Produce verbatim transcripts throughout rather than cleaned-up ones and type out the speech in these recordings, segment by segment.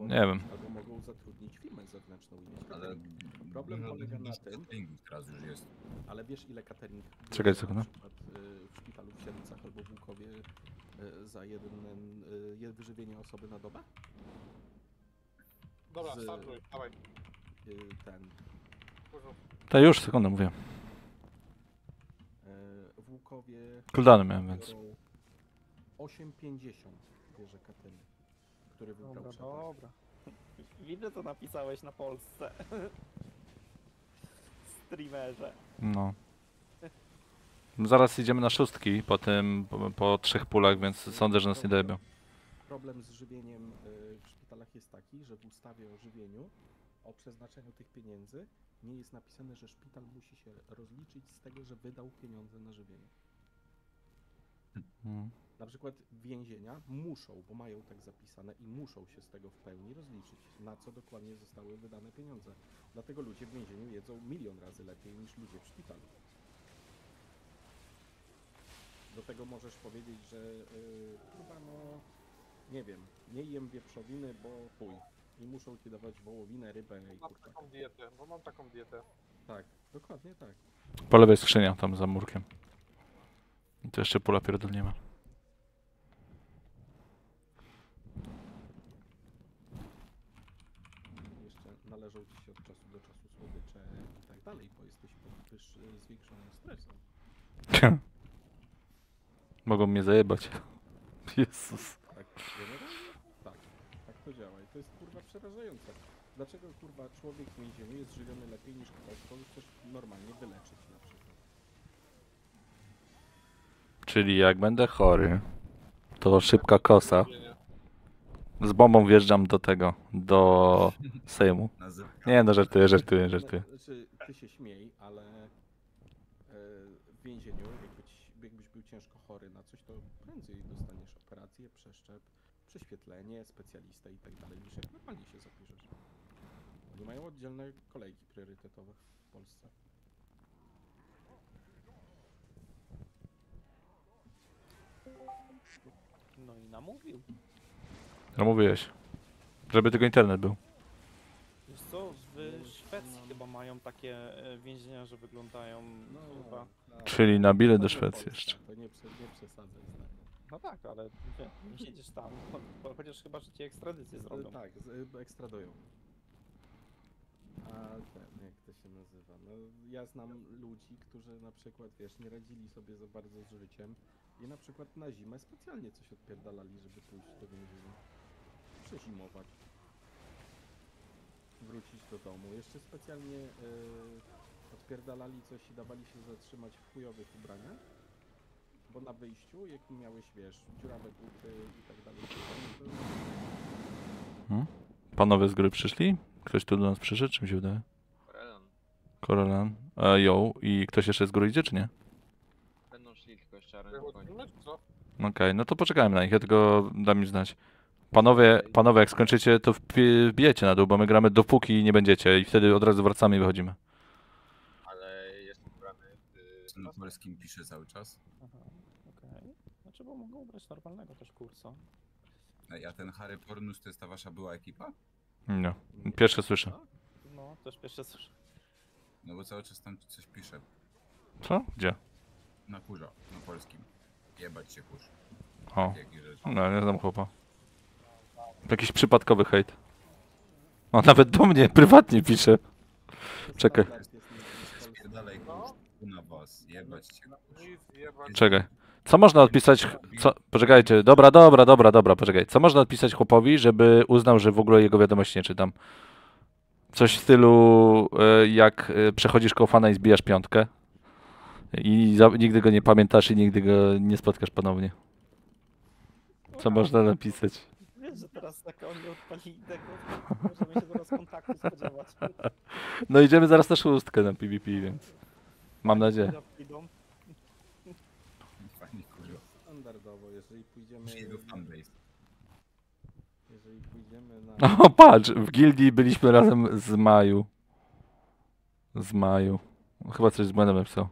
nie wiem. Albo mogą zatrudnić firmę zewnętrzną i mieć Ale catering. Problem no, polega na dużo tym, cateringów teraz już jest. ale wiesz ile catering Czekaj bierze sekundę. na przykład y, w szpitalu w Sielicach albo w Łukowie y, za jeden y, je- wyżywienie osoby na dobę? Dobra, Z- startuj, dawaj. Y, ten. Kurwa. To już, sekundę mówię. y, W Łukowie Cooldowny miałem, więc. biorą osiem pięćdziesiąt bierze catering, który wybrał Dobra, Przemek. dobra. Widzę, co napisałeś na Polsce. Streamerze. No. Zaraz idziemy na szóstki po tym, po, po trzech pulach, więc sądzę, że nas nie dojebią. Problem z żywieniem y, w szpitalach jest taki, że w ustawie o żywieniu, o przeznaczeniu tych pieniędzy nie jest napisane, że szpital musi się rozliczyć z tego, że wydał pieniądze na żywienie. Mm. Na przykład więzienia muszą, bo mają tak zapisane i muszą się z tego w pełni rozliczyć, na co dokładnie zostały wydane pieniądze. Dlatego ludzie w więzieniu jedzą milion razy lepiej niż ludzie w szpitalu. Do tego możesz powiedzieć, że yy, chyba no, nie wiem, nie jem wieprzowiny, bo chuj. I muszą ci dawać wołowinę, rybę i Mam kurwa. taką dietę, bo mam taką dietę. Tak, dokładnie tak. Po lewej skrzynia, tam za murkiem. I to jeszcze pula pierdolniemy. Jeszcze należą ci się od czasu do czasu słodycze i tak dalej, bo jesteś pod wyższy, zwiększonym stresem. Mogą mnie zajebać. Jezus. Tak, generalnie? Tak, tak to działa i to jest kurwa przerażające. Dlaczego kurwa człowiek w więzieniu jest żywiony lepiej niż ktoś, kogo chcesz normalnie wyleczyć na przykład? Czyli jak będę chory, to szybka kosa. Nie, nie. Z bombą wjeżdżam do tego, do Sejmu. Nazywka. Nie no, żartuję, żartuję, żartuję. No, znaczy, ty się śmiej, ale e, w więzieniu, jakby ci, jakbyś był ciężko chory na coś, to prędzej dostaniesz operację, przeszczep, prześwietlenie, specjalistę i tak dalej, niż jak normalnie się zapiszesz. Oni mają oddzielne kolejki priorytetowe w Polsce. No i namówił. No mówiłeś. Żeby tylko internet był. Wiesz co, w Szwecji chyba mają takie e, więzienia, że wyglądają No, chyba... tak. Czyli na bilet To do nie Szwecji Polska, jeszcze. To nie, prze- nie przesadzaj z nami. No tak, ale nie, nie siedzisz tam, bo, bo chociaż chyba, że ci ekstradycję zrobią. E, Tak, z, e, ekstradują. A ten, jak to się nazywa? No, ja znam ludzi, którzy na przykład, wiesz, nie radzili sobie za bardzo z życiem i na przykład na zimę specjalnie coś odpierdalali, żeby pójść do więzienia. Przezimować. Wrócić do domu. Jeszcze specjalnie e, odpierdalali coś i dawali się zatrzymać w chujowych ubraniach, bo na wyjściu, jak miałeś, wiesz, dziurawe buty i tak dalej, to Hmm? Panowie z góry przyszli? Ktoś tu do nas przyszedł? Czy mi się wydaje? Relan. Korelan. E, yo. I ktoś jeszcze z góry idzie, czy nie? Będą szli tylko jeszcze areny końcu. Wychodzimy, czy co? Okej, no to poczekajmy na nich, ja tylko dam mi znać. Panowie, panowie, jak skończycie, to wpi- wbijecie na dół, bo my gramy dopóki nie będziecie i wtedy od razu wracamy i wychodzimy. Ale jest ubrany w... Na polskim pisze cały czas. Aha, okej. Znaczy, bo mogą ubrać normalnego też kursa. Ej, a ten Harry Pornus to jest ta wasza była ekipa? Nie. Pierwsze słyszę. No, też pierwsze słyszę. No bo cały czas tam coś pisze. Co? Gdzie? Na kurza, na polskim. Jebać się kurz. O. Jakie rzeczy. No, nie znam chłopa. Jakiś przypadkowy hejt. O, nawet do mnie prywatnie pisze. Czekaj. Standard jest nie- Spierdalaj kurz, tu na was. Jebać cię kurz. Nic, jebać. Czekaj. Co można odpisać... Co... Poczekajcie, dobra, dobra, dobra, dobra, poczekaj. Co można odpisać chłopowi, żeby uznał, że w ogóle jego wiadomości nie czytam? Coś w stylu, e, jak e, przechodzisz koło fana i zbijasz piątkę. I za, nigdy go nie pamiętasz i nigdy go nie spotkasz ponownie. Co można napisać? Wiesz, że teraz tak oni odpalili tego, możemy się zaraz kontaktu spodziewać. No idziemy zaraz na szóstkę na PvP, więc... Mam nadzieję. Idą. Fajnie kurwa. Standardowo, jeżeli pójdziemy... Jego fanbase. Jeżeli pójdziemy na... O, patrz, w gildii byliśmy razem z Maju. Z Maju. Chyba coś z błędem napisał.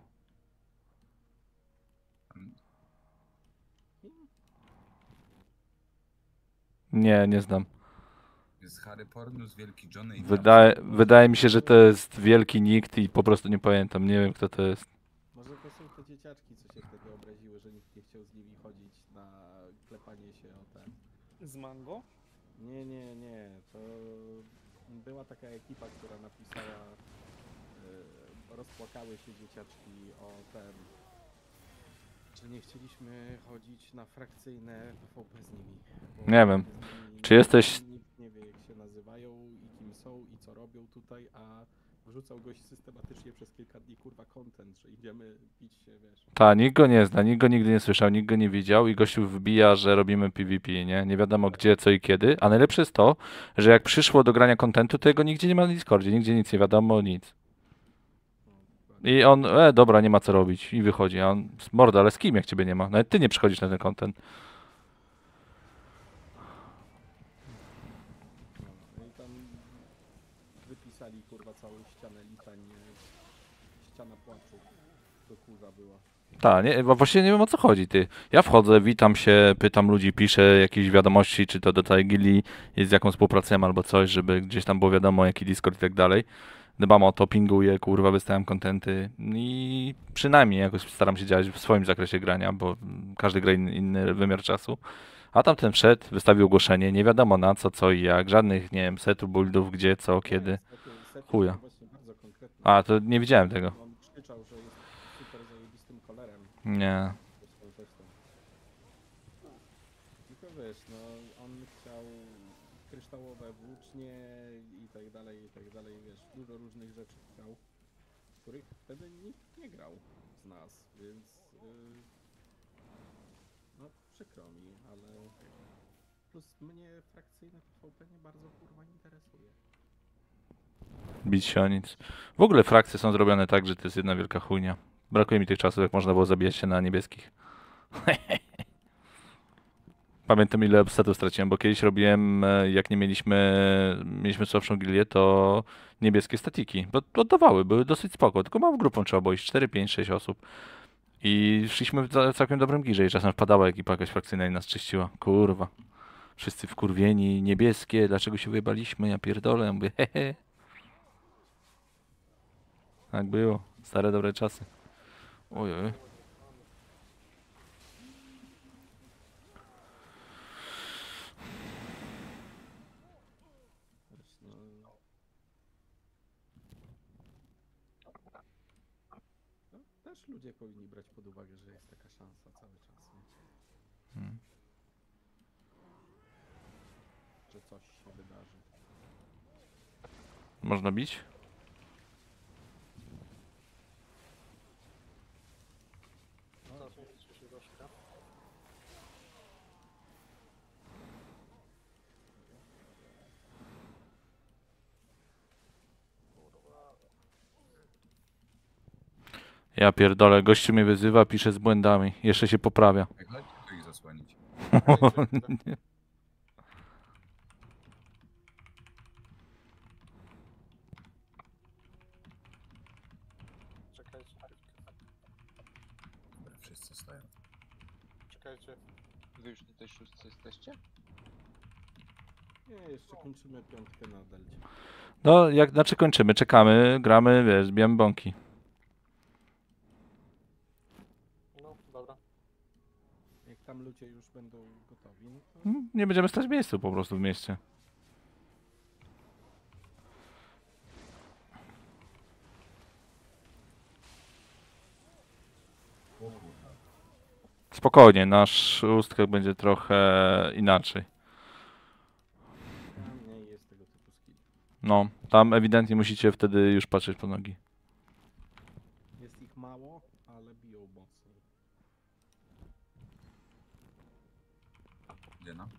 Nie, nie znam. Jest Harry Pornus, Wielki Johnny i Wydaje, wydaje mi się, że to jest wielki nikt i po prostu nie pamiętam. Nie wiem, kto to jest. Może to są te dzieciaczki, co się wtedy obraziły, że nikt nie chciał z nimi chodzić na klepanie się o ten. Z mango? Nie, nie, nie. To była taka ekipa, która napisała, e, rozpłakały się dzieciaczki o ten, że nie chcieliśmy chodzić na frakcyjne P V P z nimi. bo Nie wiem. z nimi Czy jesteś- Nikt nie wie, jak się nazywają i kim są i co robią tutaj, a wrzucał goś systematycznie przez kilka dni kurwa content, że idziemy bić się, wiesz. Ta, nikt go nie zna, nikt go nigdy nie słyszał, nikt go nie widział i gościu wbija, że robimy PvP, nie? Nie wiadomo gdzie, co i kiedy, a najlepsze jest to, że jak przyszło do grania kontentu, to jego nigdzie nie ma na Discordzie, nigdzie nic nie wiadomo, nic. No, dokładnie. I on, e, dobra, nie ma co robić i wychodzi, a on, morda, ale z kim jak ciebie nie ma? Nawet ty nie przychodzisz na ten content. No i tam wypisali kurwa całą ścianę litań, ściana płaczu do kurwa była. Tak, nie, bo właśnie nie wiem o co chodzi, ty. Ja wchodzę, witam się, pytam ludzi, piszę jakieś wiadomości, czy to do tej gili jest z jaką współpracujemy albo coś, żeby gdzieś tam było wiadomo, jaki Discord i tak dalej. Dbam o to, pinguję, kurwa, wystawiam kontenty i przynajmniej jakoś staram się działać w swoim zakresie grania, bo każdy gra inny, inny wymiar czasu. A tamten wszedł, wystawił ogłoszenie, nie wiadomo na co, co i jak, żadnych, nie wiem, setów, buildów, gdzie, co, kiedy. Nie, Setu- Setu Chuja. był właśnie bardzo konkretny. A, to nie widziałem tego. On krzyczał, że jest super zajebistym kolorem. Nie. Coś tam, coś tam. Tylko wiesz, no on chciał kryształowe włócznie i tak dalej, i tak dalej, wiesz, dużo różnych rzeczy chciał, których wtedy nikt nie grał z nas, więc yy, no przykro mi, ale plus mnie frakcyjne P V P nie bardzo kurwa interesuje. Bić się o nic. W ogóle frakcje są zrobione tak, że to jest jedna wielka chujnia. Brakuje mi tych czasów, jak można było zabijać się na niebieskich. Pamiętam ile setów straciłem, bo kiedyś robiłem, e, jak nie mieliśmy, mieliśmy słabszą gilię, to niebieskie statiki. Bo oddawały, były dosyć spoko, tylko małą grupą trzeba było iść, cztery, pięć, sześć osób. I szliśmy w za- całkiem dobrym girze i czasem wpadała ekipa jakaś frakcyjna i nas czyściła. Kurwa. Wszyscy wkurwieni, niebieskie, dlaczego się wyjebaliśmy, ja pierdolę, ja mówię hehe. Tak było, stare dobre czasy. Ojoj. Wiesz, no, no, też ludzie powinni brać pod uwagę, że jest taka szansa cały czas, nie? Hmm. Że coś się wydarzy. Można bić? Teraz mi się się gośka. Ja pierdolę, gościu mnie wyzywa, pisze z błędami. Jeszcze się poprawia. Jak chodźcie, to ich zasłonić. Nie. Czekajcie, Dobra, wszyscy stoją. czekajcie. Wy już na tej szóstce jesteście? Nie, jeszcze kończymy piątkę na delcie. No, jak, znaczy kończymy, czekamy, gramy, wiesz, bijemy bąki. No, dobra. Jak tam ludzie już będą gotowi, no to Mm, Nie będziemy stać w miejscu po prostu w mieście. O kurwa. Spokojnie, nasz ustkach będzie trochę inaczej. tam mniej jest tego typu skill. No, tam ewidentnie musicie wtedy już patrzeć po nogi. Jest ich mało, ale biją mocniej. Gdzie no?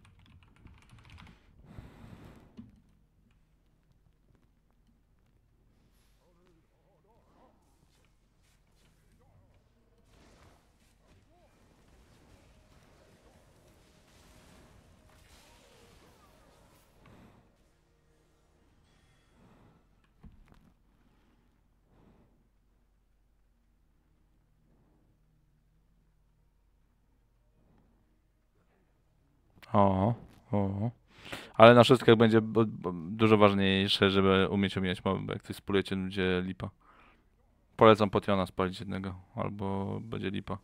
O, o. Ale na szóstkach będzie bo- bo- dużo ważniejsze, żeby umieć omijać moby, bo jak coś spulujecie, będzie lipa. Polecam Potiona spalić jednego, albo będzie lipa.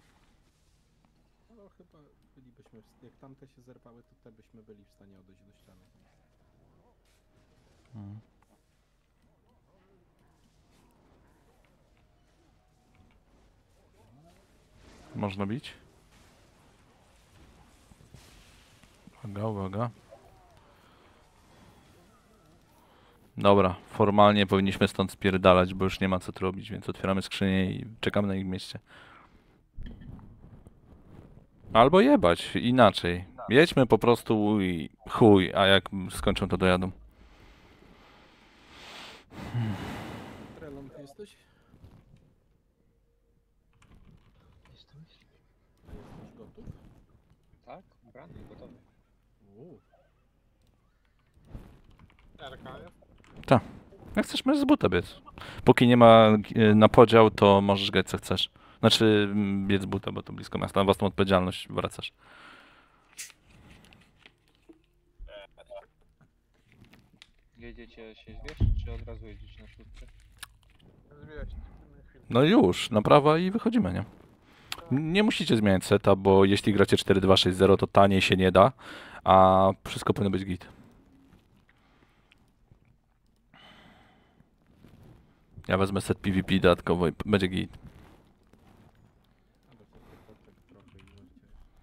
No chyba bylibyśmy, w- jak tamte się zerwały, to te byśmy byli w stanie odejść do ściany. Mhm. Można bić? Uwaga, uwaga. Dobra, formalnie powinniśmy stąd spierdalać, bo już nie ma co tu robić, więc otwieramy skrzynię i czekamy na ich mieście. Albo jebać, inaczej. Jedźmy po prostu i chuj, a jak skończą to dojadą. Trelon, ty jesteś? Jestem. A jesteś gotów? Tak? Brany, gotowy. Uuu. R K jest? Jak chcesz, możesz z buta biec. Póki nie ma e, na podział, to możesz grać co chcesz. Znaczy, mm, biec z buta, bo to blisko miasta. Na własną odpowiedzialność wracasz. Jedziecie się zwieść, czy od razu jedziecie na szóstkę? Zwieść. Chwilę. No już, na prawa i wychodzimy, nie? Nie musicie zmieniać seta, bo jeśli gracie cztery dwa sześć zero, to taniej się nie da, a wszystko powinno być git. Ja wezmę set PvP dodatkowo i będzie git. Albo sobie poczek trochę i możecie.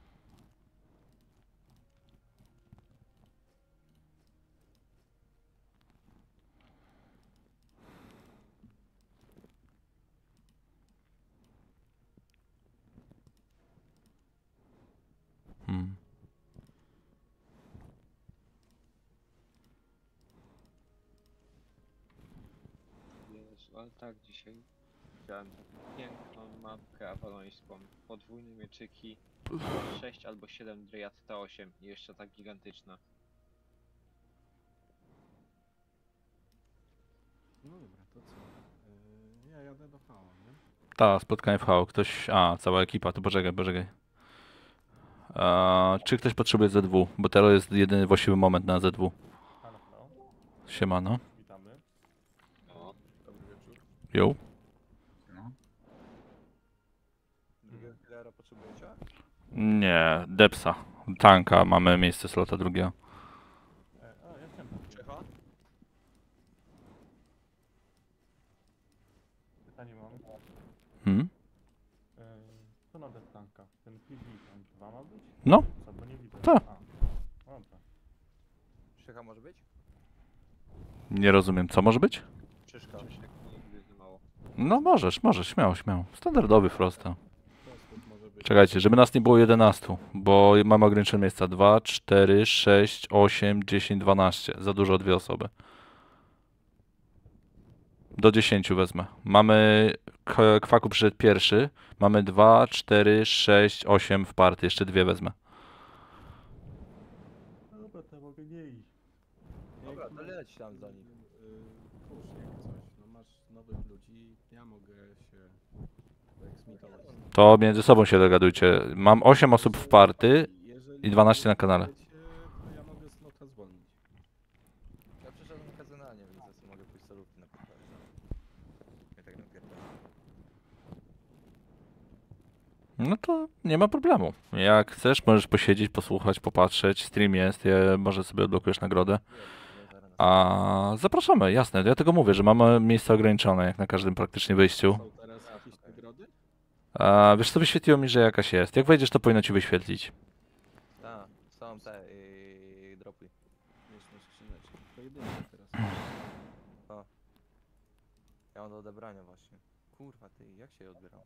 Hmm. Jezu, ale tak dzisiaj chciałem piękną mapkę awalońską, podwójne mieczyki, sześć albo siedem Dryad T osiem i jeszcze tak gigantyczna. No dobra, to co? Yy, ja jadę do Hała, nie? Ta, spotkanie w hał. Ktoś... A, cała ekipa, to poczekaj, poczekaj. A, czy ktoś potrzebuje Z W? Bo teraz jest jedyny właściwy moment na Z W. Halo, halo. Siemano. Witamy. No, Dobry wieczór. Jo. No. Drugiego killera potrzebujecie? Nie, Depsa. Tanka, mamy miejsce slota drugiego. E, a, ja chciałem powiedzieć. Czecha? Pytanie mam. Hmm? E, co na destanka? Ten P V tam dwa ma być? No. Co, bo nie widzę. Tak. A, dobra. Szycha może być? Nie rozumiem, co może być? Szyszka. Krzysiek nigdy za mało. No możesz, możesz, śmiało, śmiało. Standardowy Frosta. Prospekt może być. Czekajcie, żeby nas nie było jedenastu, bo mamy ograniczone miejsca. dwa, cztery, sześć, osiem, dziesięć, dwanaście. Za dużo dwie osoby. Do dziesięciu wezmę. Mamy... K- Kwaku przyszedł pierwszy. Mamy dwa, cztery, sześć, osiem w party. Jeszcze dwie wezmę. No dobra, to ja mogę nie iść. Dobra, Jak to ma- leć tam za nim. Yy, push jak coś. No masz nowych ludzi, ja mogę się eksmitować. To między sobą się dogadujcie. Mam osiem osób w party. Jeżeli i dwanaście na kanale. chcecie, to ja mogę slota zwolnić. Ja przeszedłem kazynanie, więc ja sobie mogę pójść solówki na przykład. Ja tak napierdolę. No to nie ma problemu. Jak chcesz, możesz posiedzieć, posłuchać, popatrzeć. Stream jest, je, może sobie odblokujesz nagrodę. A zapraszamy, jasne. Ja tego mówię, że mamy miejsca ograniczone, jak na każdym praktycznie wyjściu. Są teraz jakieś nagrody? A wiesz co, wyświetliło mi, że jakaś jest. Jak wejdziesz, to powinno ci wyświetlić. A, są te yy, dropy. Myślę, skrzyneczki. Pojedyncze teraz. Ja mam do odebrania właśnie. Kurwa ty, jak się je odbierał?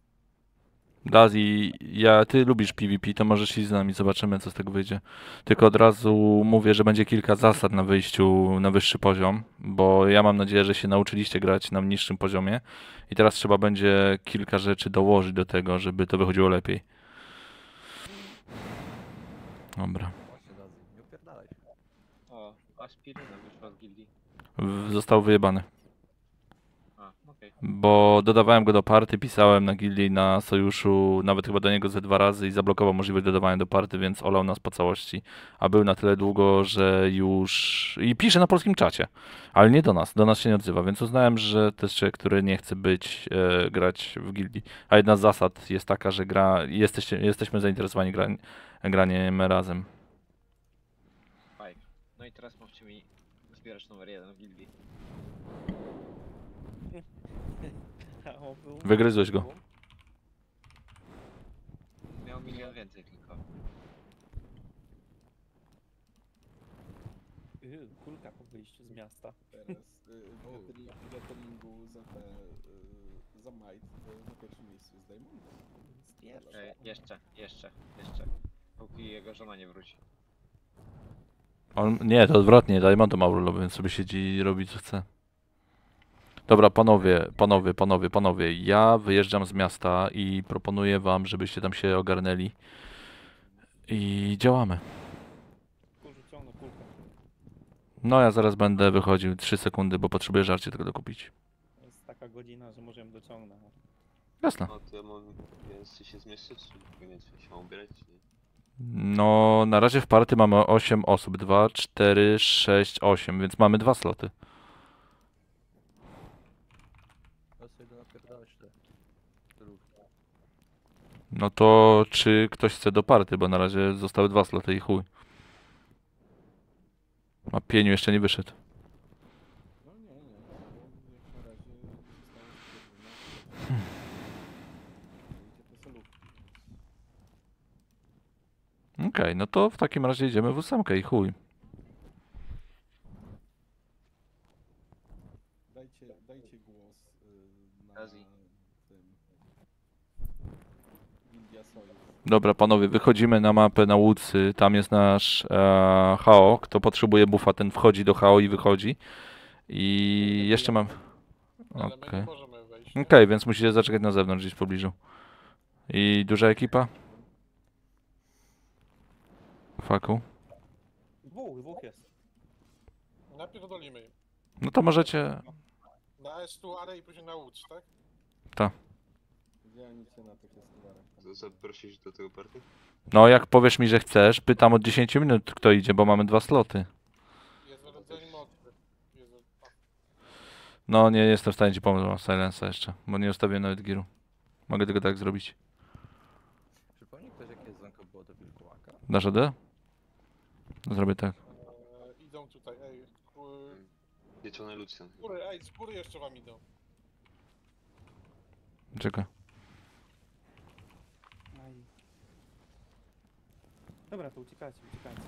Dazi, ja, ty lubisz PvP, to możesz iść z nami, zobaczymy co z tego wyjdzie. Tylko od razu mówię, że będzie kilka zasad na wyjściu na wyższy poziom, bo ja mam nadzieję, że się nauczyliście grać na niższym poziomie i teraz trzeba będzie kilka rzeczy dołożyć do tego, żeby to wychodziło lepiej. Dobra. Właśnie Dazy, nie upierdalaj się. O, aspiryna wyszła z gildii. W- Został wyjebany. A, A, okej. Bo dodawałem go do party, pisałem na gildii, na sojuszu, nawet chyba do niego ze dwa razy i zablokował możliwość dodawania do party, więc olał nas po całości. A był na tyle długo, że już... I pisze na polskim czacie, ale nie do nas, do nas się nie odzywa, więc uznałem, że to jest człowiek, który nie chce być, e, grać w gildii. A jedna z zasad jest taka, że gra, jesteście, jesteśmy zainteresowani gra, graniem razem. Fajnie. No i teraz mówcie mi zbierać numer jeden w gildii. O, był- Wygryzłeś go. Miał milion więcej tylko. Yy, kulka po wyjściu z miasta. Teraz y, w retailing- w retailingu za te, y, za Might, to na pierwszym miejscu jest Diamond. E, jeszcze, jeszcze, jeszcze. Póki jego żona nie wróci. On, nie, to odwrotnie, Diamond ma urlop, więc sobie siedzi i robi co chce. Dobra, panowie, panowie, panowie, panowie, ja wyjeżdżam z miasta i proponuję wam, żebyście tam się ogarnęli i działamy. Kurzu, ciągnę kulkę. No ja zaraz będę wychodził, trzy sekundy, bo potrzebuję żarcie tego dokupić. To jest taka godzina, że możemy dociągnąć. Jasne. No to ja mam, więc czy się zmieszczę, czy nie się mam ubierać, czy nie? No, na razie w party mamy osiem osób, dwa, cztery, sześć, osiem, więc mamy dwa sloty. Ja sobie go napierdalać te solówki. No to czy ktoś chce do party, bo na razie zostały dwa sloty i chuj. A Pieniu jeszcze nie wyszedł. No nie, nie, bo jak na razie zostało stwierdzone, idzie te solówki. Okej, no to w takim razie idziemy w ósemkę i chuj. Dajcie, dajcie głos y, na Azji. tym Gildia Sojusz. Dobra, panowie, wychodzimy na mapę na Woodsy, tam jest nasz e, H O, kto potrzebuje buffa, ten wchodzi do H O i wychodzi. I jeszcze mam... Ale my Okej, nie możemy wejść. nie? Okej, więc musicie zaczekać na zewnątrz, gdzieś w pobliżu. I duża ekipa? Faku. Dwóch, dwóch jest. Napierdolimy im. No to możecie... Na estuarę i później na łódź, tak? Gdzie oni cię na tych estuarach tam? Z- Zaprosić do tego party? No jak powiesz mi, że chcesz, pytam od dziesięciu minut kto idzie, bo mamy dwa sloty. Jest rodzaj mocy. Jest... a, No nie jestem w stanie ci pomóc, mam silensa jeszcze, bo nie ustawiłem nawet giru. Mogę tylko tak zrobić. Przypomni ktoś, jakie dzwonko było do wilkołaka? Dasz radę? Zrobię tak. E, idą tutaj, ej. ku- Wieczony Lucjan. Z góry, ej, z góry jeszcze wam idą. Czekaj. Aj. Dobra, to uciekajcie, uciekajcie.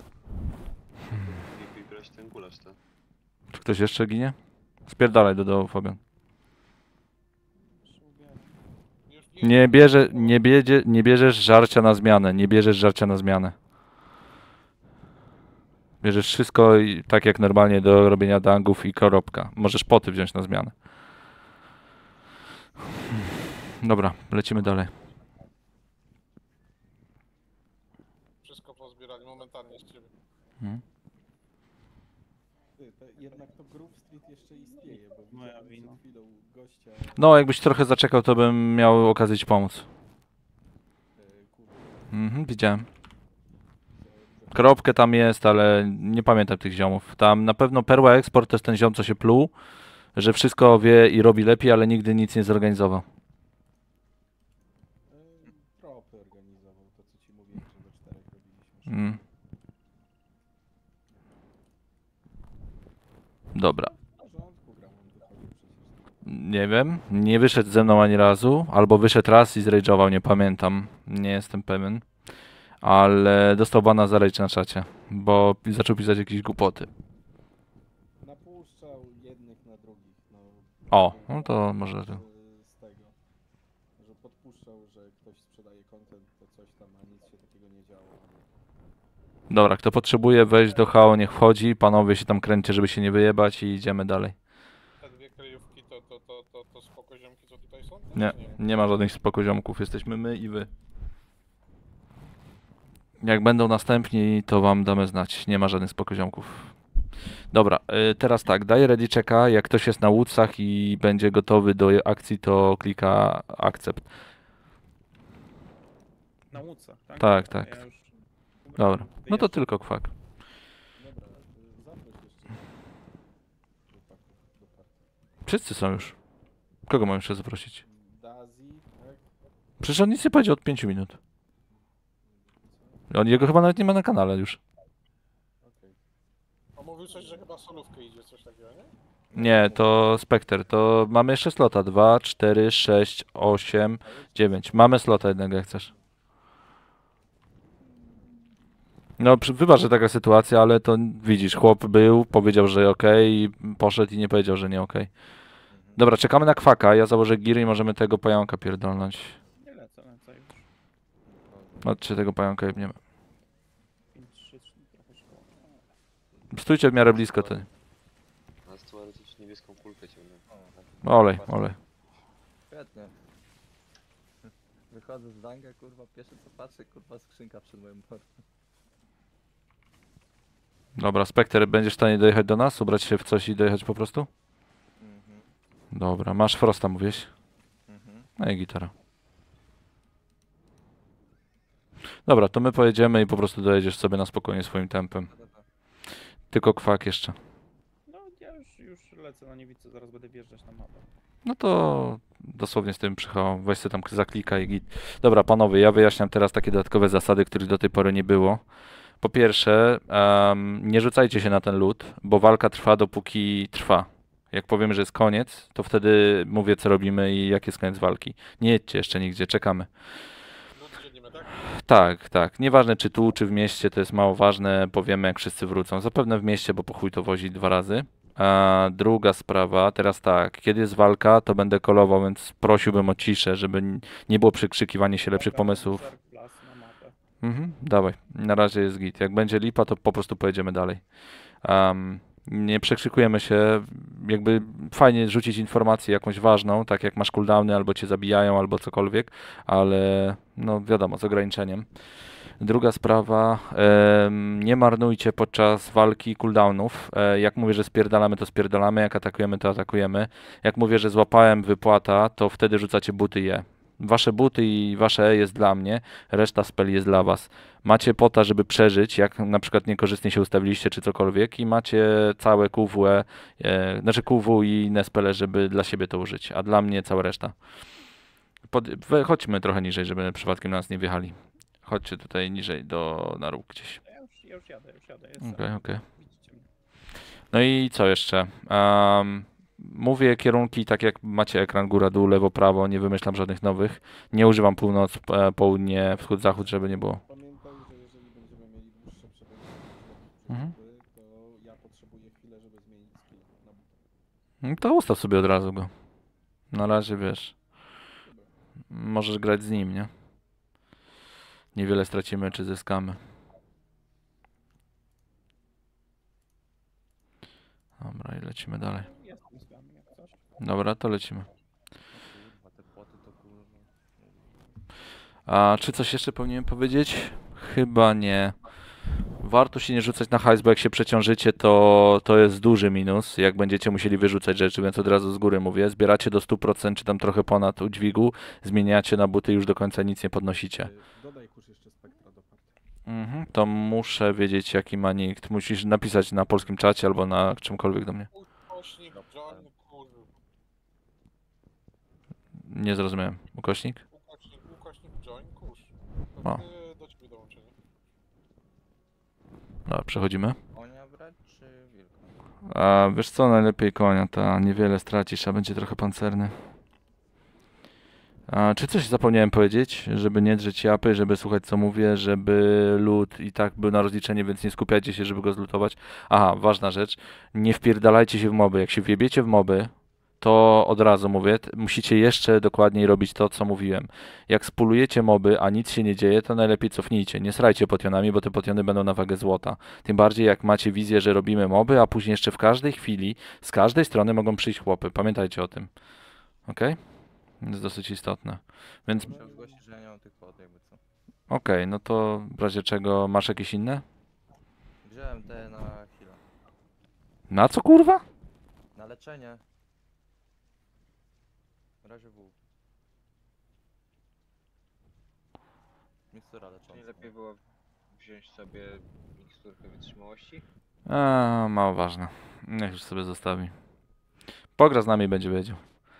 I brać ten gulasz, tak? Czy ktoś jeszcze ginie? Spierdalaj do dołu, Fabian. Już ubieram. Już Nie, bierze, nie, biedzie, nie bierzesz żarcia na zmianę, nie bierzesz żarcia na zmianę. Bierzesz wszystko i, tak jak normalnie do robienia dangów i koropka. Możesz poty wziąć na zmianę. Dobra, lecimy dalej. Wszystko pozbierali momentalnie z ciebie. Mhm. Ty, to jednak to Groove Street jeszcze istnieje, bo Moja widziałem wina. przed chwilą gościa, No, jakbyś trochę zaczekał, to bym miał okazję ci pomóc. y, kurde, Mhm, widziałem. że- Kropkę tam jest, ale nie pamiętam tych ziomów. Tam na pewno Perła Export to jest ten ziom, co się pluł, że wszystko wie i robi lepiej, ale nigdy nic nie zorganizował. y, Tropy organizował, to co ci mówiłem, że we czterech robiliśmy. Mm. Dobra. W porządku gram, on wychodził przecież. Nie wiem, nie wyszedł ze mną ani razu, albo wyszedł raz i zrage'ował, nie pamiętam, nie jestem pewien. Ale dostał bana za rage na czacie, bo zaczął pisać jakieś głupoty. Napuszczał jednych na drugich, no. O, no to może... Z, z tego, że podpuszczał, że ktoś sprzedaje content, to coś tam, a nic się takiego nie działo. Dobra, kto potrzebuje wejść do H O, niech wchodzi, panowie się tam kręcie, żeby się nie wyjebać i idziemy dalej. Te dwie kryjówki to, to, to, to, to spokoziomki, co tutaj są? Tak, Nie, czy nie ma żadnych spokoziomków, jesteśmy my i wy. Jak będą następni, to wam damy znać, nie ma żadnych spokoziomków. Dobra, y, teraz tak, daję ready checka, jak ktoś jest na łódcach i będzie gotowy do akcji, to klika accept. Na łódce, tak? Tak, Dobra, tak. Ja już Dobra, no to wyjeżdżam. tylko kwak. Dobra, y, zaproś jeszcze chłopaków do partii. Wszyscy są już. Kogo mam jeszcze zaprosić? Dazi, tak? Przecież on nic nie powiedział od pięciu minut. On jego chyba nawet nie ma na kanale już. Okej. A mówił coś, że chyba solówkę idzie, coś takiego, nie? Nie, to Spectre, to mamy jeszcze slota. dwa, cztery, sześć, osiem, dziewięć. Mamy slota jednego jak chcesz. No, przy- wybacz, że taka sytuacja, ale to widzisz, chłop był, powiedział, że okej, i poszedł i nie powiedział, że nie okej. Dobra, czekamy na kwaka, ja założę giry i możemy tego pająka pierdolnąć. Nie lecę, lecę już. Chodźcie, tego pająka jebniemy. pięć, trzy, trzy, trochę szkoła. Stójcie w miarę blisko, to... A z teoretycznie niebieską kulkę ciągnę. O, tak. Olej, olej. Świetnie. Wychodzę z danga, kurwa, pierwsze co patrzę, kurwa, skrzynka przed moim portem. Dobra, Spectre, będziesz w stanie dojechać do nas? Ubrać się w coś i dojechać po prostu? Mhm, Dobra, masz Frosta, mówiłeś? mhm. No i gitara. Dobra, to my pojedziemy i po prostu dojedziesz sobie na spokojnie swoim tempem. Dobra. Tylko kwak jeszcze. No ja już, już lecę na niewidce, zaraz będę wjeżdżać na mapę. No to dosłownie z tym przychał. Weź sobie tam zaklikaj i git. Dobra, panowie, ja wyjaśniam teraz takie dodatkowe zasady, których do tej pory nie było. Po pierwsze, em, nie rzucajcie się na ten lód, bo walka trwa dopóki trwa. Jak powiemy, że jest koniec, to wtedy mówię, co robimy i jak jest koniec walki. Nie jedźcie jeszcze nigdzie, czekamy. Lud dzielimy, tak? Tak, tak. Nieważne czy tu, czy w mieście, to jest mało ważne. Powiemy, jak wszyscy wrócą. Zapewne w mieście, bo po chuj to wozi dwa razy. A druga sprawa, teraz tak, kiedy jest walka, to będę kolował, więc prosiłbym o ciszę, żeby n- nie było przekrzykiwania się lepszych Dobra, pomysłów. Zerk Plus na mapę. Mhm, dawaj, na razie jest git. Jak będzie lipa, to po prostu pojedziemy dalej. Am, nie przekrzykujemy się, jakby fajnie rzucić informację jakąś ważną, tak jak masz cooldowny, albo cię zabijają, albo cokolwiek, ale no wiadomo, z ograniczeniem. Druga sprawa, em, nie marnujcie podczas walki cooldownów. E, jak mówię, że spierdalamy, to spierdalamy, jak atakujemy, to atakujemy. Jak mówię, że złapałem wypłata, to wtedy rzucacie buty je. Wasze buty i wasze E jest dla mnie, reszta speli jest dla was. Macie pota, żeby przeżyć, jak na przykład niekorzystnie się ustawiliście czy cokolwiek i macie całe Q W E, e, znaczy Q W i inne spele, żeby dla siebie to użyć, a dla mnie cała reszta. Pod, we, chodźmy trochę niżej, żeby przypadkiem na nas nie wjechali. Chodźcie tutaj niżej, do, na róg gdzieś. Ja już, ja już jadę, już jadę. Jest Okej, okay, okej. Widzicie mnie. No i co jeszcze? Um, mówię kierunki tak jak macie ekran góra, dół, lewo, prawo, nie wymyślam żadnych nowych. Nie używam północ, e, południe, wschód, zachód, żeby nie było. Pamiętaj, że jeżeli będziemy mieli dłuższe przebieganie Mhm. to ja potrzebuję chwilę, żeby zmienić skill na buta. No to ustaw sobie od razu go. Na razie wiesz. Możesz grać z nim, nie? Niewiele stracimy czy zyskamy. Dobra, i lecimy dalej. Jestem z wami, jak coś. Dobra, to lecimy. Kurwa, te płoty to kurwa. A czy coś jeszcze powinienem powiedzieć? Chyba nie. Warto się nie rzucać na hajs, bo jak się przeciążycie, to, to jest duży minus. Jak będziecie musieli wyrzucać rzeczy, więc od razu z góry mówię. Zbieracie do stu procent, czy tam trochę ponad u dźwigu, zmieniacie na buty i już do końca nic nie podnosicie. Y, Dodaj kurz jeszcze spektra do partii. Mhm, to muszę wiedzieć, jaki ma nikt. Musisz napisać na polskim czacie albo na czymkolwiek do mnie. Ukośnik, John, kurwa. Nie zrozumiałem. Ukośnik? Ukośnik, ukośnik, join, kurz. O. To wtedy do ciebie dołączenie. Dobra, przechodzimy. Konia brać czy wilka? A wiesz co, najlepiej konia, ta niewiele stracisz, a będzie trochę pancerny. A czy coś zapomniałem powiedzieć, żeby nie drzeć japy, żeby słuchać co mówię, żeby lód i tak był na rozliczenie, więc nie skupiajcie się, żeby go zlutować. Aha, ważna rzecz, nie wpierdalajcie się w moby. Jak się wjebiecie w moby, to od razu mówię, t- musicie jeszcze dokładniej robić to, co mówiłem. Jak spulujecie moby, a nic się nie dzieje, to najlepiej cofnijcie. Nie srajcie potionami, bo te potiony będą na wagę złota. Tym bardziej jak macie wizję, że robimy moby, a później jeszcze w każdej chwili, z każdej strony mogą przyjść chłopy. Pamiętajcie o tym. Okej? Jest dosyć istotne. Więc Muszę zgłosić, że ja nie mam tych płot, jakby co. okej, no to w razie czego masz jakieś inne? Wziąłem te na chwilę. Na co kurwa? Na leczenie. Na razie W. Mikstura lecząca. Czy nie lepiej było wziąć sobie miksturkę wytrzymałości? A, mało ważne. Niech już sobie zostawi. Pogra z nami i będzie wiedział.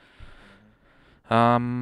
Um.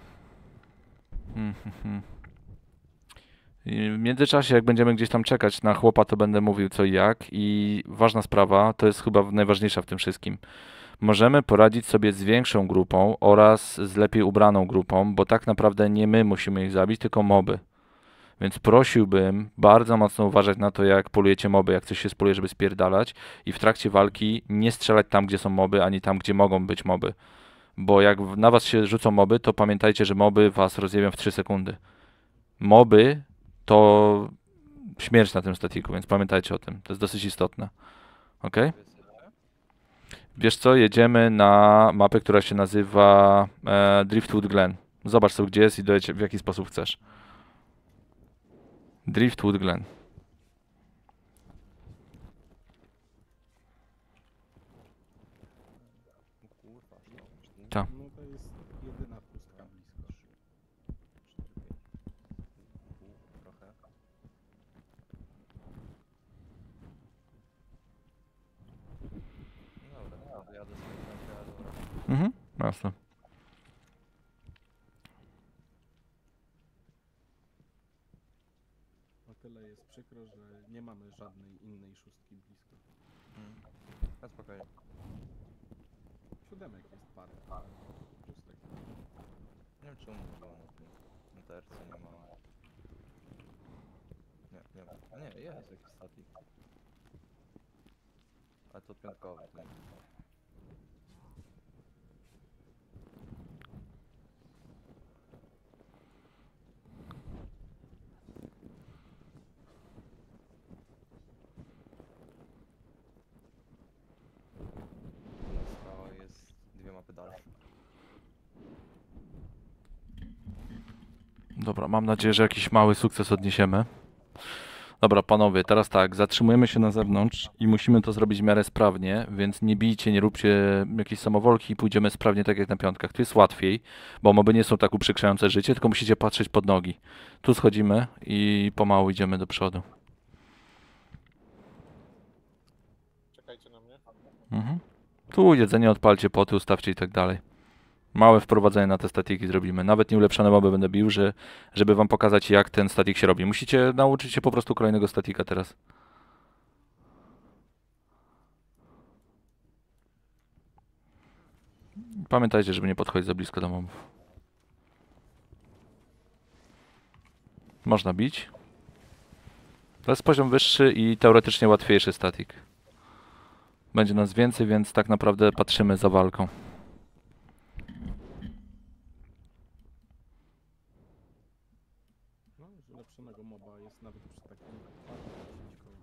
I w międzyczasie, jak będziemy gdzieś tam czekać na chłopa, to będę mówił co i jak. I ważna sprawa, to jest chyba najważniejsza w tym wszystkim. Możemy poradzić sobie z większą grupą oraz z lepiej ubraną grupą, bo tak naprawdę nie my musimy ich zabić, tylko moby. Więc prosiłbym bardzo mocno uważać na to, jak polujecie moby, jak coś się spoluje, żeby spierdalać i w trakcie walki nie strzelać tam, gdzie są moby, ani tam, gdzie mogą być moby. Bo jak w- na was się rzucą moby, to pamiętajcie, że moby was rozjebią w trzy sekundy. Moby to śmierć na tym statiku, więc pamiętajcie o tym. To jest dosyć istotne. Ok? Wiesz co, jedziemy na mapę, która się nazywa e, Driftwood Glen. Zobacz sobie, gdzie jest i dojedź w jaki sposób chcesz. Driftwood Glen. Kurwa, co? Tak. No to jest jedyna pustka blisko. Trochę. Dobra, to jadę sobie tam, jadę. Mhm, jasne. O tyle jest przykro, że nie mamy żadnej innej szóstki blisko. Mm. No spokojnie. Siódemek jest parę, ale szóstek. Nie wiem czemu mówiłem o tym. Na T R C nie ma. Nie, nie ma. A nie, jest jakiś statik. Ale to piątkowy. Nie. Skała jest dwie mapy dalej. Dobra, mam nadzieję, że jakiś mały sukces odniesiemy. Dobra, panowie, teraz tak, zatrzymujemy się na zewnątrz i musimy to zrobić w miarę sprawnie, więc nie bijcie, nie róbcie jakiejś samowolki i pójdziemy sprawnie tak jak na piątkach. Tu jest łatwiej, bo moby nie są tak uprzykrzające życie, tylko musicie patrzeć pod nogi. Tu schodzimy i pomału idziemy do przodu. Czekajcie na mnie. Mhm. Tu jedzenie odpalcie, poty ustawcie i tak dalej. Małe wprowadzenie na te statiki zrobimy. Nawet nieulepszone moby będę bił, że, żeby wam pokazać, jak ten statik się robi. Musicie nauczyć się po prostu kolejnego statika teraz. Pamiętajcie, żeby nie podchodzić za blisko do mobów. Można bić. To jest poziom wyższy i teoretycznie łatwiejszy statik. Będzie nas więcej, więc tak naprawdę patrzymy za walką. No, z ulepszonego moba jest nawet przy takim parku dziesięć koła.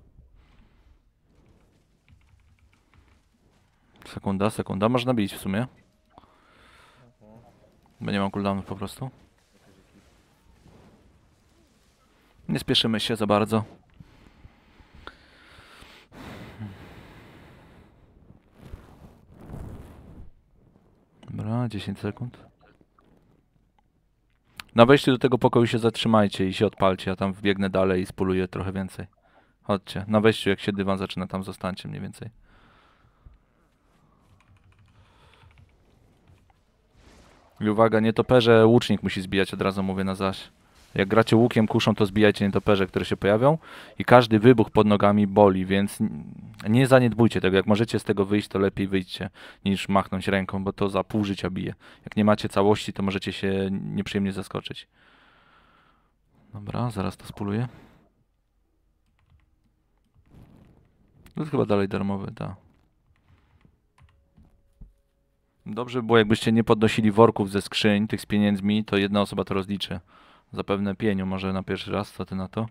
Sekunda, sekunda. Można bić w sumie. Oho. Bo nie mam cooldownów po prostu. Nie spieszymy się za bardzo. Dobra, dziesięć sekund. Na wejściu do tego pokoju się zatrzymajcie i się odpalcie. Ja tam wbiegnę dalej i spuluję trochę więcej. Chodźcie. Na wejściu, jak się dywan zaczyna, tam zostańcie mniej więcej. I uwaga, nietoperze łucznik musi zbijać, od razu mówię na zaś. Jak gracie łukiem, kuszą, to zbijajcie nietoperze, które się pojawią. I każdy wybuch pod nogami boli, więc n- nie zaniedbujcie tego. Jak możecie z tego wyjść, to lepiej wyjdźcie, niż machnąć ręką, bo to za pół życia bije. Jak nie macie całości, to możecie się nieprzyjemnie zaskoczyć. Dobra, zaraz to spuluję. To jest chyba dalej darmowy, tak. Dobrze by było, jakbyście nie podnosili worków ze skrzyń, tych z pieniędzmi, to jedna osoba to rozliczy. Zapewne pieniu, może na pierwszy raz, co ty na to?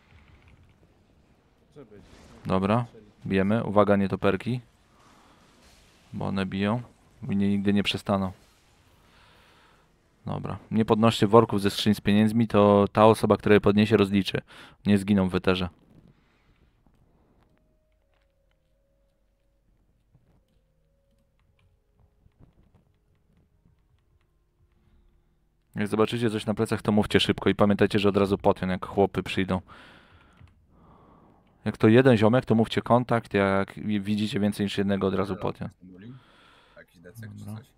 Żeby Dobra, bijemy. Uwaga, nietoperki. Bo one biją. I nie, nigdy nie przestaną. Dobra. Nie podnoście worków ze skrzyń z pieniędzmi, to ta osoba, która je podniesie, rozliczy. Nie zginą w weterze. Jak zobaczycie coś na plecach, to mówcie szybko i pamiętajcie, że od razu potion, jak chłopy przyjdą. Jak to jeden ziomek, to mówcie kontakt, jak widzicie więcej niż jednego, od razu potion. Jakiś decek czy Dobra. coś.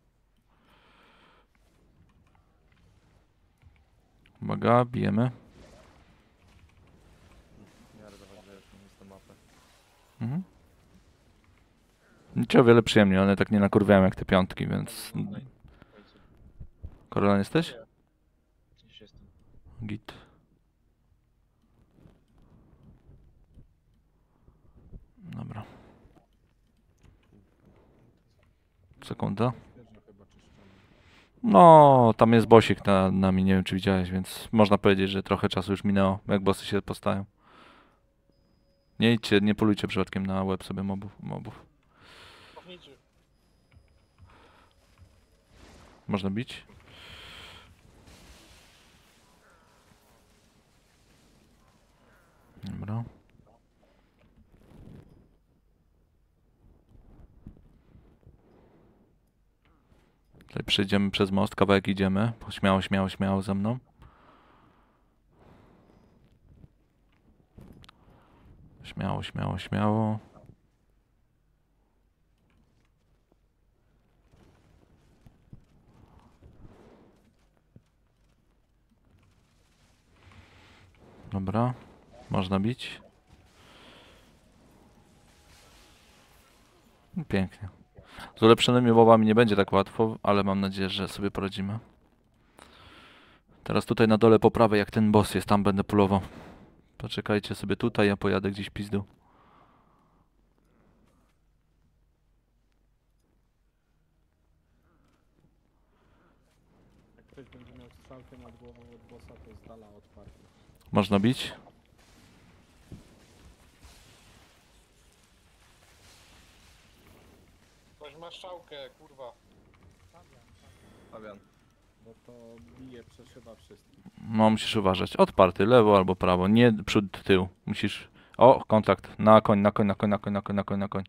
Uwaga, bijemy. W miarę dobrze, już mam tą mapę. Mhm. Nic o wiele przyjemniej, one tak nie nakurwiają jak te piątki, więc... Online. W końcu. Korolan jesteś? Już jestem. Git. Dobra. Sekunda. Wieża chyba czyszczona. No, tam jest bosik na nami, nie wiem czy widziałeś, więc można powiedzieć, że trochę czasu już minęło, jak bossy się postawią. Nie idźcie, nie polujcie przypadkiem na łeb sobie mobów. mobów. Cofnijcie. Można bić? Dobra. Tutaj przejdziemy przez most, kawałek idziemy. Śmiało, śmiało, śmiało ze mną. Śmiało, śmiało, śmiało. Dobra, można bić. Pięknie. Z ulepszonymi mobami nie będzie tak łatwo, ale mam nadzieję, że sobie poradzimy. Teraz tutaj na dole po prawej, jak ten boss jest, tam będę polował. Poczekajcie sobie tutaj, ja pojadę gdzieś pizdu. Jak ktoś będzie miał strzałkę nad głową od bossa, to z dala od parku. Można bić. Ktoś ma strzałkę, kurwa. Fabian. Bo to bije, przeszywa wszystkich. No, musisz uważać. Odparty, lewo albo prawo. Nie przód, tył. Musisz... O, kontakt. Na koń, na koń, na koń, na koń, na koń, na koń, na koń.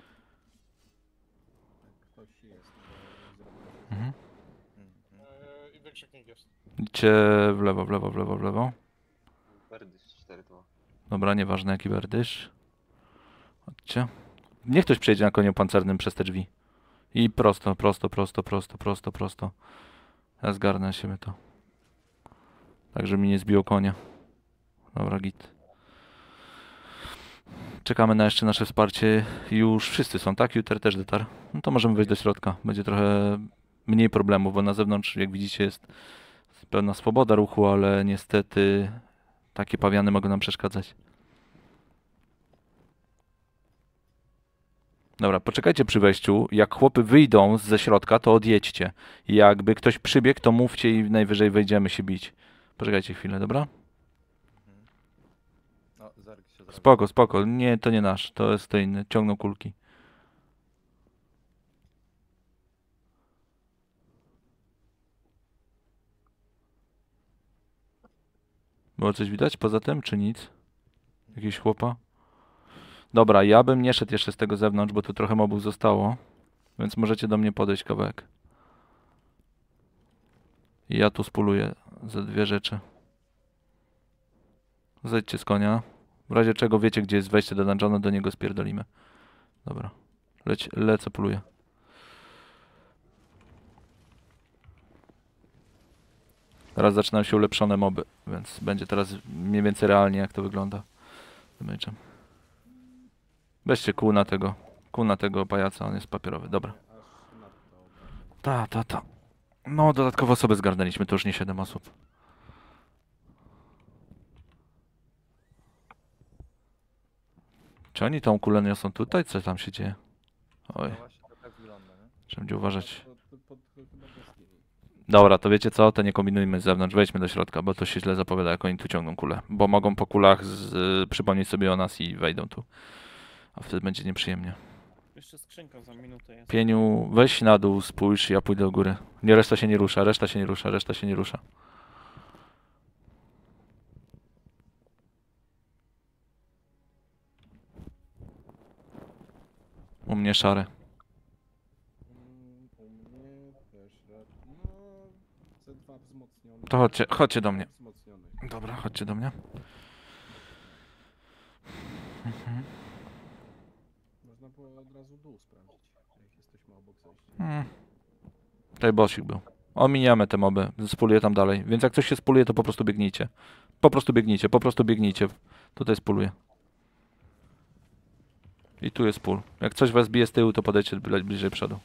Ktoś jest, bo zrobił. Mhm. Mhm. Yy, I wykrzyknik jest. Idźcie w lewo, w lewo, w lewo, w lewo. Berdys cztery dwa. Dobra, nieważne jaki werdysz. Chodźcie. Niech ktoś przejdzie na koniu pancernym przez te drzwi. I prosto, prosto, prosto, prosto, prosto, prosto. Ja zgarnę siebie to. Tak, żeby mi nie zbiło konia. Dobra, git. Czekamy na jeszcze nasze wsparcie. Już wszyscy są, tak? Juter też dotarł. No to możemy wejść do środka. Będzie trochę mniej problemów, bo na zewnątrz, jak widzicie, jest pełna swoboda ruchu, ale niestety takie pawiany mogą nam przeszkadzać. Dobra, poczekajcie przy wejściu. Jak chłopy wyjdą ze środka, to odjedźcie. Jakby ktoś przybiegł, to mówcie i najwyżej wejdziemy się bić. Poczekajcie chwilę, dobra? No, zerk się zrobił. Spoko, spoko. Nie, to nie nasz. To jest to inny. Ciągną kulki. Było coś widać poza tym, czy nic? Jakiś chłopa? Dobra, ja bym nie szedł jeszcze z tego zewnątrz, bo tu trochę mobów zostało. Więc możecie do mnie podejść kawałek. I ja tu spuluję ze dwie rzeczy. Zejdźcie z konia. W razie czego wiecie, gdzie jest wejście do dungeonu, do niego spierdolimy. Dobra. Leć, lecę, puluję. Teraz zaczynają się ulepszone moby, więc będzie teraz mniej więcej realnie, jak to wygląda. Zmyczem. Weźcie kół na tego, kół na tego pajaca, on jest papierowy. Dobra. Aż nad to ogarnę. Ta, ta, ta. No, dodatkowo osoby zgarnęliśmy, to już nie siedem osób. Czy oni tą kulę niosą tutaj? Co tam się dzieje? Oj, No właśnie to tak wygląda, nie? trzeba będzie uważać. To, to, pod, to chyba bez niej. Dobra, to wiecie co? To nie kombinujmy z zewnątrz, wejdźmy do środka, bo to się źle zapowiada, jak oni tu ciągną kulę. Bo mogą po kulach z, y, przypomnieć sobie o nas i wejdą tu. A wtedy będzie nieprzyjemnie. Jeszcze skrzynka za minutę jest. Pieniu, weź na dół, spójrz, ja pójdę do góry. Nie, reszta się nie rusza, reszta się nie rusza, reszta się nie rusza. U mnie szare. Mm, u mnie też rad... No, ze dwa wzmocnione. wzmocniony. To chodźcie, chodźcie do mnie. Wzmocniony. Dobra, chodźcie do mnie. Mhm. Można było od razu dół sprawdzić, jak jesteśmy obok zejścia. Mm. Tutaj bossik był. Ominiemy te moby, spuluję tam dalej. Więc jak coś się spuluje, to po prostu biegnijcie. Po prostu biegnijcie, po prostu biegnijcie. Tutaj spuluję. I tu jest pól. Jak coś was bije z tyłu, to podejdźcie bli- bliżej przodu.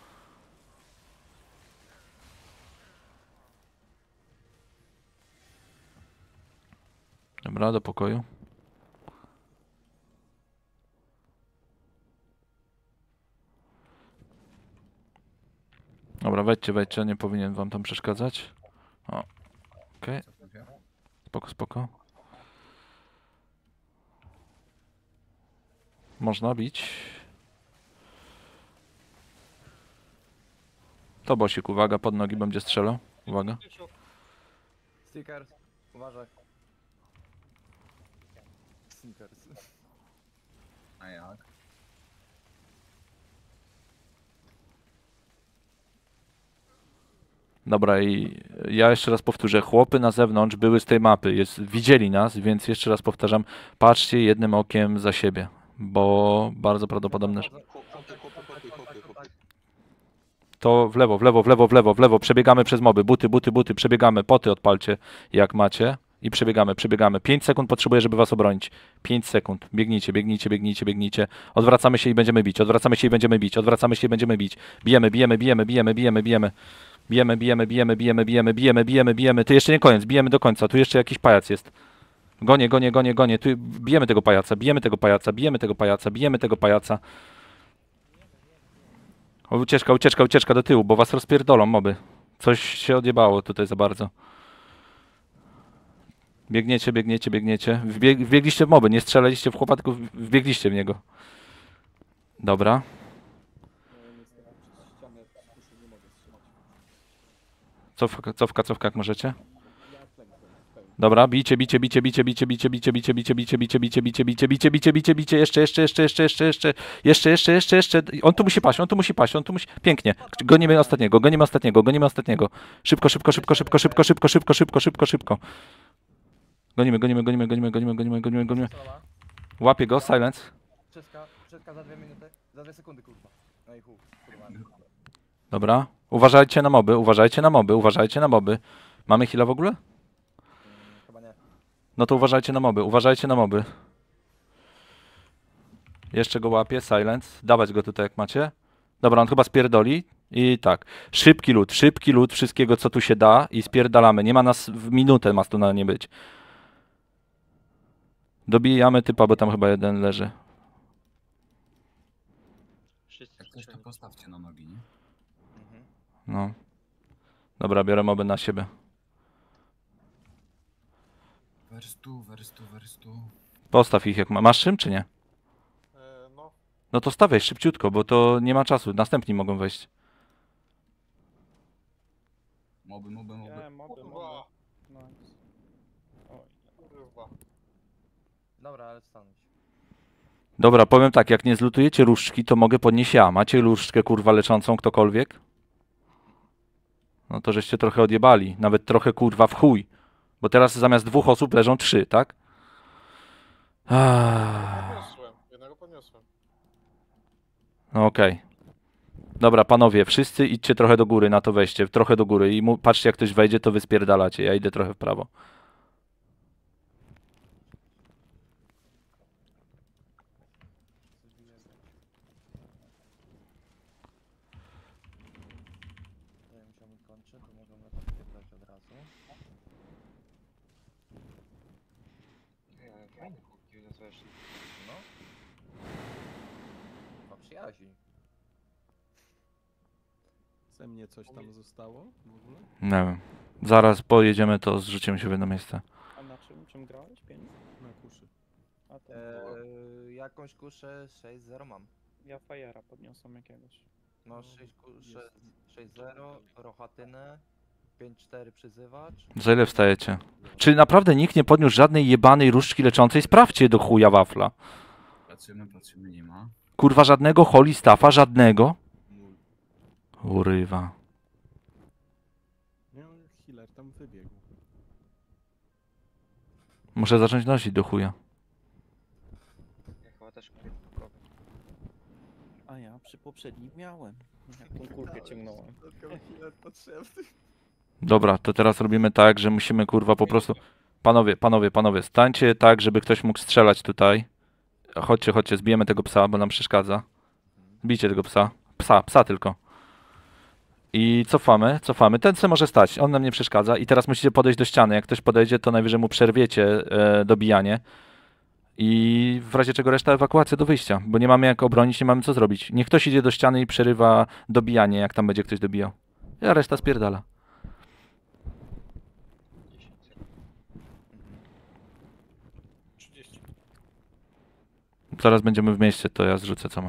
Dobra, do pokoju. Dobra, wejdźcie, wejdźcie, nie powinien wam tam przeszkadzać. O, okej, Cofnę się. spoko, spoko. Można bić. To bosik, uwaga, pod nogi będzie strzelał. Uwaga. Krzysiu, Stickers, uważaj. Snickers. A jak? Dobra, i ja jeszcze raz powtórzę, chłopy na zewnątrz były z tej mapy, jest, widzieli nas, więc jeszcze raz powtarzam, patrzcie jednym okiem za siebie, bo bardzo prawdopodobne, że... Chłopy, chłopy, chłopy, chłopy, chłopy. To w lewo, w lewo, w lewo, w lewo, w lewo, przebiegamy przez moby, buty, buty, buty, przebiegamy, poty odpalcie, jak macie i przebiegamy, przebiegamy. pięć sekund potrzebuję, żeby was obronić. pięć sekund, biegnijcie, biegnijcie, biegnijcie, biegnijcie, odwracamy się i będziemy bić, odwracamy się i będziemy bić, odwracamy się i będziemy bić, bijemy, bijemy, bijemy, bijemy, bijemy, bijemy. Bijemy, bijemy, bijemy, bijemy, bijemy, bijemy, bijemy, bijemy. To jeszcze nie koniec, bijemy do końca. Tu jeszcze jakiś pajac jest. Gonię, gonię, gonię, gonię. Tu bijemy tego pajaca, bijemy tego pajaca, bijemy tego pajaca, bijemy tego pajaca. O, ucieczka, ucieczka, ucieczka do tyłu, bo was rozpierdolą moby. Coś się odjebało tutaj za bardzo. Biegniecie, biegniecie, biegniecie. Wbieg, wbiegliście w moby, nie strzelaliście w chłopa, tylko wbiegliście w niego. Dobra. No, niestety przez ścianę z kuszu nie mogę strzelać. Cofka, cofka, cofka, jak możecie. Ja klękłem w pełni. Dobra, bicie, bicie, bicie, bicie, bicie, bicie, bicie, bicie, bicie, bicie, bicie, bicie, bicie, bicie, bicie, bicie, bicie, bicie, jeszcze, jeszcze, jeszcze, jeszcze, jeszcze, jeszcze, jeszcze, jeszcze, jeszcze, jeszcze. On tu musi paść, on tu musi paść, on tu musi. Pięknie. Gonimy ostatniego, gonimy ostatniego, gonimy ostatniego. Szybko, szybko, szybko, szybko, szybko, szybko, szybko, szybko, szybko, szybko. Gonimy, gonimy, gonimy, gonimy, gonimy, gonimy, gonimy, gonimy. Strzała. Łapię go, silence. Wszystka, wszystka za dwie minuty. Za dwie sekundy, kurwa. No i chuj, kurwa. Dobra. Uważajcie na moby, uważajcie na moby, uważajcie na moby. Mamy heala w ogóle? Mm, chyba nie. No to uważajcie na moby, uważajcie na moby. Jeszcze go łapię, silence. Dawać go tutaj jak macie. Dobra, on chyba spierdoli. I tak. Szybki lód, szybki lód wszystkiego co tu się da i spierdalamy. Nie ma nas w minutę, ma tu na nie być. Dobijamy typa, bo tam chyba jeden leży. Wszyscy Jak coś to postawcie na nogi, nie? Mhm. No. Dobra, biorę moby na siebie. Werstu, werstu, werstu. Postaw ich jak ma. Masz czym czy nie? e, no, No to stawiaj szybciutko, bo to nie ma czasu. Następni mogą wejść. Moby, moby, moby. Nie, moby, kurwa, moby. Nice. Oj. kurwa. Dobra, ale stanąć. Dobra, powiem tak, jak nie zlutujecie różdżki, to mogę podnieść ja. Macie różdżkę kurwa leczącą ktokolwiek? No to żeście trochę odjebali. Nawet trochę kurwa w chuj. Bo teraz zamiast dwóch osób leżą trzy, tak? Ah. Podniosłem, jednego podniosłem. No okej. Dobra, panowie, wszyscy idźcie trochę do góry na to wejście, trochę do góry i mu, patrzcie, jak ktoś wejdzie, to wy spierdalacie. Ja idę trochę w prawo. Zanim się mi kończy, to możemy to wybrać od razu. Nie, fajne chłopki, no co jeszcze. No. Ma przyjaźni. Ze mnie coś tam zostało w ogóle? Nie wiem. Zaraz pojedziemy, to zrzucimy się w jedno miejsce. A na czym, czym grałeś? Pięć? Na kuszy. A to Eee, jakąś kuszę sześć zero mam. ja Fajera podniosłem jakiegoś. No sześć kusze sześć zero, Rochatynę, pięć cztery przyzywacz. Za ile wstajecie? Czy naprawdę nikt nie podniósł żadnej jebanej różdżki leczącej? Sprawdźcie do chuja wafla. Patrzymy, patrzymy, nie ma. Kurwa, żadnego holy staffa, żadnego? Nul. Urywa. No, healer tam wybiegł. Muszę zacząć nosić do chuja. Ja chyba też kupię pakowy. A ja przy poprzednim miałem. Jak tą kulkę ciągnąłem. Dobra, to teraz robimy tak, że musimy kurwa po prostu... Panowie, panowie, panowie, stańcie tak, żeby ktoś mógł strzelać tutaj. Chodźcie, chodźcie, zbijemy tego psa, bo nam przeszkadza. Bijcie tego psa. Psa, psa tylko. I cofamy, cofamy. Ten co może stać, on nam nie przeszkadza. I teraz musicie podejść do ściany. Jak ktoś podejdzie, to najwyżej mu przerwiecie e, dobijanie. I w razie czego reszta ewakuacja do wyjścia, bo nie mamy jak obronić, nie mamy co zrobić. Niech ktoś idzie do ściany i przerywa dobijanie, jak tam będzie ktoś dobijał. A reszta spierdala. dziesięć sekund. trzydzieści. Zaraz będziemy w mieście, to ja zrzucę co mam.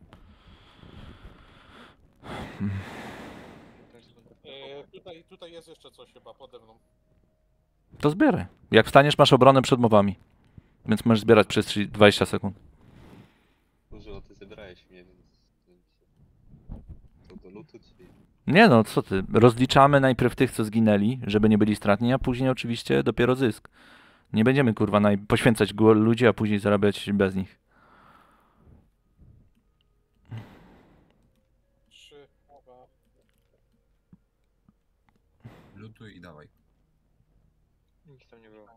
Też będę E, tutaj, tutaj jest jeszcze coś chyba pode mną. To zbieraj. Jak wstaniesz, masz obronę przed mowami. Więc możesz zbierać przez dwadzieścia sekund. Dużo ty zebrałeś mnie, więc... więc... To do lutu, czy... Nie no, co ty. Rozliczamy najpierw tych, co zginęli, żeby nie byli stratni, a później oczywiście dopiero zysk. Nie będziemy kurwa naj... poświęcać go- ludzi, a później zarabiać bez nich. trzy, dwa... Lutuj i dawaj. Nic tam nie było.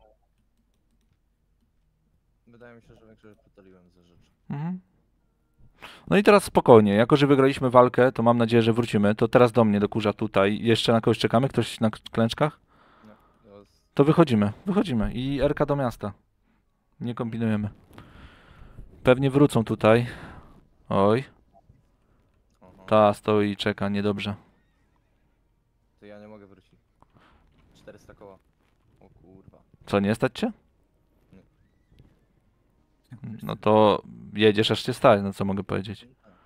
Wydaje mi się, że większość pytaliłem za rzeczy. Mhm. No i teraz spokojnie, jako że wygraliśmy walkę, to mam nadzieję, że wrócimy. To teraz do mnie, do kurza tutaj. Jeszcze na kogoś czekamy? Ktoś na klęczkach? No, teraz... To wychodzimy, wychodzimy. I Erka do miasta. Nie kombinujemy. Pewnie wrócą tutaj. Oj, Aha. ta stoi i czeka, niedobrze. To ja nie mogę wrócić. czterysta koła. O kurwa. Co, nie stać cię? No to jedziesz aż cię stać, no co mogę powiedzieć.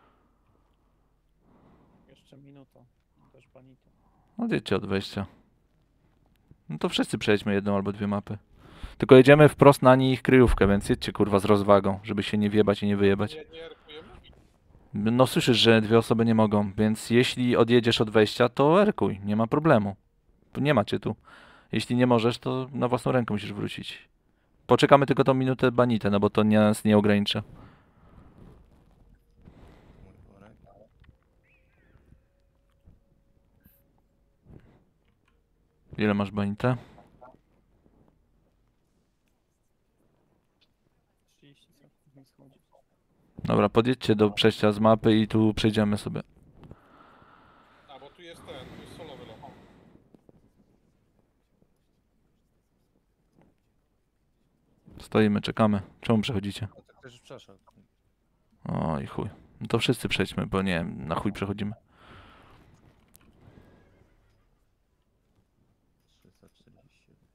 Jeszcze minuta. Też panito. Odjedźcie od wejścia. No to wszyscy przejdźmy jedną albo dwie mapy. Tylko jedziemy wprost na nich kryjówkę, więc jedźcie kurwa z rozwagą, żeby się nie wjebać i nie wyjebać. Nie, nie erkujemy? No słyszysz, że dwie osoby nie mogą, więc jeśli odjedziesz od wejścia, to erkuj, nie ma problemu. Nie macie tu. Jeśli nie możesz, to na własną rękę musisz wrócić. Poczekamy tylko tą minutę banitę, no bo to nie, nas nie ogranicza. Mój worek. Ile masz banitę? trzydzieści sekund mi schodzi. Dobra, podjedźcie do przejścia z mapy i tu przejdziemy sobie. A, bo tu jest ten, tu jest solowy lot. Stoimy, czekamy. Czemu przechodzicie? A to ktoś już przeszedł. Oj chuj. No to wszyscy przejdźmy, bo nie wiem, na chuj przechodzimy. trzysta czterdzieści siedem.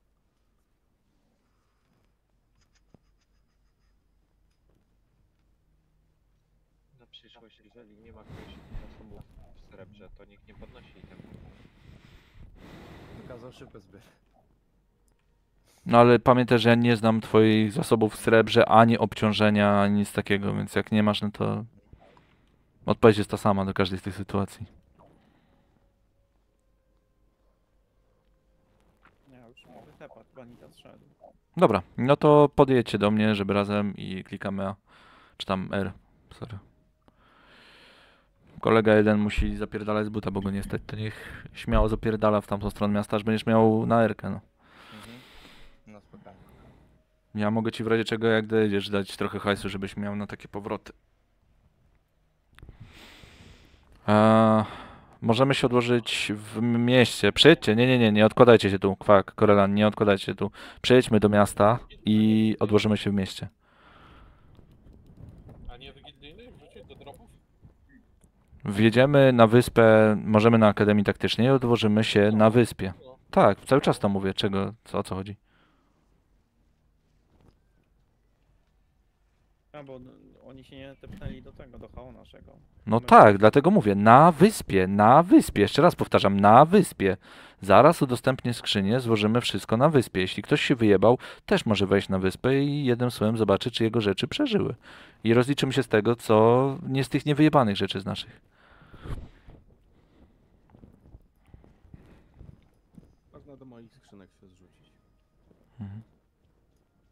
Na przyszłość, jeżeli nie ma kogoś zasobów w srebrze, to niech nie podnosi temu. Wykazał szybko zbyt. No ale pamiętaj, że ja nie znam twoich zasobów w srebrze, ani obciążenia, ani nic takiego, więc jak nie masz, no to odpowiedź jest ta sama do każdej z tych sytuacji. Ja już mogę tepać, panita zszedł. Dobra, no to podjedźcie do mnie, żeby razem i klikamy A, czy tam R, sorry. Kolega jeden musi zapierdalać z buta, bo go nie stać, to niech śmiało zapierdala w tamtą stronę miasta, aż będziesz miał na R-kę, no. Mhm. No spokojnie. Ja mogę ci w razie czego, jak dojedziesz, dać trochę hajsu, żebyś miał na takie powroty. Eee, możemy się odłożyć w mieście. Przyjedźcie, nie, nie, nie, nie odkładajcie się tu, kwak, Korelan, nie odkładajcie się tu. Przyjedźmy do miasta i odłożymy się w mieście. A nie do gildyjnej wrzucić do dropów? Wjedziemy na wyspę, możemy na Akademii Taktycznej i odłożymy się na wyspie. No. Tak, cały czas to mówię, czego, co, o co chodzi. A bo n- oni się nie tepnęli do tego, do hału naszego. No My- tak, dlatego mówię, na wyspie, na wyspie, jeszcze raz powtarzam, na wyspie. Zaraz udostępnię skrzynię, złożymy wszystko na wyspie. Jeśli ktoś się wyjebał, też może wejść na wyspę i jednym słowem zobaczy, czy jego rzeczy przeżyły. I rozliczymy się z tego, co nie z tych niewyjebanych rzeczy z naszych. Można do moich skrzynek się zrzucić. Mhm.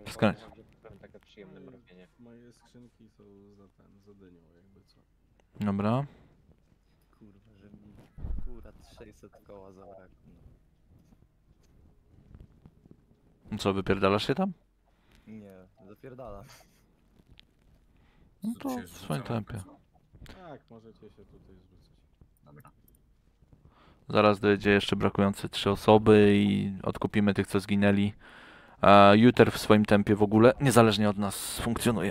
Skąd? Uważam, że powiem takie przyjemne mrowienie. Moje skrzynki są za ten, za dynią, jakby co. Dobra. Kurwa, że mi akurat sześćset koła zabrakło. No. Co, wypierdalasz się tam? Nie, zapierdalam. No Co, to się w swoim zrzucało w tempie. końcu? Tak, możecie się tutaj zrzucać. Dobra. Zaraz dojedzie jeszcze brakujące trzy osoby i odkupimy tych, co zginęli. A Juter w swoim tempie w ogóle, niezależnie od nas, funkcjonuje.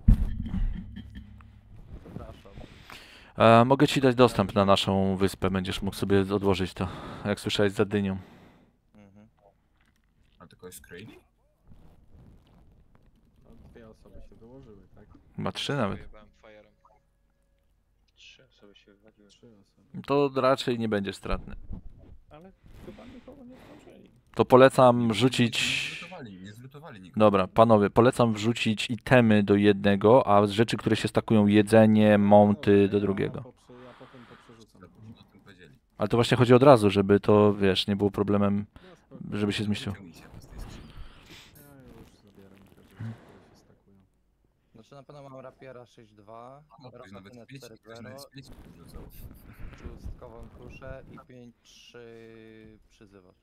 Przepraszam. A mogę ci dać dostęp na naszą wyspę, będziesz mógł sobie odłożyć to, jak słyszałeś, za dynią. Mhm. A tylko jest Crazy? No, dwie osoby się wyłożyły, tak? Chyba trzy nawet. Wyjebałem fajerem. Trzy osoby się wywaliły. Trzy osoby. To raczej nie będzie stratny. Ale chyba nikogo nie zdążyli. To polecam Nie rzucić... zlutowali, nie zlutowali nikogo. Dobra, panowie, polecam wrzucić itemy do jednego, a z rzeczy, które się stakują, jedzenie, monty do Ja drugiego. poprze- Ja potem to przerzucam. Za późno o tym powiedzieli. Ale to właśnie chodzi od razu, żeby to, wiesz, nie było problemem, No, spoko. żeby się zmieściło. Wyciągnij się z tej skrzyni. Ja już zabieram te rzeczy, które się stakują. Znaczy na pewno mam rapiera sześć dwa, No, ktoś nawet rafetynę śmieci, cztery ktoś nawet zero, śmieci wrzucał. szóstkową kuszę i pięć trzy przyzywasz.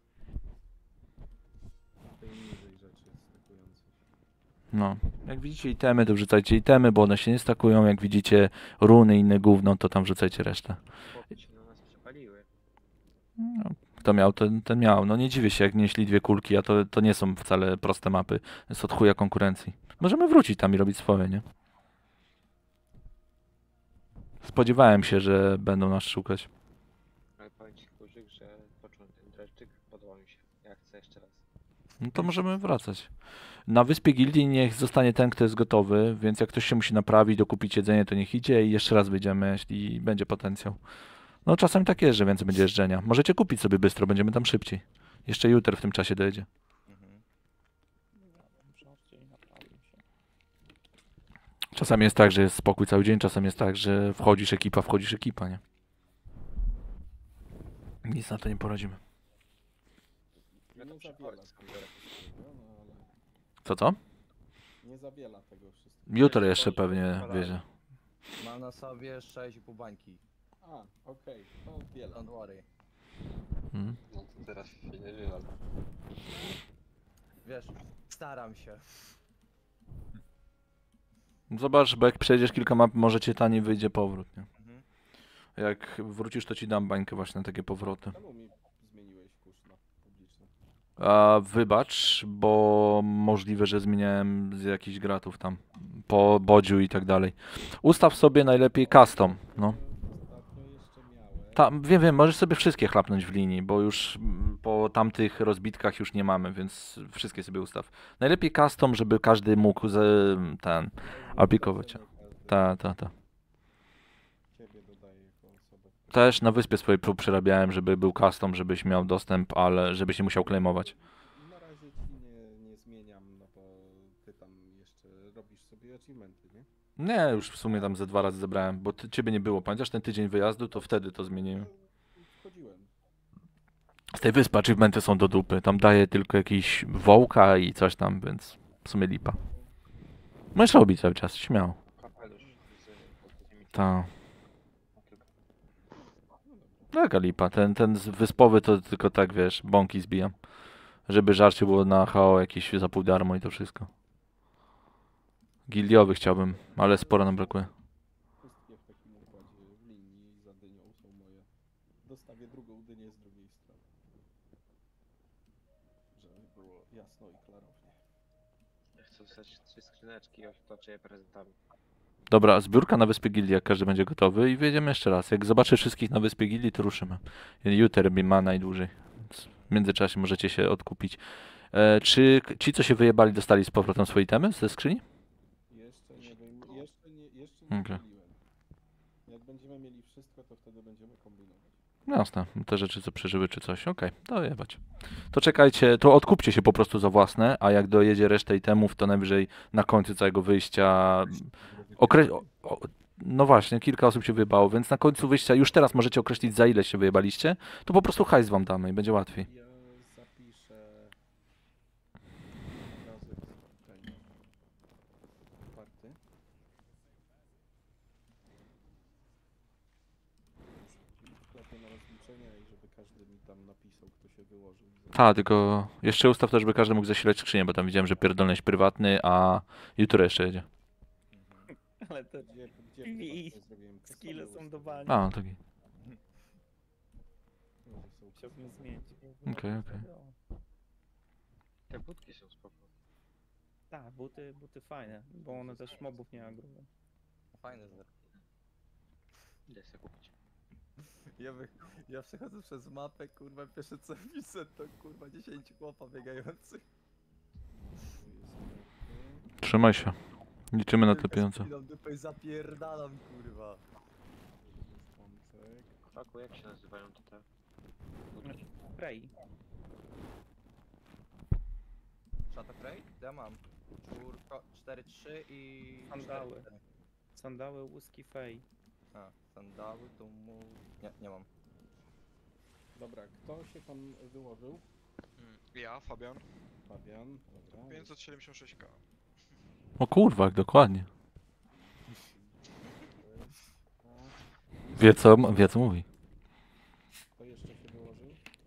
Tej niżej rzeczy stakujące się. No. Jak widzicie itemy, to wrzucajcie itemy, bo one się nie stakują. Jak widzicie runy i inne gówno, to tam wrzucajcie resztę. Chłopy się na nas przepaliły. No, kto miał, ten, ten miał. No nie dziwię się, jak nieśli dwie kulki, a to, to nie są wcale proste mapy. Jest od chuja konkurencji. Możemy wrócić tam i robić swoje, nie? Spodziewałem się, że będą nas szukać. Ale powiem ci Kurzyk, że poczułem ten dreszczyk, podobał mi się. Ja chcę jeszcze raz. No to możemy wracać. Na wyspie gildii niech zostanie ten, kto jest gotowy, więc jak ktoś się musi naprawić, dokupić jedzenie, to niech idzie i jeszcze raz wyjdziemy, jeśli będzie potencjał. No czasem tak jest, że więcej będzie jeżdżenia. Możecie kupić sobie bystro, będziemy tam szybciej. Jeszcze Juter w tym czasie dojedzie. Mhm. Żarcie i naprawił się. Czasami jest tak, że jest spokój cały dzień, czasem jest tak, że wchodzisz ekipa, wchodzisz ekipa, nie? Nic na to nie poradzimy. Ja to Nie zawiela przechodzę. tego wszystkiego, no ale Co to? nie zawiela tego wszystkiego. Juter jeszcze pewnie wiezie. Mam na sobie sześć i pół bańki. A, okej, to wiele. Don't worry. Mhm. No to teraz się nie wie, ale... Wiesz, staram się. Zobacz, bo jak przejdziesz kilka map, może cię taniej wyjdzie powrót, nie? Mhm. Jak wrócisz, to ci dam bańkę właśnie na takie powroty. Czemu mi zmieniłeś kurz na publiczny? A wybacz, bo możliwe, że zmieniałem z jakichś gratów tam, po bodziu i tak dalej. Ustaw sobie najlepiej custom, no. Ostatnio jeszcze miałem. Tam, wiem, wiem, możesz sobie wszystkie chlapnąć w linii, bo już mm, po tamtych rozbitkach już nie mamy, więc wszystkie sobie ustaw. Najlepiej custom, żeby każdy mógł z, ten, aplikować. Ta, ta, ta. Ciebie dodaję jako osobę. Też na wyspie swojej prób przerabiałem, żeby był custom, żebyś miał dostęp, ale żebyś nie musiał claimować. Na razie ci nie, nie zmieniam, no bo ty tam jeszcze robisz sobie achievementy, nie? Nie, już w sumie tam ze dwa razy zebrałem, bo ty, ciebie nie było. Pamiętasz ten tydzień wyjazdu, to wtedy to zmieniłem. Wchodziłem. Z tej wyspy achievementy są do dupy. Tam daje tylko jakiś wołka i coś tam, więc w sumie lipa. Możesz robić cały czas, śmiało. Kapelusz z podwójnymi Ta. Jaka lipa. Ten, ten z- wyspowy to tylko tak, wiesz, bąki zbijam. Żeby żarcie było na H O jakieś za pół darmo i to wszystko. Gildiowy chciałbym, ale sporo nam brakuje. Wszystkie w takim układzie w linii za dynią są moje. Dostawię drugą dynię z drugiej strony. Żeby było jasno i klarownie. Ja chcę dostać trzy skrzyneczki i otoczę je prezentami. Dobra, zbiórka na wyspie gildii, jak każdy będzie gotowy i wjedziemy jeszcze raz. Jak zobaczę wszystkich na wyspie gildii, to ruszymy. Juter ma najdłużej. Więc w międzyczasie możecie się odkupić. E, czy k- ci, co się wyjebali, dostali z powrotem swoje itemy ze skrzyni? Jeszcze nie wiem, jeszcze nie, jeszcze nie Okej. dzieliłem. Jak będziemy mieli wszystko, to wtedy będziemy kombinować. Jasne, te rzeczy, co przeżyły, czy coś. Okej, to jebać. To czekajcie, to odkupcie się po prostu za własne, a jak dojedzie resztę itemów, to najwyżej na końcu całego wyjścia... Okre... o- o- No właśnie, kilka osób się wyjebało, więc na końcu wyjścia już teraz możecie określić, za ile się wyjebaliście, to po prostu hajs wam damy i będzie łatwiej. Ja zapiszę razy okej. ustawienia i żeby każdy mi tam napisał, kto się wyłożył. Tak, tylko jeszcze ustaw też, by każdy mógł zasilać skrzynię, bo tam widziałem, że pierdolność prywatny, a jutro jeszcze jedzie. Ale te Gdzie, gdzie I prywatnie zrobiłem skille custom są do ustawienia. bani. A, no taki. No, że są Chciałbym custom. zmienić. Okej, okej. Te budki są spoko. Tak, buty, buty fajne, bo one też mobów nie agrują. Fajne zero. Idę sobie kupić. Ja, wy... ja przechodzę przez mapę, kurwa, pierwsze co widzę to kurwa dziesięć chłopa biegających. Trzymaj się. Liczymy na te pieniądze. Chwilą dupę i zapierdalam, kurwa. Pączek. Faku, jak się nazywają te te? Znaczy, Prey. Szata Prey? Ja mam. Czwórko, cztery trzy i... Sandały. cztery cztery. Sandały, łuski, fej. A, sandały to mu... Nie, nie mam. Dobra, kto się tam wyłożył? Ja, Fabian. Fabian, dobra. pięćset siedemdziesiąt sześć K. O kurwa, jak dokładnie. Wie co, wie co mówi. Kto jeszcze się wyłożył?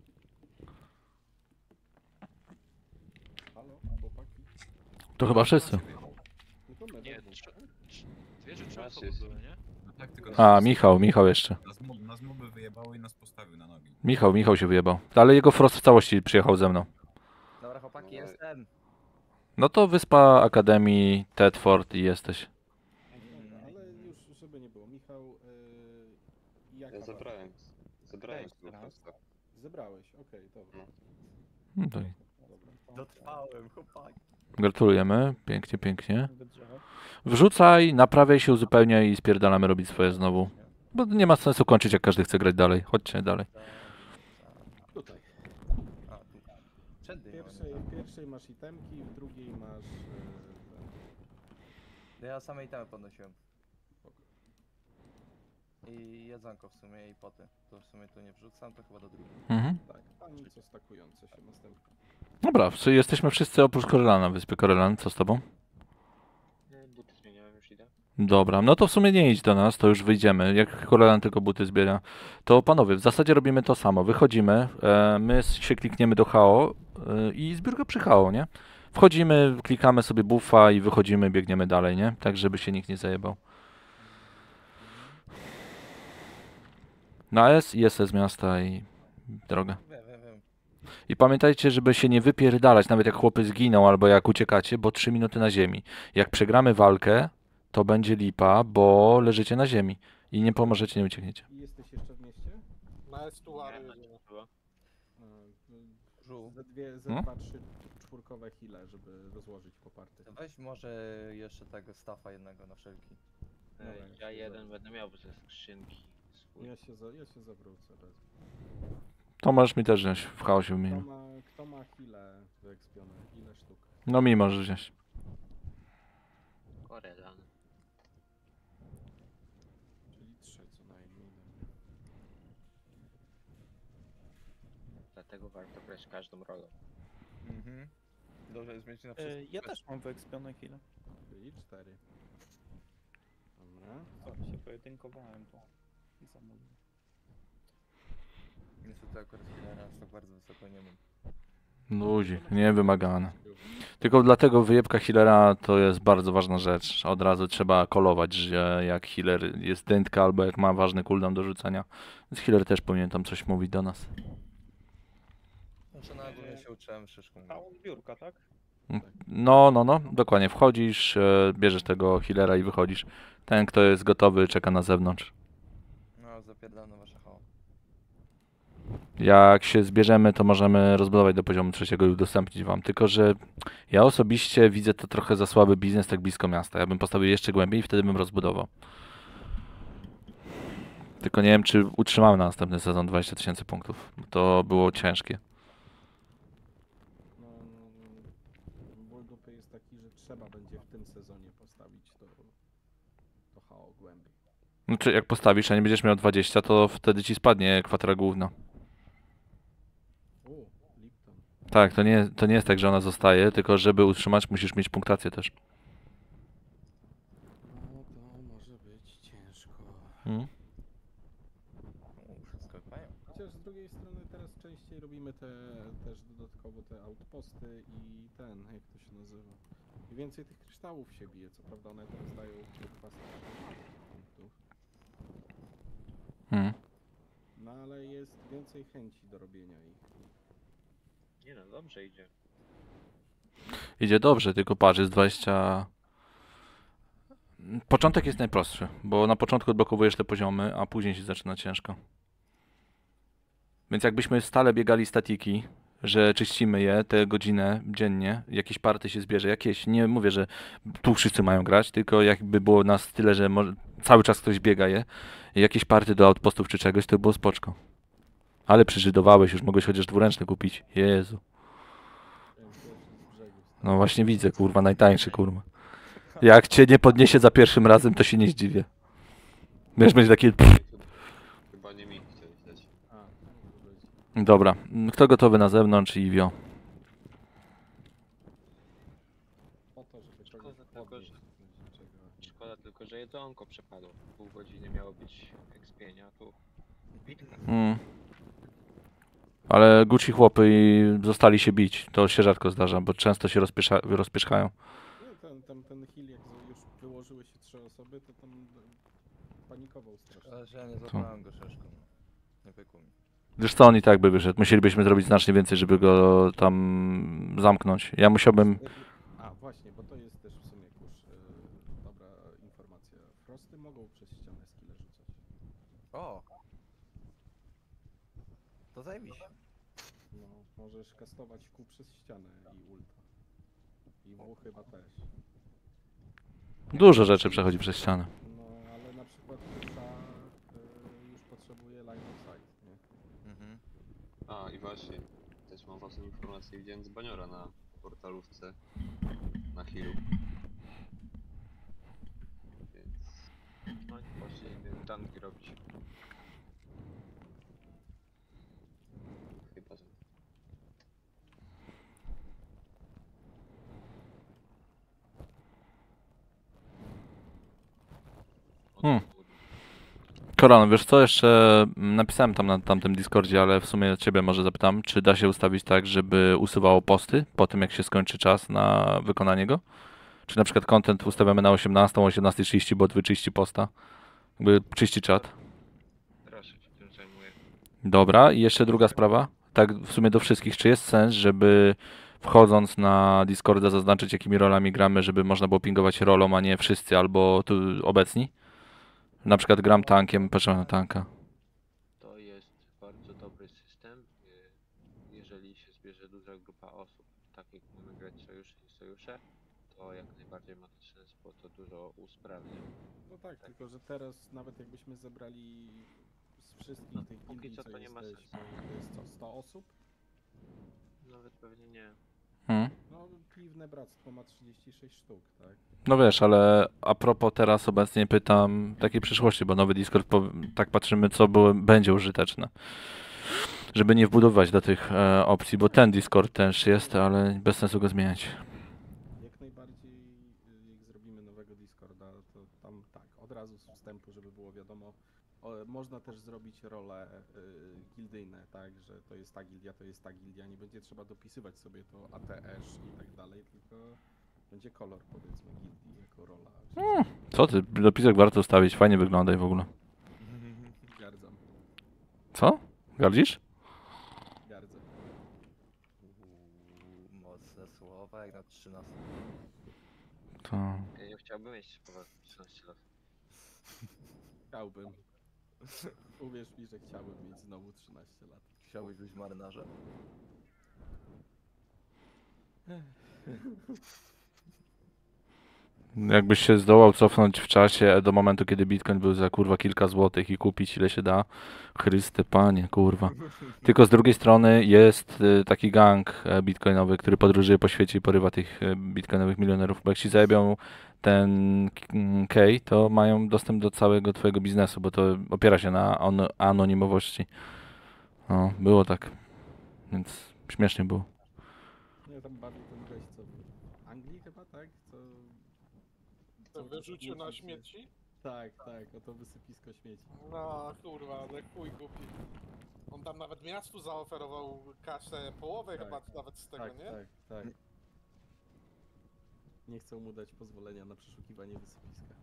Halo, chłopaki? To chyba wszyscy. No to my Nie, we dwóch, trze- tak? Dwie czy trzy Raz osoby jest. były, nie? No tak, tylko A, nas, Michał, Michał jeszcze. nas, mob, nas moby wyjebały i nas postawił na nogi. Michał, Michał się wyjebał. Ale jego Frost w całości przyjechał ze mną. Dobra chłopaki, No, jestem. No to wyspa Akademii, Tedford i jesteś. Dobra, ale już, żeby nie było. Michał, yy, jaka Ja wasza? zabrałem. Zabrałem Weź tego teraz. prosta. Zebrałeś, okej, dobra. No to dobra. Dotrwałem, chłopaki. gratulujemy. Pięknie, pięknie. Wydrzewo. Wrzucaj, naprawiaj się, uzupełniaj i spierdalamy robić swoje znowu. Bo nie ma sensu kończyć, jak każdy chce grać dalej. Chodźcie dalej. Tutaj. A, tu. Przed W pierwszej, w pierwszej masz itemki, w drugiej masz... Yy, Ja same itemy podnosiłem. I jedzonko w sumie i poty. To w sumie tu nie wrzucam, to chyba do drugiej. Mhm. tak, tam co stakujące się następnie. Dobra, w sumie jesteśmy wszyscy oprócz Korelana na wyspie. Korelan, co z tobą? Nie, buty zmieniałem, już idę. Dobra, no to w sumie nie idź do nas, to już wyjdziemy. Jak Korelan tylko buty zbiera, to panowie, w zasadzie robimy to samo. Wychodzimy, e, my się klikniemy do H O e, i zbiórka przy H O, nie? Wchodzimy, klikamy sobie buffa i wychodzimy, biegniemy dalej, nie? Tak, żeby się nikt nie zajebał. Na S i S z miasta i droga. Wiem, wiem, wiem. I pamiętajcie, żeby się nie wypierdalać, nawet jak chłopy zginą albo jak uciekacie, bo trzy minuty na ziemi. Jak przegramy walkę, to będzie lipa, bo leżycie na ziemi i nie pomożecie, nie uciekniecie. I jesteś jeszcze w mieście? Na estuary Nie, jedziemy. chyba. A, y, Żół. ze dwie, ze Hmm? dwa, trzy czwórkowe heale, żeby rozłożyć poparty. To weź może jeszcze tego staffa jednego na wszelki. Ej, Dobra, ja już jeden zaraz. będę miał ze skrzynki swój. Ja się, za, ja się zawrócę. Raz. To możesz mi też wziąć w chaosie Kto wymienił. ma, kto ma heale wyekspione? Ile sztuk? No mi możesz wziąć. Korelan. Czyli trzy co najmniej. Dlatego warto grać każdą rolą. Mhm. Dobrze jest mieć na E, wszystko. ja też mam wyekspione chwilę. Czyli cztery. Dobra. Sorry, się pojedynkowałem to. Zamówiłem. Niestety akurat healera aż tak bardzo wysoko nie mam. Luzik, nie wymagane. Tylko dlatego wyjebka healera to jest bardzo ważna rzecz. Od razu trzeba kolować, że jak healer jest dętka albo jak ma ważny cooldown do rzucania. Więc healer też powinien tam coś mówić do nas. Znaczy na ogólnie się uczyłem szyszką. A on biurka, tak? No, no, no, dokładnie. Wchodzisz, e, bierzesz tego healera i wychodzisz. Ten, kto jest gotowy, czeka na zewnątrz. No, zapierdalam na wasze hało. Jak się zbierzemy, to możemy rozbudować do poziomu trzeciego i udostępnić wam. Tylko, że ja osobiście widzę to trochę za słaby biznes tak blisko miasta. Ja bym postawił jeszcze głębiej i wtedy bym rozbudował. Tylko nie wiem, czy utrzymamy na następny sezon dwadzieścia tysięcy punktów. Bo to było ciężkie. No, ból dupy jest taki, że trzeba będzie w tym sezonie postawić to, to H O głębiej. Znaczy, jak postawisz, a nie będziesz miał dwadzieścia, to wtedy ci spadnie kwatera główna. U, Lipton. Tak, to nie, to nie jest tak, że ona zostaje, tylko żeby utrzymać, musisz mieć punktację też. No to może być ciężko. Hmm? O, wszystko pają. Chociaż z drugiej drugiej strony teraz częściej robimy te też dodatkowo te outposty i ten, jak to się nazywa. I więcej tych kryształów się bije, co prawda one teraz dają kurwa punktów. Hmm. No ale jest więcej chęci do robienia ich. Nie no, dobrze idzie. Idzie dobrze, tylko patrz, jest dwadzieścia... Początek jest najprostszy, bo na początku odblokowujesz te poziomy, a później się zaczyna ciężko. Więc jakbyśmy stale biegali statiki, że czyścimy je tę godzinę dziennie, jakieś party się zbierze, jakieś, nie mówię, że tu wszyscy mają grać, tylko jakby było nas tyle, że może, cały czas ktoś biega je, i jakieś party do outpostów czy czegoś, to by było spoczko. Ale przyżydowałeś, już mogłeś chociaż dwuręczny kupić. Jezu. No właśnie widzę, kurwa, najtańszy, kurwa. Jak cię nie podniesie za pierwszym razem, to się nie zdziwię. Wiesz, będzie takie... Chyba nie mi chciałeś dać. A, tak, Dobra, kto gotowy na zewnątrz? Iwio. po to, żeby Szkoda kogoś tylko, podnieść, że- w razie czego. Szkoda tylko, że jedzonko przepadło. Pół godziny miało być ekspienia, tu... Mm. Ale Gucci chłopy i zostali się bić. To się rzadko zdarza, bo często się rozpiesza, rozpieszkają. Nie, ten, ten, ten heal, jak z- już wyłożyły się trzy osoby, to tam e, panikował strasznie. Ale że ja nie złapałem go szyszką. Nie pykło mi. Gdyż co on i tak by wyszedł. Musielibyśmy zrobić znacznie więcej, żeby go tam zamknąć. Ja musiałbym... A, właśnie, bo to jest też w sumie kurz, e, dobra informacja. Frosty mogą przez ścianę skille rzucać. O! To zajebiście. No, możesz kastować Q przez ścianę i ulta. I W chyba też. Dużo rzeczy przechodzi przez ścianę. No, ale na przykład Kusza e, już potrzebuje line of sight, nie? Mhm. A i właśnie, też mam ważną informację, widziałem z baniora na portalówce na healu. Więc No i poszli tanki robić. chyba, że... Hmm. Koran, wiesz co, jeszcze mm, napisałem tam na tamtym Discordzie, ale w sumie ciebie może zapytam, czy da się ustawić tak, żeby usuwało posty po tym, jak się skończy czas na wykonanie go? Czy na przykład content ustawiamy na osiemnastą, o osiemnasta trzydzieści bot wyczyści posta? Jakby czyści czat. Proszę się tym zajmuję. Dobra, i jeszcze druga sprawa, tak w sumie do wszystkich, czy jest sens, żeby wchodząc na Discorda zaznaczyć, jakimi rolami gramy, żeby można było pingować rolą, a nie wszyscy albo tu obecni? Na przykład gram tankiem, patrzę na tanka. To jest bardzo dobry system, y, jeżeli się zbierze duża grupa osób, tak jak mamy grać sojusze i sojusze, to jak najbardziej ma to sens, bo to dużo usprawnia. No tak, tylko że teraz nawet jakbyśmy zebrali z wszystkich No, tych póki gildii, co co to nie ma jesteś, sensu. to jest co, sto osób? Nawet pewnie nie. Hmm? No, Piwne Bractwo ma trzydzieści sześć sztuk, tak? No wiesz, ale a propos teraz obecnie pytam takiej przyszłości, bo nowy Discord, po, tak patrzymy, co było, będzie użyteczne. Żeby nie wbudować do tych e, opcji, bo ten Discord też jest, ale bez sensu go zmieniać. Jak najbardziej, y, jak zrobimy nowego Discorda, to tam tak, od razu z wstępu, żeby było wiadomo, o, można też zrobić role y, gildyjne, tak, że to jest ta gildia, to jest ta gildia, nie będzie trzeba dopisywać sobie to A T S i tak dalej, tylko będzie kolor, powiedzmy, gildii jako rola. Hmm. Co ty, dopisek warto ustawić, fajnie wygląda i w ogóle. Gardzam, Co? Gardzisz? gardzę. Uuu, mocne słowa, jak na trzynaście. To... Ja nie chciałbym mieć chyba trzynaście lat. Chciałbym. Uwierz mi, że chciałbym mieć znowu trzynaście lat. Chciałbyś być marynarzem? Jakbyś się zdołał cofnąć w czasie do momentu, kiedy Bitcoin był za kurwa kilka złotych i kupić ile się da. Chryste panie, kurwa. Tylko z drugiej strony jest y, taki gang e, bitcoinowy, który podróżuje po świecie i porywa tych e, bitcoinowych milionerów. Bo jak ci zajebią ten k- m, key, to mają dostęp do całego twojego biznesu, bo to opiera się na on- anonimowości. No, było tak. Więc śmiesznie było. Nie, tam bawił ten gość, co w Anglii chyba, tak? Co... To co wyrzucił na kłócił się- śmieci? Tak, tak, oto wysypisko śmieci. No kurwa, ale chuj głupi. On tam nawet miastu zaoferował kasę, połowę Tak, chyba nawet z tego, Tak, nie? tak, tak. Nie chcą mu dać pozwolenia na przeszukiwanie wysypiska.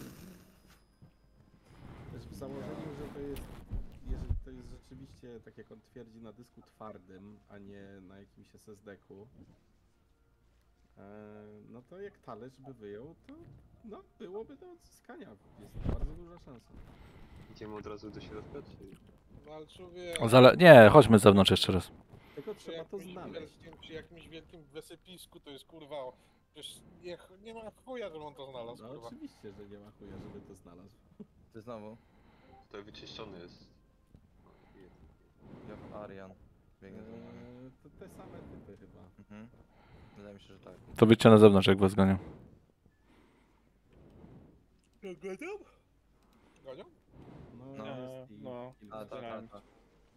Też w założeniu, że to jest, jeżeli to jest rzeczywiście, tak jak on twierdzi, na dysku twardym, a nie na jakimś S S D-ku, e, no to jak talerz by wyjął, to no, byłoby do odzyskania. Jest bardzo duża szansa. Idziemy od razu do środka, czy... No ale człowiek... Zale... Nie, chodźmy z zewnątrz jeszcze raz. Tylko Przy trzeba to jakimś, znaleźć. wielkim, przy jakimś wielkim wysypisku to jest kurwa... Przecież nie, nie ma chuja, żeby on to znalazł, No kurwa. oczywiście, że nie ma chuja, żeby to znalazł. Ty znowu? Tutaj wyczyszczony jest. Jak Arian. Biegnie za nami. Eee, to te same typy chyba. Mhm. Wydaje mi się, że tak. To wyjdźcie na zewnątrz, jak was gonią. Gonią? Gonią? No, No. jest i No. kilka. A, tak, tak, tak.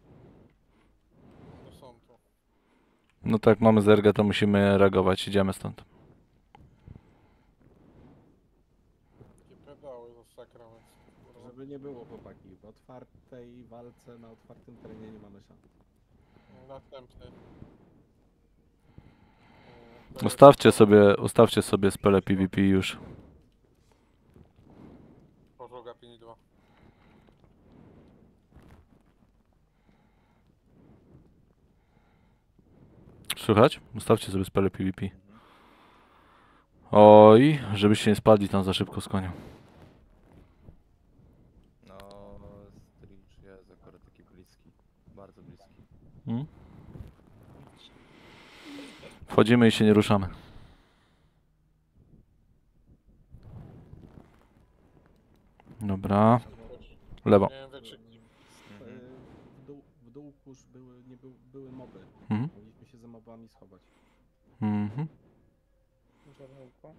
To są tu. No tak, mamy zergę, to musimy reagować. Idziemy stąd. Takie pedały za sakrament. kurwa. Żeby nie było, chłopaki, w otwartej walce na otwartym terenie nie mamy szans. Następny. E, Ustawcie sobie, ustawcie sobie spele PvP już. Pożoga pięć dwa. Słychać? Ustawcie sobie spele PvP. Oj, żebyście nie spadli tam za szybko z konia. No, Stritch jest akurat taki bliski. Bardzo bliski. Hmm? Wchodzimy i się nie ruszamy. Dobra. Lewo. Miałem wykrzyknik. Mhm. Eee, w, dół, w dół kurz były, nie był, były moby. Mhm. Mogliśmy się za mobami schować. Mhm. Żarełko.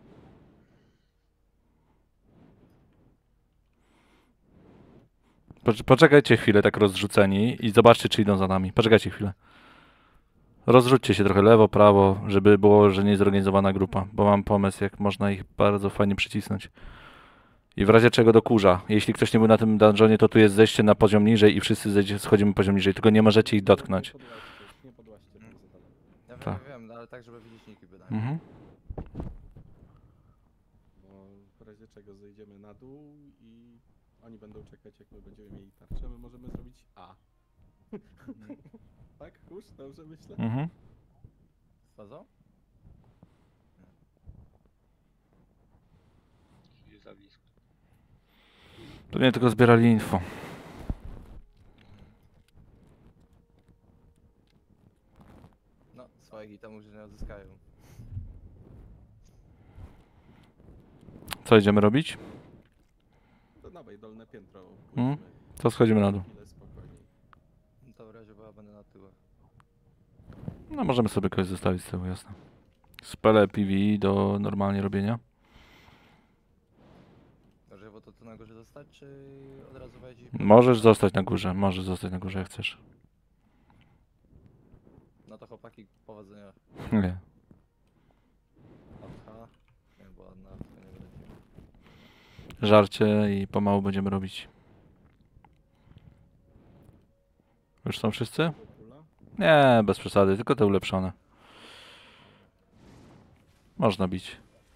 Pocz- Poczekajcie chwilę, tak rozrzuceni i zobaczcie, czy idą za nami. Poczekajcie chwilę. Rozrzućcie się trochę lewo, prawo, żeby było, że nie jest zorganizowana grupa, bo mam pomysł, jak można ich bardzo fajnie przycisnąć. I w razie czego do kurza. Jeśli ktoś nie był na tym dungeonie, to tu jest zejście na poziom niżej i wszyscy zejdzie, schodzimy poziom niżej, tylko nie możecie ich dotknąć. Nie podłaźcie, nie podłaźcie tam za daleko. Ja wiem, Tak. ja wiem, no, ale tak, żeby wyliczniki bynajmniej. Mhm. Bo w razie czego zejdziemy na dół i oni będą czekać, jak my będziemy mieli tarczę, my możemy zrobić A. Tak? Kurz? Dobrze myślę? Mhm. Fazo? Czyli za blisko. Pewnie tylko zbierali info. No, swoich itemów już nie odzyskają. Co idziemy robić? To dawaj, dolne piętro. Mhm. pójdźmy. To schodzimy na dół. Chwilę spokojniej. To w razie była będę na tyłach. No możemy sobie kogoś zostawić z tyłu, jasne. Spele P V E do normalnie robienia. Może bo to tu na górze zostać, czy od razu wejść i... Możesz zostać na górze, możesz zostać na górze jak chcesz. No to chłopaki, powodzenia. Nie. Aha. Nie, bo ładna, to nie wyleci. Żarcie i pomału będziemy robić. Już są wszyscy? Kula? Nie, bez przesady, tylko te ulepszone. Można bić.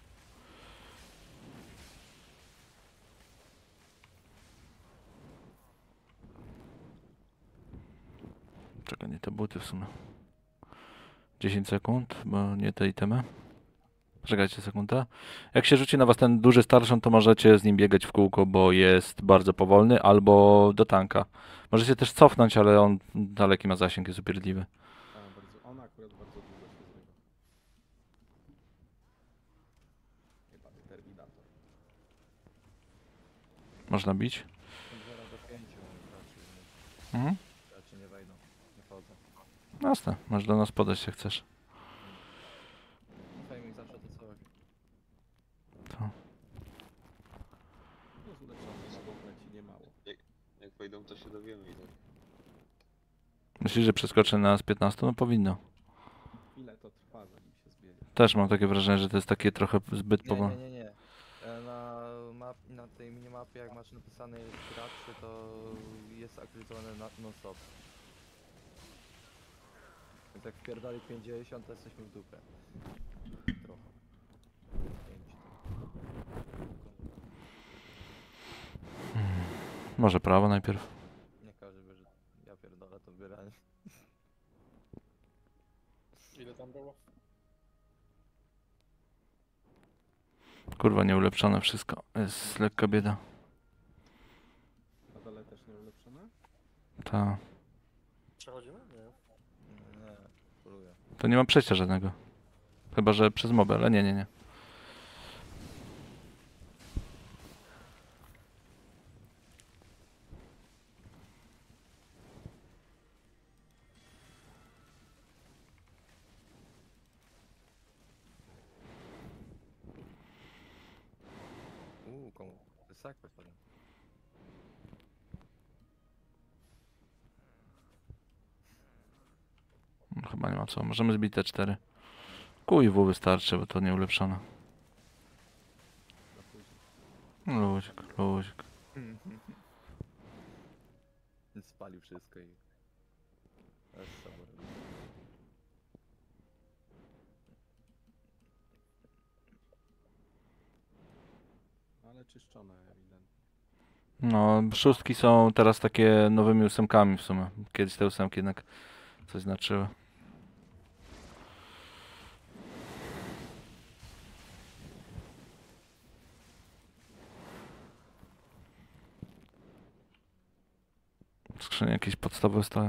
Czekaj, nie te buty w sumie. dziesięć sekund, bo nie te itemy. Czekajcie sekundę. Jak się rzuci na was ten duży starszon, to możecie z nim biegać w kółko, bo jest bardzo powolny, albo do tanka. Możecie też cofnąć, ale on daleki ma zasięg, jest upierdliwy. A, bardzo, ona akurat bardzo długo się zrywa. Chyba Terminator. Można bić. Od zera do pięciu raczej, Mhm. raczej nie wejdą. Nie wchodzą. Jasne, możesz do nas podejść jak chcesz. Fejmik zawsze to całe. To. Jest ulepszony, na bok leci nie mało. Jak wejdą, to się dowiemy ile. Myślisz, że przeskoczy na z piętnastu? No powinno. Ile to trwa, zanim się zbiegnie? Też mam takie wrażenie, że to jest takie trochę zbyt Nie, powolne. nie, nie, nie. E, Na, map, na tej minimapie mapie, jak masz napisane graczy, to jest aktualizowane na non-stop. Więc jak wpierdali pięćdziesiąt, to jesteśmy w dupę. Trochę. pięć tam. Może prawo najpierw. Nie każdy wie, że ja pierdolę to wybieranie. Ile tam było? Kurwa, nieulepszone wszystko. Jest lekka bieda. A dalej też nie ulepszone? Ta. Przechodzimy? Nie. Nie, poluję. To nie ma przejścia żadnego. Chyba, że przez mobę, ale nie, nie, nie. Uuu, komu? To jest sakwa pewnie. No, chyba nie ma co. Możemy zbić te cztery. Kuj w wystarczy, bo to nie ulepszone. Na później. Luzik, luzik. Spalił wszystko i... To jest super. Ale czyszczone ewidentnie. No, szóstki są teraz takie nowymi ósemkami w sumie. Kiedyś te ósemki jednak coś znaczyły. Skrzynie jakieś podstawowe stoją.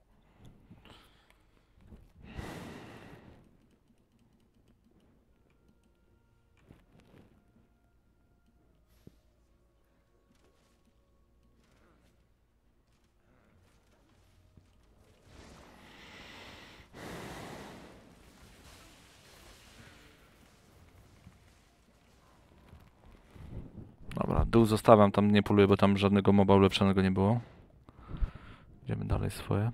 Dobra, dół zostawiam, tam nie poluję, bo tam żadnego moba ulepszonego nie było. Idziemy dalej swoje.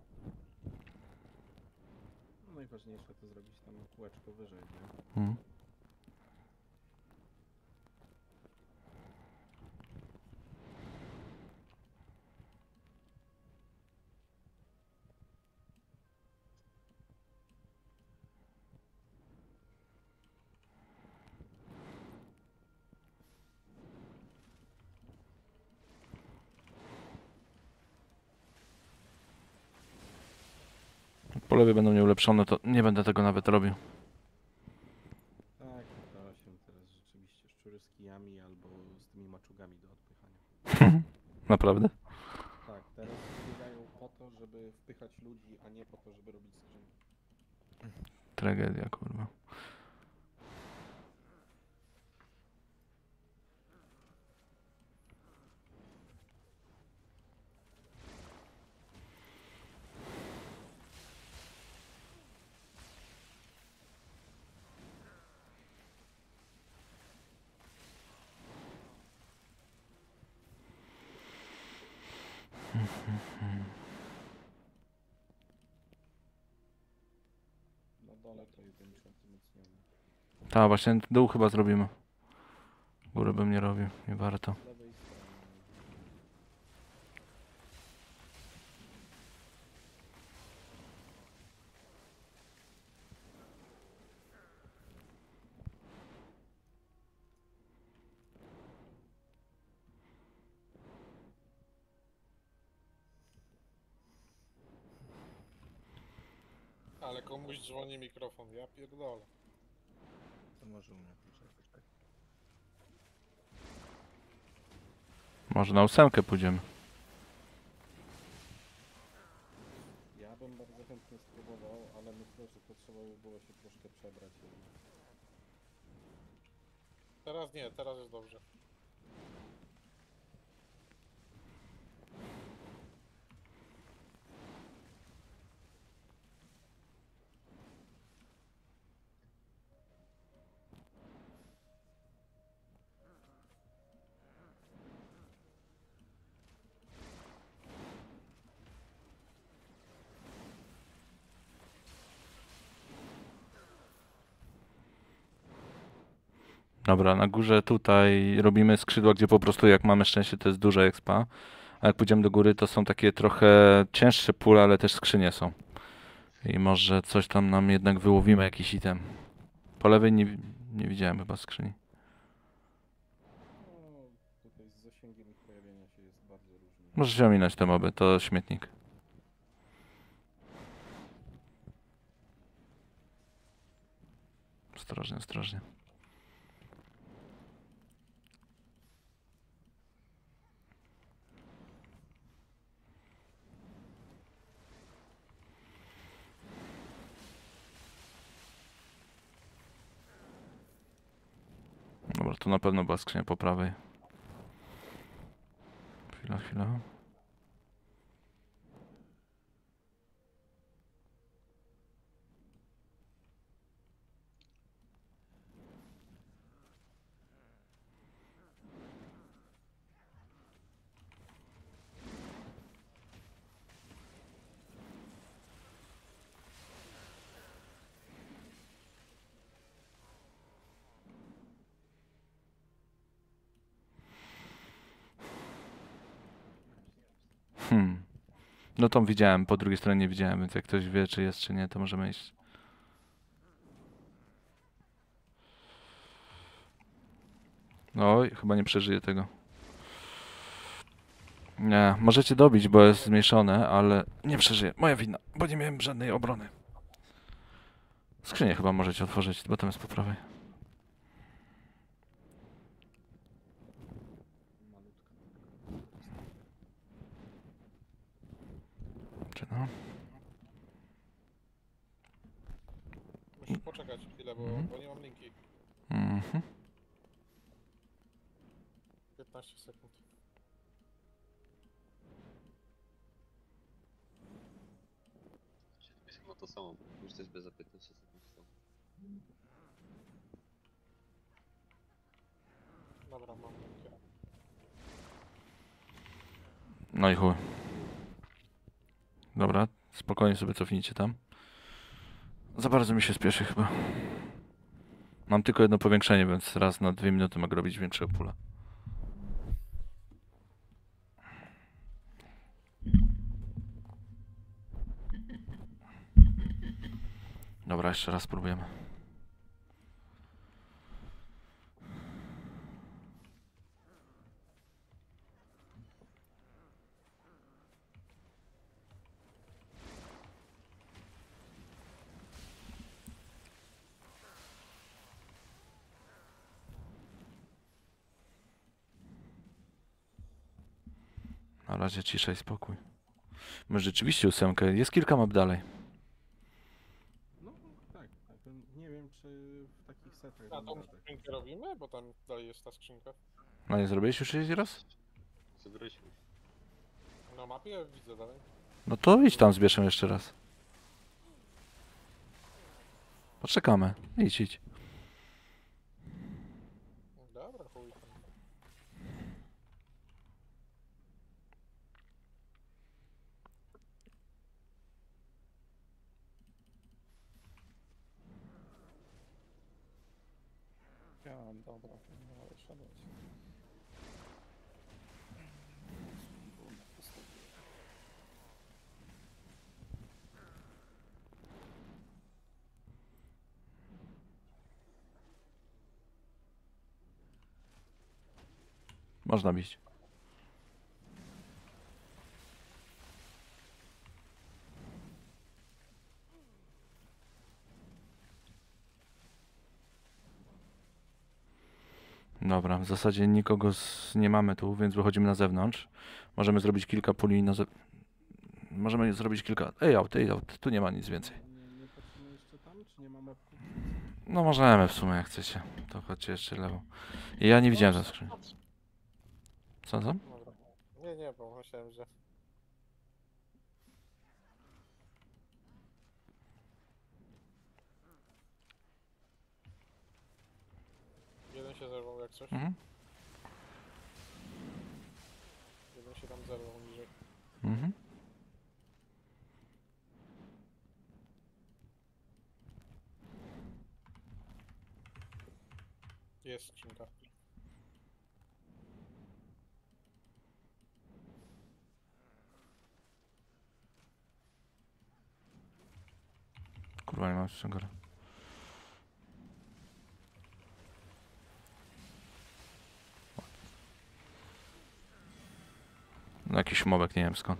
No najważniejsze to zrobić tam kółeczko wyżej, nie? Hmm. Jak po lewej będą nieulepszone, to nie będę tego nawet robił. Tak, to się teraz rzeczywiście szczury z kijami albo z tymi maczugami do odpychania. Naprawdę? Tak, teraz biegają po to, żeby wpychać ludzi, a nie po to, żeby robić skrzynie. Tragedia, kurwa. Na dole to jedynka wzmocniona. Tak, właśnie dół chyba zrobimy. Górę bym nie robił, nie warto. Z lewej strony. Ale komuś dzwoni mikrofon, ja pierdolę. To może u mnie, poczekaj, poczekaj. Może na ósemkę pójdziemy. Ja bym bardzo chętnie spróbował, ale myślę, że to trzeba by było się troszkę przebrać. jednak. Teraz nie, teraz jest dobrze. Dobra, na górze tutaj robimy skrzydła, gdzie po prostu jak mamy szczęście to jest duża expa. A jak pójdziemy do góry to są takie trochę cięższe pule, ale też skrzynie są. I może coś tam nam jednak wyłowimy, jakiś item. Po lewej nie, nie widziałem chyba skrzyni. No, tutaj z zasięgiem ich pojawienia się jest bardzo różnie. Możesz się ominąć te moby, to śmietnik. Ostrożnie, ostrożnie. Dobra, tu na pewno była skrzynia po prawej. Chwila, chwila. Hmm. No tą widziałem, po drugiej stronie nie widziałem, więc jak ktoś wie, czy jest, czy nie, to możemy iść. Oj, chyba nie przeżyję tego. Nie, możecie dobić, bo jest zmniejszone, ale nie przeżyję. Moja wina, bo nie miałem żadnej obrony. Skrzynię chyba możecie otworzyć, bo tam jest po prawej. Czy no? Muszę poczekać chwilę, bo, Mhm. bo nie mam linki. Mhm. piętnaście sekund. Jest chyba to samo, bo już też bez za piętnaście sekund stał. Dobra, mam linkę. No i chuj. Dobra, spokojnie sobie cofnijcie tam. Za bardzo mi się spieszy chyba. Mam tylko jedno powiększenie, więc raz na dwie minuty mogę robić większego pula. Dobra, jeszcze raz spróbujemy. Na razie cisza i spokój. Może rzeczywiście ósemkę. Jest kilka map dalej. No tak, tak. Nie wiem czy w takich setach A dam tą radę. skrzynkę robimy? Bo tam dalej jest ta skrzynka. No nie zrobiłeś już jeździ raz? Zebraliśmy. Na mapie widzę dalej. No to idź tam, zbierzemy jeszcze raz. Poczekamy. Idź, idź. Dobra, chuj tam. Ja, dobra, no, szedłeś. Można bić. Dobra, w zasadzie nikogo z... nie mamy tu, więc wychodzimy na zewnątrz. Możemy zrobić kilka puli na zewnątrz. Możemy zrobić kilka... Ej, out, ej, out. Tu nie ma nic więcej. Nie, nie patrzymy jeszcze tam, czy nie ma mapki? No możemy w sumie, jak chcecie. To chodźcie jeszcze lewo. I ja nie widziałem za skrzyni. Co tam? Dobra. Nie, nie, bo myślałem, że... Jeden się zerwał jak coś. Mhm. Jeden się tam zerwał niżej. Mhm. Jest skrzynka. Kurwa, nie mam z czego. No jakiś mobek, nie wiem skąd.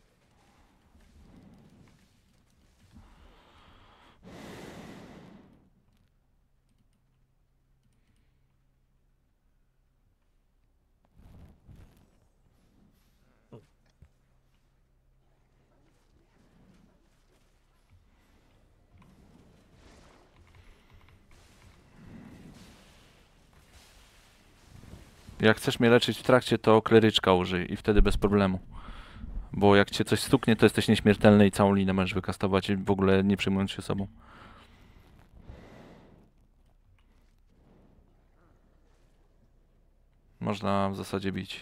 Jak chcesz mnie leczyć w trakcie, to kleryczka użyj i wtedy bez problemu. Bo jak cię coś stuknie, to jesteś nieśmiertelny i całą linę możesz wykastować i w ogóle nie przejmując się sobą. Można w zasadzie bić.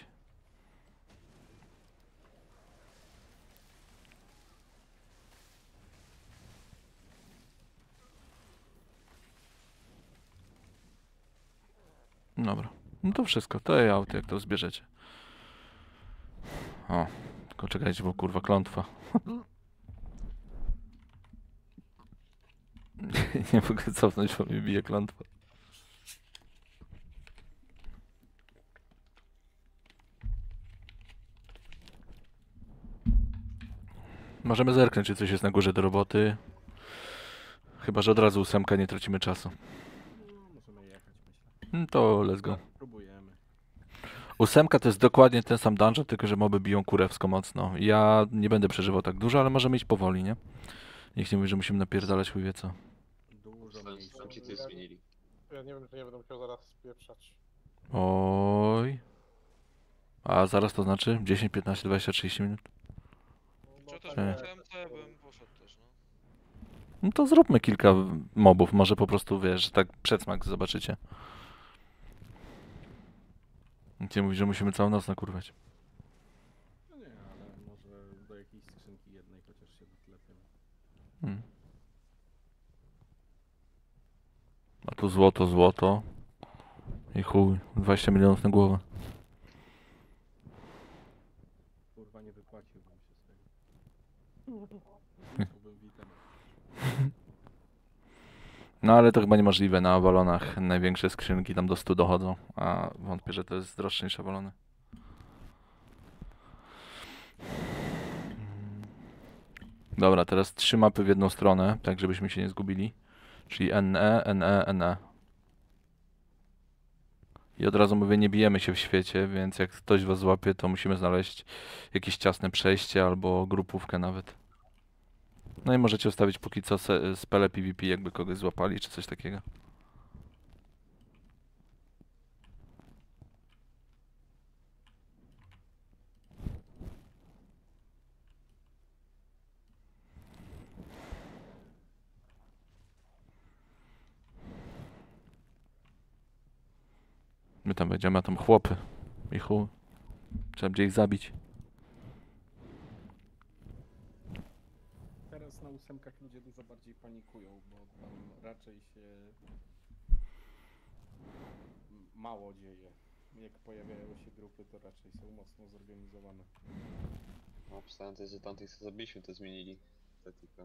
Dobra. No to wszystko. To jest auto, jak to zbierzecie. O, tylko czekajcie, bo kurwa klątwa. Nie mogę cofnąć, bo mi bije klątwa. Możemy zerknąć, czy coś jest na górze do roboty. Chyba że od razu ósemka, nie tracimy czasu. No, możemy jechać, myślę. No to let's go. Próbujemy. Ósemka to jest dokładnie ten sam dungeon, tylko że moby biją kurewsko mocno. Ja nie będę przeżywał tak dużo, ale możemy iść powoli, nie? Niech nie mówi, że musimy napierdalać chuj wie co. Dużo Tam miejsca. tam ci coś zmienili. Ja nie wiem, czy nie będę musiał zaraz spieprzać. Oj. A zaraz to znaczy? dziesięć, piętnaście, dwadzieścia, trzydzieści minut? No, Czy też Nie. po C M C bym poszedł też, no. No to zróbmy kilka mobów, może po prostu, wiesz, tak przedsmak zobaczycie. Nikt nie mówi, że musimy całą noc nakurwać. No nie, ale może do jakiejś skrzynki jednej chociaż się doklepią. Hmm. A tu złoto, złoto. I chuj, dwadzieścia milionów na głowę. Kurwa, nie wypłaciłbym się z tego. Byłbym witem. No ale to chyba niemożliwe, na Avalonach największe skrzynki tam do stu dochodzą, a wątpię, że to jest droższe niż Avalony. Dobra, teraz trzy mapy w jedną stronę, tak żebyśmy się nie zgubili. Czyli N E, N E, N E. I od razu mówię, nie bijemy się w świecie, więc jak ktoś was złapie, to musimy znaleźć jakieś ciasne przejście albo grupówkę nawet. No i możecie ustawić póki co se- spele PvP, jakby kogoś złapali, czy coś takiego. My tam będziemy, a tam chłopy. I chuj. Trzeba będzie ich zabić. Teraz na ósemkach ludzie dużo bardziej panikują, bo tam raczej się m- mało dzieje. Jak pojawiają się grupy, to raczej są mocno zorganizowane. No, pisałem też, że tamtych co zabiliśmy to zmienili. Taktyka.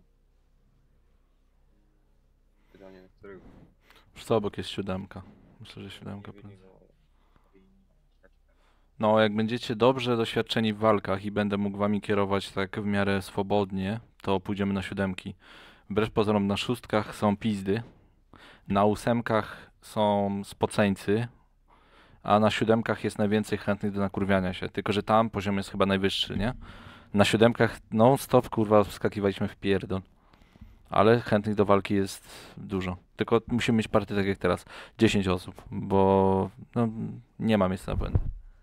Pytanie, na którego? Już co obok jest siódemka. Myślę, że siódemka. Nie prędzej. wiedzieli, no, powinni grać tak. No, jak będziecie dobrze doświadczeni w walkach i będę mógł wami kierować tak w miarę swobodnie, to pójdziemy na siódemki. Wbrew pozorom na szóstkach są pizdy, na ósemkach są spoceńcy, a na siódemkach jest najwięcej chętnych do nakurwiania się. Tylko że tam poziom jest chyba najwyższy, nie? Na siódemkach non stop kurwa wskakiwaliśmy w pierdol. Ale chętnych do walki jest dużo. Tylko musimy mieć partię tak jak teraz. dziesięć osób, bo no, nie ma miejsca na błędy.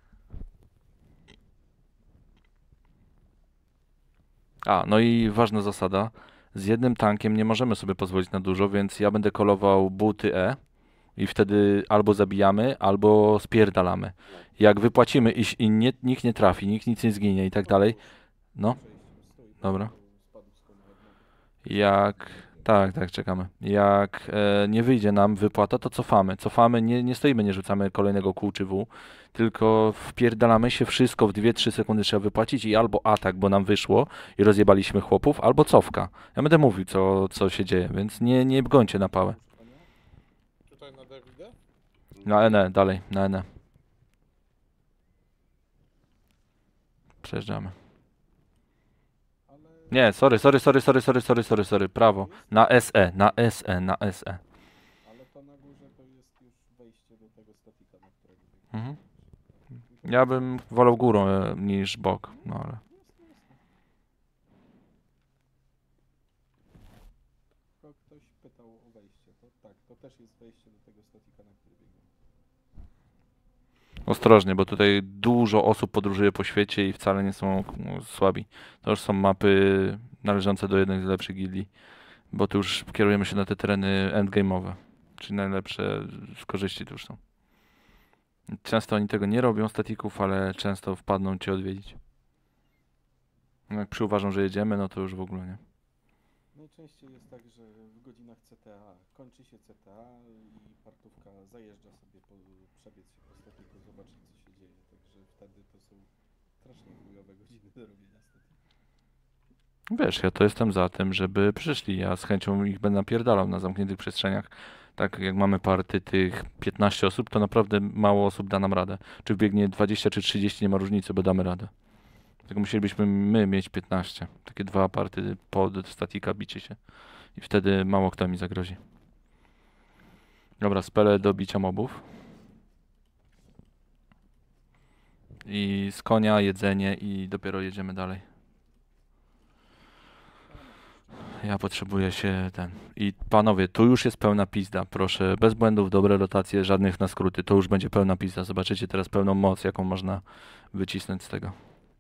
A, no i ważna zasada. Z jednym tankiem nie możemy sobie pozwolić na dużo, więc ja będę kolował buty E i wtedy albo zabijamy, albo spierdalamy. Jak wypłacimy i, i nie, nikt nie trafi, nikt nic nie zginie i tak dalej, no, Przejściem stoi, dobra. to spadł z komory. Jak Tak, tak, czekamy. Jak e, nie wyjdzie nam wypłata, to cofamy. Cofamy, nie, nie stoimy, nie rzucamy kolejnego kół czy W, tylko wpierdalamy się wszystko w dwie trzy sekundy trzeba wypłacić i albo atak, bo nam wyszło i rozjebaliśmy chłopów, albo cofka. Ja będę mówił, co, co się dzieje, więc nie, nie gońcie na pałę. Tutaj na Dawidę? Na N E, dalej, na N E. Przejeżdżamy. Ale... Nie, sorry, sorry, sorry, sorry, sorry, sorry, sorry, sorry, prawo. Na S E, na S E, na S E. Ale to na górze to jest już wejście do tego statika, na którego biegnie. Mhm. Ja bym wolał górą e, niż bok, no ale... Jasne, jasne. Tylko ktoś pytał o wejście, to tak, to też jest wejście do tego statika, na który biegnie. Ostrożnie, bo tutaj dużo osób podróżuje po świecie i wcale nie są no, słabi. To już są mapy należące do jednej z lepszych gildii, bo tu już kierujemy się na te tereny endgame'owe, czyli najlepsze z korzyści tu już są. Często oni tego nie robią, statików, ale często wpadną cię odwiedzić. No jak przyuważą, że jedziemy, no to już w ogóle nie. Najczęściej jest tak, że w godzinach C T A kończy się C T A i partówka zajeżdża sobie, po, przebiec się po statiku, zobaczyć co się dzieje, także wtedy to są strasznie chujowe godziny do robienia statiku. Wiesz, ja to jestem za tym, żeby przyszli. Ja z chęcią ich będę napierdalał na zamkniętych przestrzeniach. Tak jak mamy party tych piętnaście osób, to naprawdę mało osób da nam radę. Czy wbiegnie dwadzieścia czy trzydzieści, nie ma różnicy, bo damy radę. Tylko musielibyśmy my mieć piętnaście. Takie dwa party pod statika, bicie się. I wtedy mało kto mi zagrozi. Dobra, spele do bicia mobów. I z konia jedzenie i dopiero jedziemy dalej. Ja potrzebuję się ten. I panowie, tu już jest pełna pizda, proszę. Bez błędów, dobre rotacje, żadnych na skróty. To już będzie pełna pizda. Zobaczycie teraz pełną moc, jaką można wycisnąć z tego.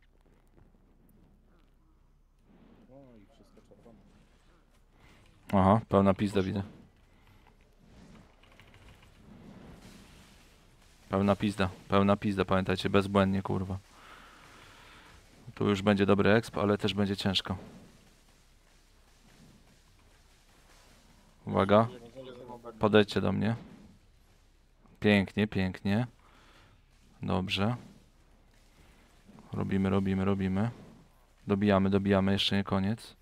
O i wszystko czerwone. Aha, pełna pizda widzę. Pełna pizda, pełna pizda, pamiętajcie, bezbłędnie, kurwa. Tu już będzie dobry exp, ale też będzie ciężko. Uwaga, podejdźcie do mnie. Pięknie, pięknie. Dobrze. Robimy, robimy, robimy. Dobijamy, dobijamy, jeszcze nie koniec.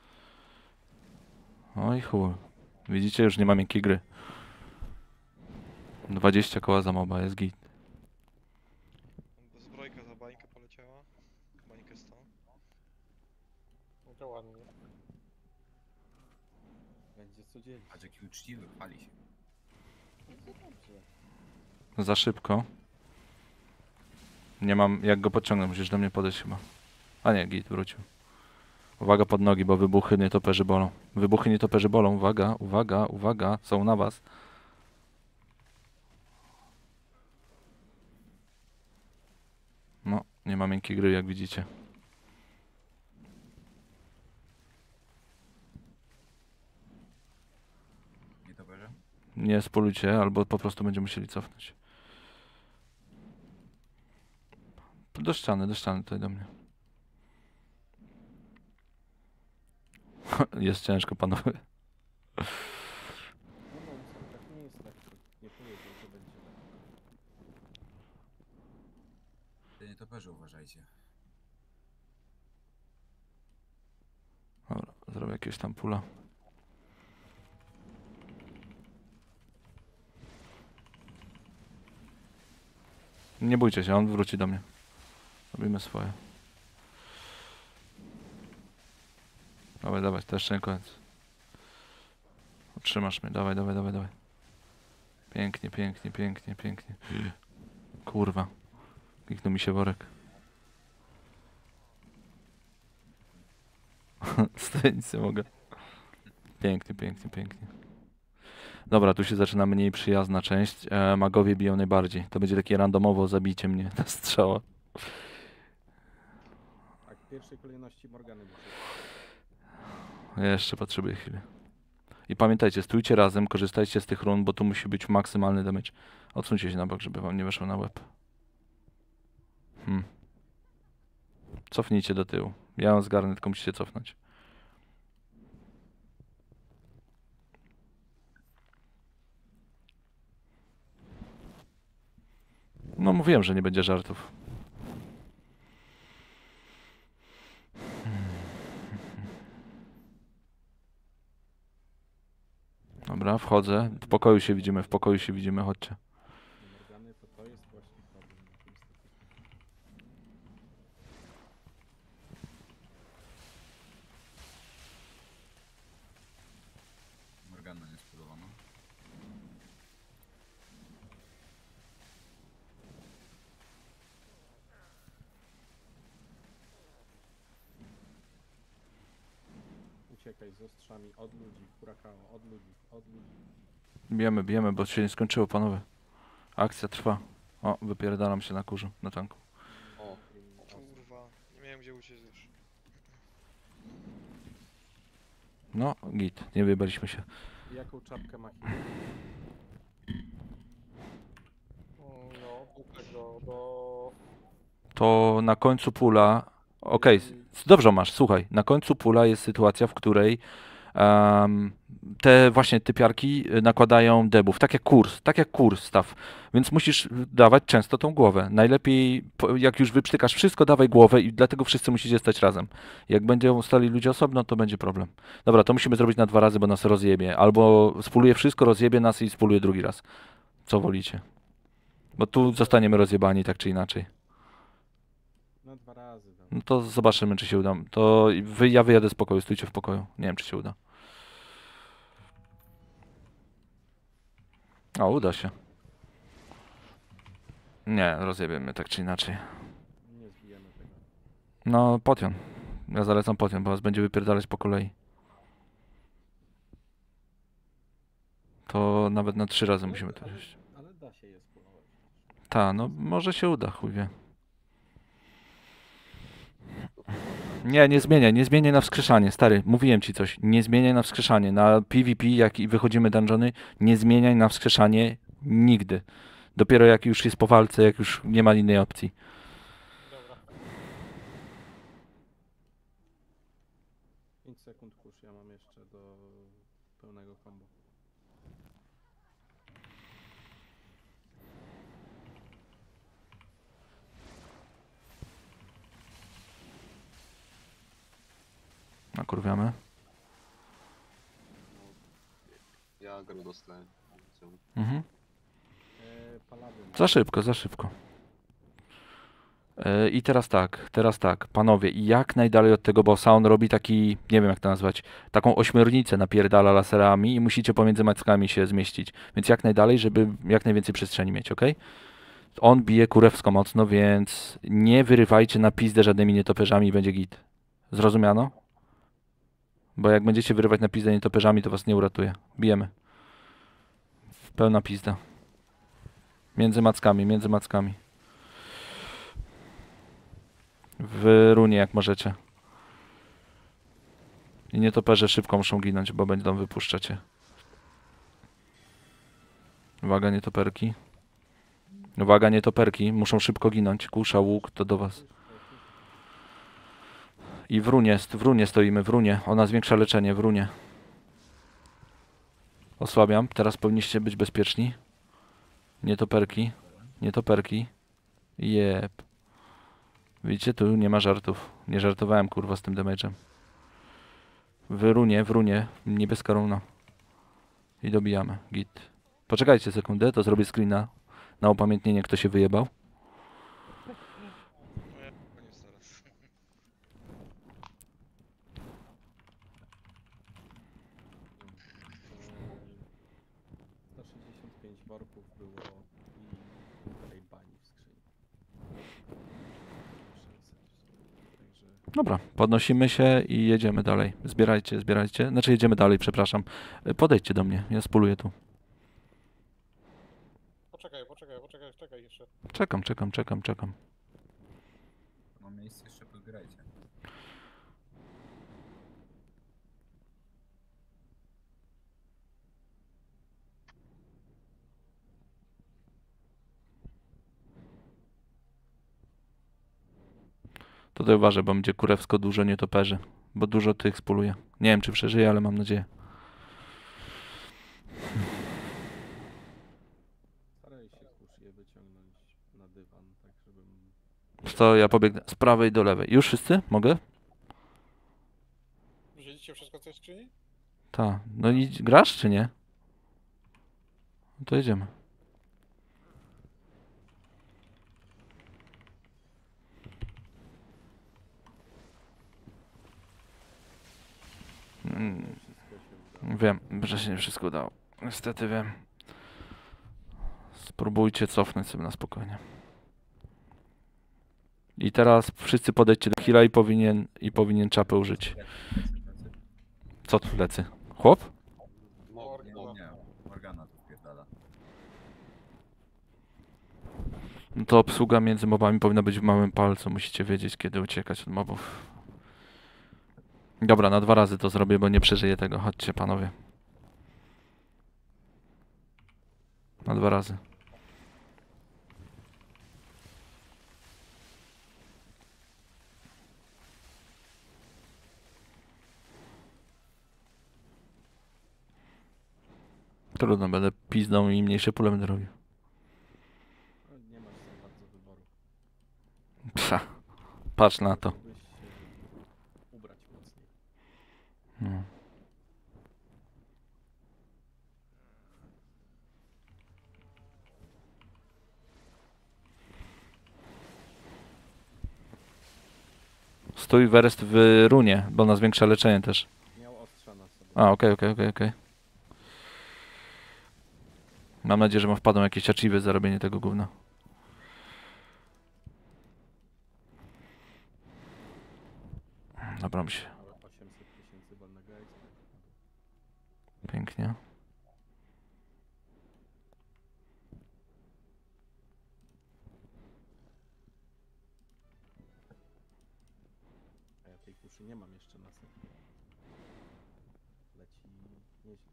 Oj chuj. Widzicie, już nie ma miękkiej gry. dwadzieścia koła za moba, jest git. Zbrojka za bańkę poleciała. Bańkę sto. No to ładnie. Będzie co dzielić. Patrz jaki uczciwy, chwali się. No to dobrze. Za szybko. Nie mam jak go podciągnąć, musisz do mnie podejść chyba. A nie, git wrócił. Uwaga pod nogi, bo wybuchy nietoperzy bolą. Wybuchy nietoperzy bolą, uwaga, uwaga, uwaga, są na was. No, nie ma miękkiej gry, jak widzicie. Nie to bierze? Nie spolujcie, albo po prostu będziemy musieli cofnąć. Do ściany, do ściany, tutaj do mnie. Jest ciężko, panowie. No no, tak nie jest lekko. Nie powiedział, że będzie lekko. Te nietoperze uważajcie. Dobra, zrobię jakieś tam pula. Nie bójcie się, on wróci do mnie. Robimy swoje. Dawaj, dawaj, to jeszcze nie koniec. Utrzymasz mnie, dawaj, dawaj, dawaj, dawaj. Pięknie, pięknie, pięknie, pięknie. Kurwa. Kliknął mi się worek. Stoję, nic nie mogę. Pięknie, pięknie, pięknie. Dobra, tu się zaczyna mniej przyjazna część. E, magowie biją najbardziej. To będzie takie randomowo zabicie mnie na strzała. Tak, w pierwszej kolejności Morgany muszę. Ja jeszcze potrzebuję chwili. I pamiętajcie, stójcie razem, korzystajcie z tych run, bo tu musi być maksymalny damage. Odsuńcie się na bok, żeby wam nie weszło na łeb. Hmm. Cofnijcie do tyłu. Ja ją zgarnę, tylko musicie cofnąć. mówiłem, że nie będzie żartów. Dobra, wchodzę. W pokoju się widzimy, w pokoju się widzimy, chodźcie. Morgany, to to jest właśnie problem. niestety. Morgana nie spodobana. Uciekaj z ostrzami od ludzi, Kurakawa, od ludzi, od ludzi. Bijemy, bijemy, bo się nie skończyło, panowie. Akcja trwa. O, wypierdalam się na kurzu, na tanku. O, Kurwa, nie miałem gdzie uciec już. No, git, nie wyjebaliśmy się. Jaką czapkę ma Hiro? No, do tego, do... To na końcu pula... Okej, s- dobrze masz, słuchaj. Na końcu pula jest sytuacja, w której em, te właśnie typiarki y, nakładają debuff, tak jak kurs, tak jak kurs staw. Więc musisz dawać często tą głowę. Najlepiej, po- jak już wyprztykasz wszystko, dawaj głowę i dlatego wszyscy musicie stać razem. Jak będą stali ludzie osobno, to będzie problem. Dobra, to musimy zrobić na dwa razy, bo nas rozjebie. Albo spuluje wszystko, rozjebie nas i spuluje drugi raz. Co wolicie? Bo tu zostaniemy rozjebani tak czy inaczej. No dwa razy. No. No to zobaczymy, czy się uda. To wy, ja wyjadę z pokoju, stójcie w pokoju. Nie wiem, czy się uda. O, uda się. Nie, rozjebiemy tak czy inaczej. Nie zbijemy tego. No, potion. Ja zalecam potion, bo was będzie wypierdalać po kolei. To nawet na trzy razy musimy to wziąć. Ale da się je spróbować. Ta, no może się uda, chuj wie. Nie, nie zmieniaj, nie zmieniaj na wskrzeszanie, stary, mówiłem ci coś, nie zmieniaj na wskrzeszanie, na PvP, jak i wychodzimy dungeony, nie zmieniaj na wskrzeszanie nigdy. Dopiero jak już jest po walce, jak już nie ma innej opcji. Dobra. pięć sekund kurz, ja mam jeszcze do pełnego combo. Nakurwiamy. ja go dostałem. Mhm. Eee, Paladyn. Za szybko, za szybko. Yy, I teraz tak, teraz tak, panowie, jak najdalej od tego bossa, on robi taki, nie wiem jak to nazwać, taką ośmiornicę napierdala laserami i musicie pomiędzy mackami się zmieścić. Więc jak najdalej, żeby jak najwięcej przestrzeni mieć, ok? On bije kurewsko mocno, więc nie wyrywajcie na pizdę żadnymi nietoperzami i będzie git. Zrozumiano? Bo jak będziecie wyrywać na pizdę nietoperzami, to was nie uratuje. Bijemy. Pełna pizda. Między mackami, między mackami. W runie jak możecie. I nietoperze szybko muszą ginąć, bo będą wypuszczać je. Uwaga, nietoperki. Uwaga, nietoperki. Muszą szybko ginąć. Kusza, łuk, to do was. I w runie, w runie stoimy, w runie. Ona zwiększa leczenie, w runie. Osłabiam. Teraz powinniście być bezpieczni. Nietoperki. Nietoperki. Jep. Widzicie, tu nie ma żartów. Nie żartowałem, kurwa, z tym damage'em. W runie, w runie. Niebieska runa. I dobijamy. Git. Poczekajcie sekundę, to zrobię screena. Na upamiętnienie, kto się wyjebał. No ja koniec zaraz. sto sześćdziesiąt pięć worków było i półtorej bani w skrzyni. Także Dobra, podnosimy się i jedziemy dalej. Zbierajcie, zbierajcie. Znaczy jedziemy dalej, przepraszam. Y, Podejdźcie do mnie, ja spuluję tu. Poczekaj, poczekaj, poczekaj, czekaj jeszcze. Czekam, czekam, czekam, czekam. Mam miejsce, jeszcze podgrajcie. Tutaj uważaj, bo będzie kurewsko dużo nietoperzy. Bo dużo tych spuluje. Nie wiem, czy przeżyję, ale mam nadzieję. staraj się kurz je wyciągnąć. na dywan, tak żebym... To ja pobiegnę z prawej do lewej. Już wszyscy? Mogę? Wzięliście wszystko, co jest w skrzyni? Tak. No i grasz czy nie? No to jedziemy. Mm, wiem, że się nie wszystko udało. Niestety wiem. Spróbujcie cofnąć sobie na spokojnie. I teraz wszyscy podejdźcie do heala i powinien, i powinien czapę użyć. Co tu lecę? Chłop? Nie, nie, Morgana tu wpierdala. No to obsługa między mobami powinna być w małym palcu. Musicie wiedzieć, kiedy uciekać od mobów. Dobra, na dwa razy to zrobię, bo nie przeżyję tego. Chodźcie, panowie. Na dwa razy. Trudno, będę pizdą i mniejsze pole będę robił. No, nie masz za bardzo wyboru. Psa. Patrz na to. Mógłbyś się ubrać mocniej. No. Stój werest w runie, bo ona zwiększa leczenie też. Miał ostrza na sobie. A, okej, okej, okej, okej. Mam nadzieję, że ma wpadną jakieś achievy za robienie tego gówna. Dobra, mi się. Ale osiemset tysięcy wolnego ekstra. Pięknie. A ja tej kuszy nie mam jeszcze na sobie. Leci nieźle.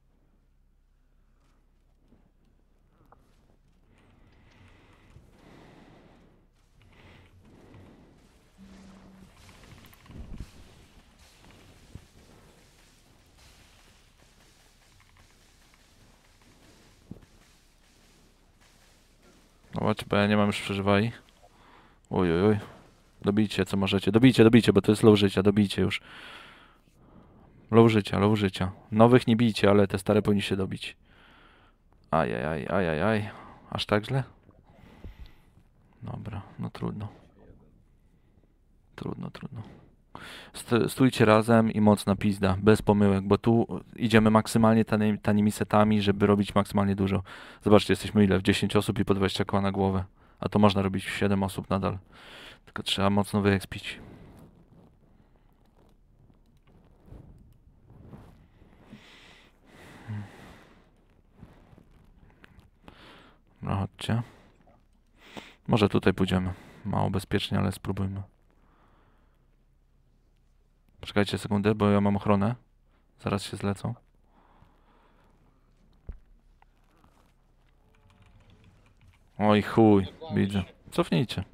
Zobacz, bo ja nie mam już przeżywaj. Oj, oj, oj. Dobijcie, co możecie. Dobijcie, dobijcie, bo to jest low życia. Dobijcie już. Low życia, low życia. Nowych nie bijcie, ale te stare powinniście dobić. Ajajaj, ajajaj. Aż tak źle? Dobra, no trudno. Trudno, trudno. St- Stójcie razem i mocna pizda, bez pomyłek, bo tu idziemy maksymalnie tani, tanimi setami, żeby robić maksymalnie dużo. Zobaczcie, jesteśmy ile? W dziesięć osób i po dwadzieścia koła na głowę. A to można robić w siedem osób nadal. Tylko trzeba mocno wyekspić. No chodźcie. Może tutaj pójdziemy. Mało bezpiecznie, ale spróbujmy. Poczekajcie sekundę, bo ja mam ochronę. Zaraz się zlecą. Oj chuj, widzę. Cofnijcie.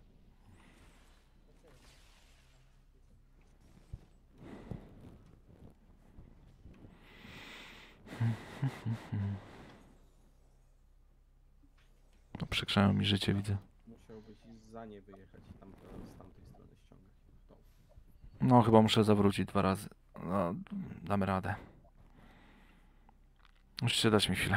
No, przekrzają mi życie, widzę. Musiałbyś za nie wyjechać i tam z tamtej strony ściągać. To. No, chyba muszę zawrócić dwa razy. No, damy radę. Musicie dać mi chwilę.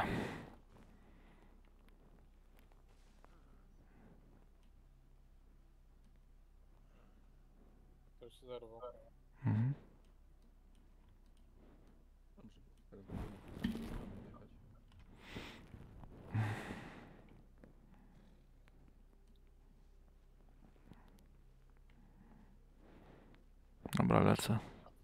Ktoś zerwał. Mhm. Dobrze, teraz będziemy z tej strony wyjechać. Dobra, lecę.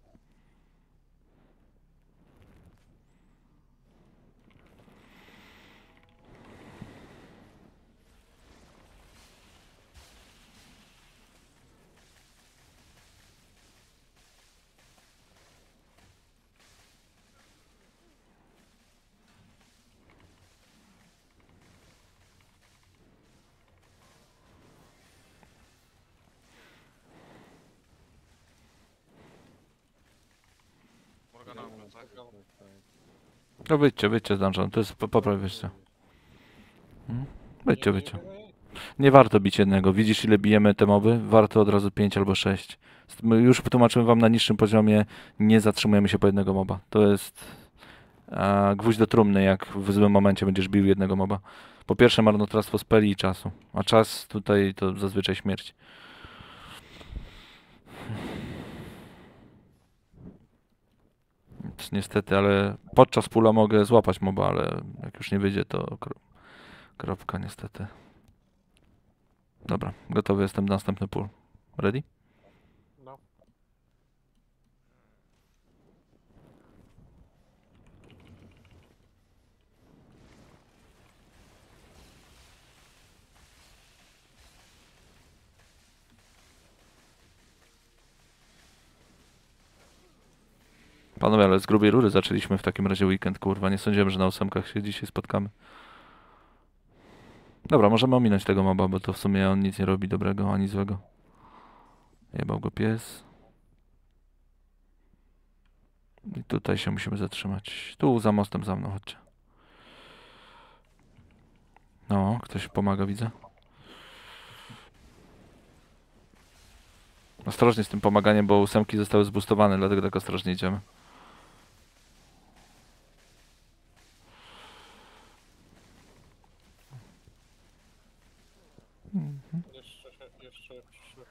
Morgana, tak? No wyjdźcie, wyjdźcie z dungeon. To jest po- popraw, wiesz co. Hmm? Wyjdźcie, wyjdźcie. Nie warto bić jednego. Widzisz, ile bijemy te moby? Warto od razu pięć albo sześć. My już tłumaczyłem wam na niższym poziomie, nie zatrzymujemy się po jednego moba. To jest a, gwóźdź do trumny, jak w złym momencie będziesz bił jednego moba. Po pierwsze marnotrawstwo speli i czasu, a czas tutaj to zazwyczaj śmierć. Więc niestety, ale podczas pula mogę złapać moba, ale jak już nie wyjdzie, to kro kropka niestety. Dobra, gotowy jestem na następny pól. Ready? No. Panowie, ale z grubej rury zaczęliśmy w takim razie weekend, kurwa. Nie sądziłem, że na ósemkach się dzisiaj spotkamy. Dobra, możemy ominąć tego moba, bo to w sumie on nic nie robi dobrego ani złego. Jebał go pies. I tutaj się musimy zatrzymać. Tu za mostem za mną, chodźcie. No, ktoś pomaga, widzę. Ostrożnie z tym pomaganiem, bo ósemki zostały zboostowane, dlatego tak ostrożnie idziemy. Jeszcze, jeszcze, jeszcze.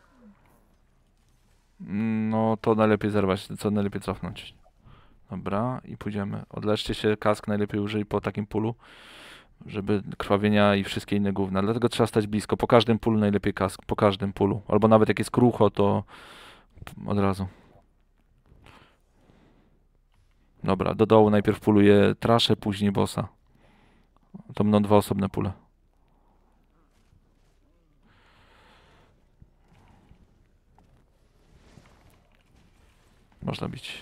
No to najlepiej zerwać, co najlepiej cofnąć. Dobra, i pójdziemy. Odleczcie się, kask najlepiej użyj po takim pulu, żeby krwawienia i wszystkie inne gówna. Dlatego trzeba stać blisko. Po każdym pulu najlepiej kask, po każdym pulu. Albo nawet jak jest krucho, to od razu. Dobra, do dołu najpierw puluję traszę, później bossa. To będą dwa osobne pule. Można bić.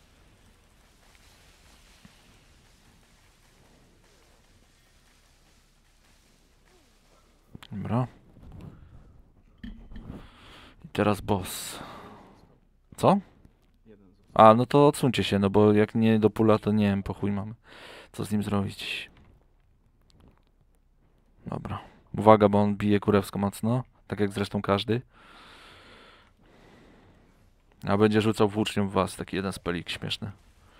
Dobra. I teraz boss. Co? Jeden został. A, no to odsuńcie się, no bo jak nie do pula, to nie wiem, po chuj mamy. Co z nim zrobić? Dobra. Uwaga, bo on bije kurewsko mocno. Tak jak zresztą każdy. A będzie rzucał włócznią w was. Taki jeden spelik śmieszny.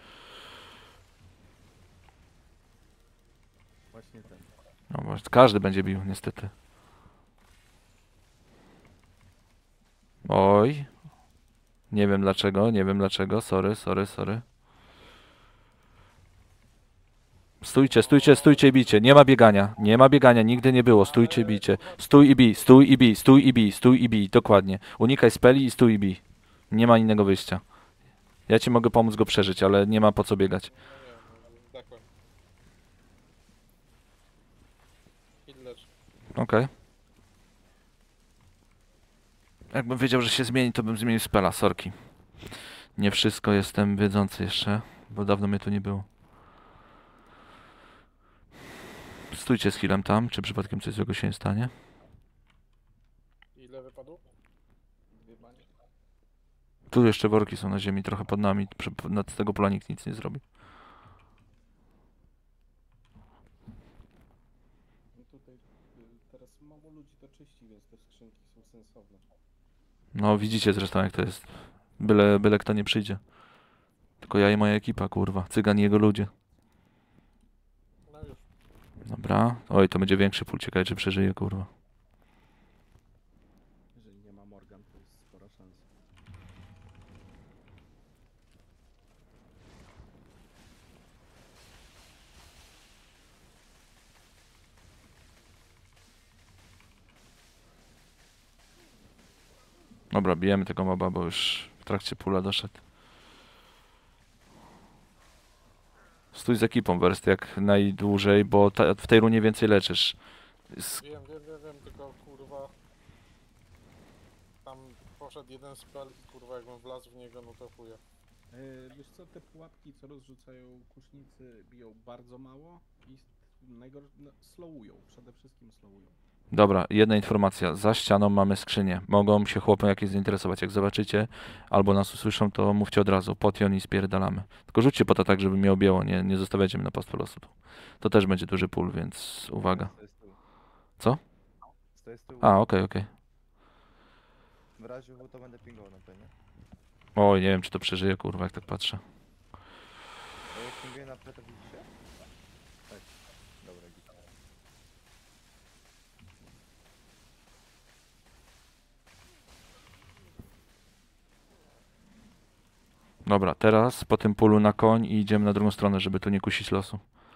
Właśnie ten. No właśnie, każdy będzie bił, niestety. Oj. Nie wiem dlaczego, nie wiem dlaczego. Sorry, sorry, sorry. Stójcie, stójcie, stójcie i bicie. Nie ma biegania. Nie ma biegania, nigdy nie było. Stójcie, bicie. Stój i bij, stój i bij, stój i bij, stój i bij. Dokładnie. Unikaj speli i stój i bij. Nie ma innego wyjścia. Ja ci mogę pomóc go przeżyć, ale nie ma po co biegać. No nie, no, zdechłem. Idź lecz. Okej. Jakbym wiedział, że się zmieni, to bym zmienił spela, sorki. Nie wszystko jestem wiedzący jeszcze, bo dawno mnie tu nie było. Stójcie z healem tam, czy przypadkiem coś złego się nie stanie? Ile wypadło? Dwie banie. Tu jeszcze worki są na ziemi, trochę pod nami. Przy- Nad tego pola nikt nic nie zrobi. No tutaj y, teraz mało ludzi to czyści, więc te skrzynki są sensowne. No widzicie zresztą jak to jest. Byle, byle kto nie przyjdzie. Tylko ja i moja ekipa, kurwa. Cygan i jego ludzie. No już. Dobra. Oj, to będzie większy pól. Ciekawe, czy przeżyje, kurwa. Jeżeli nie ma Morgan, to jest spora szansa. Dobra, bijemy tego moba, bo już w trakcie pula doszedł. Stój z ekipą, Werst, jak najdłużej, bo ta, w tej runie więcej leczysz. Z, Wiem, wiem, wiem, wiem, tylko kurwa. Tam poszedł jeden spell i kurwa jakbym wlazł w niego, no to chuja. Yy, wiesz co, te pułapki, co rozrzucają kusznicy, biją bardzo mało i najgorsze, no, slowują, przede wszystkim slowują. Dobra, jedna informacja. Za ścianą mamy skrzynię. Mogą się chłopy jakieś zainteresować. Jak zobaczycie, albo nas usłyszą, to mówcie od razu. Potion i spierdalamy. Tylko rzućcie po to tak, żeby mnie objęło. Nie, nie zostawiajcie mnie na pastwę losu. To też będzie duży pól, więc uwaga. Co? Stoję z tyłu. A, okej, okej. W razie W to będę pingował na pewno. Oj, nie wiem, czy to przeżyje, kurwa, jak tak patrzę. A jak pinguję na P, to widzicie? Tak. Dobra, git. Dobra, teraz po tym pulu na koń i idziemy na drugą stronę, żeby tu nie kusić losu.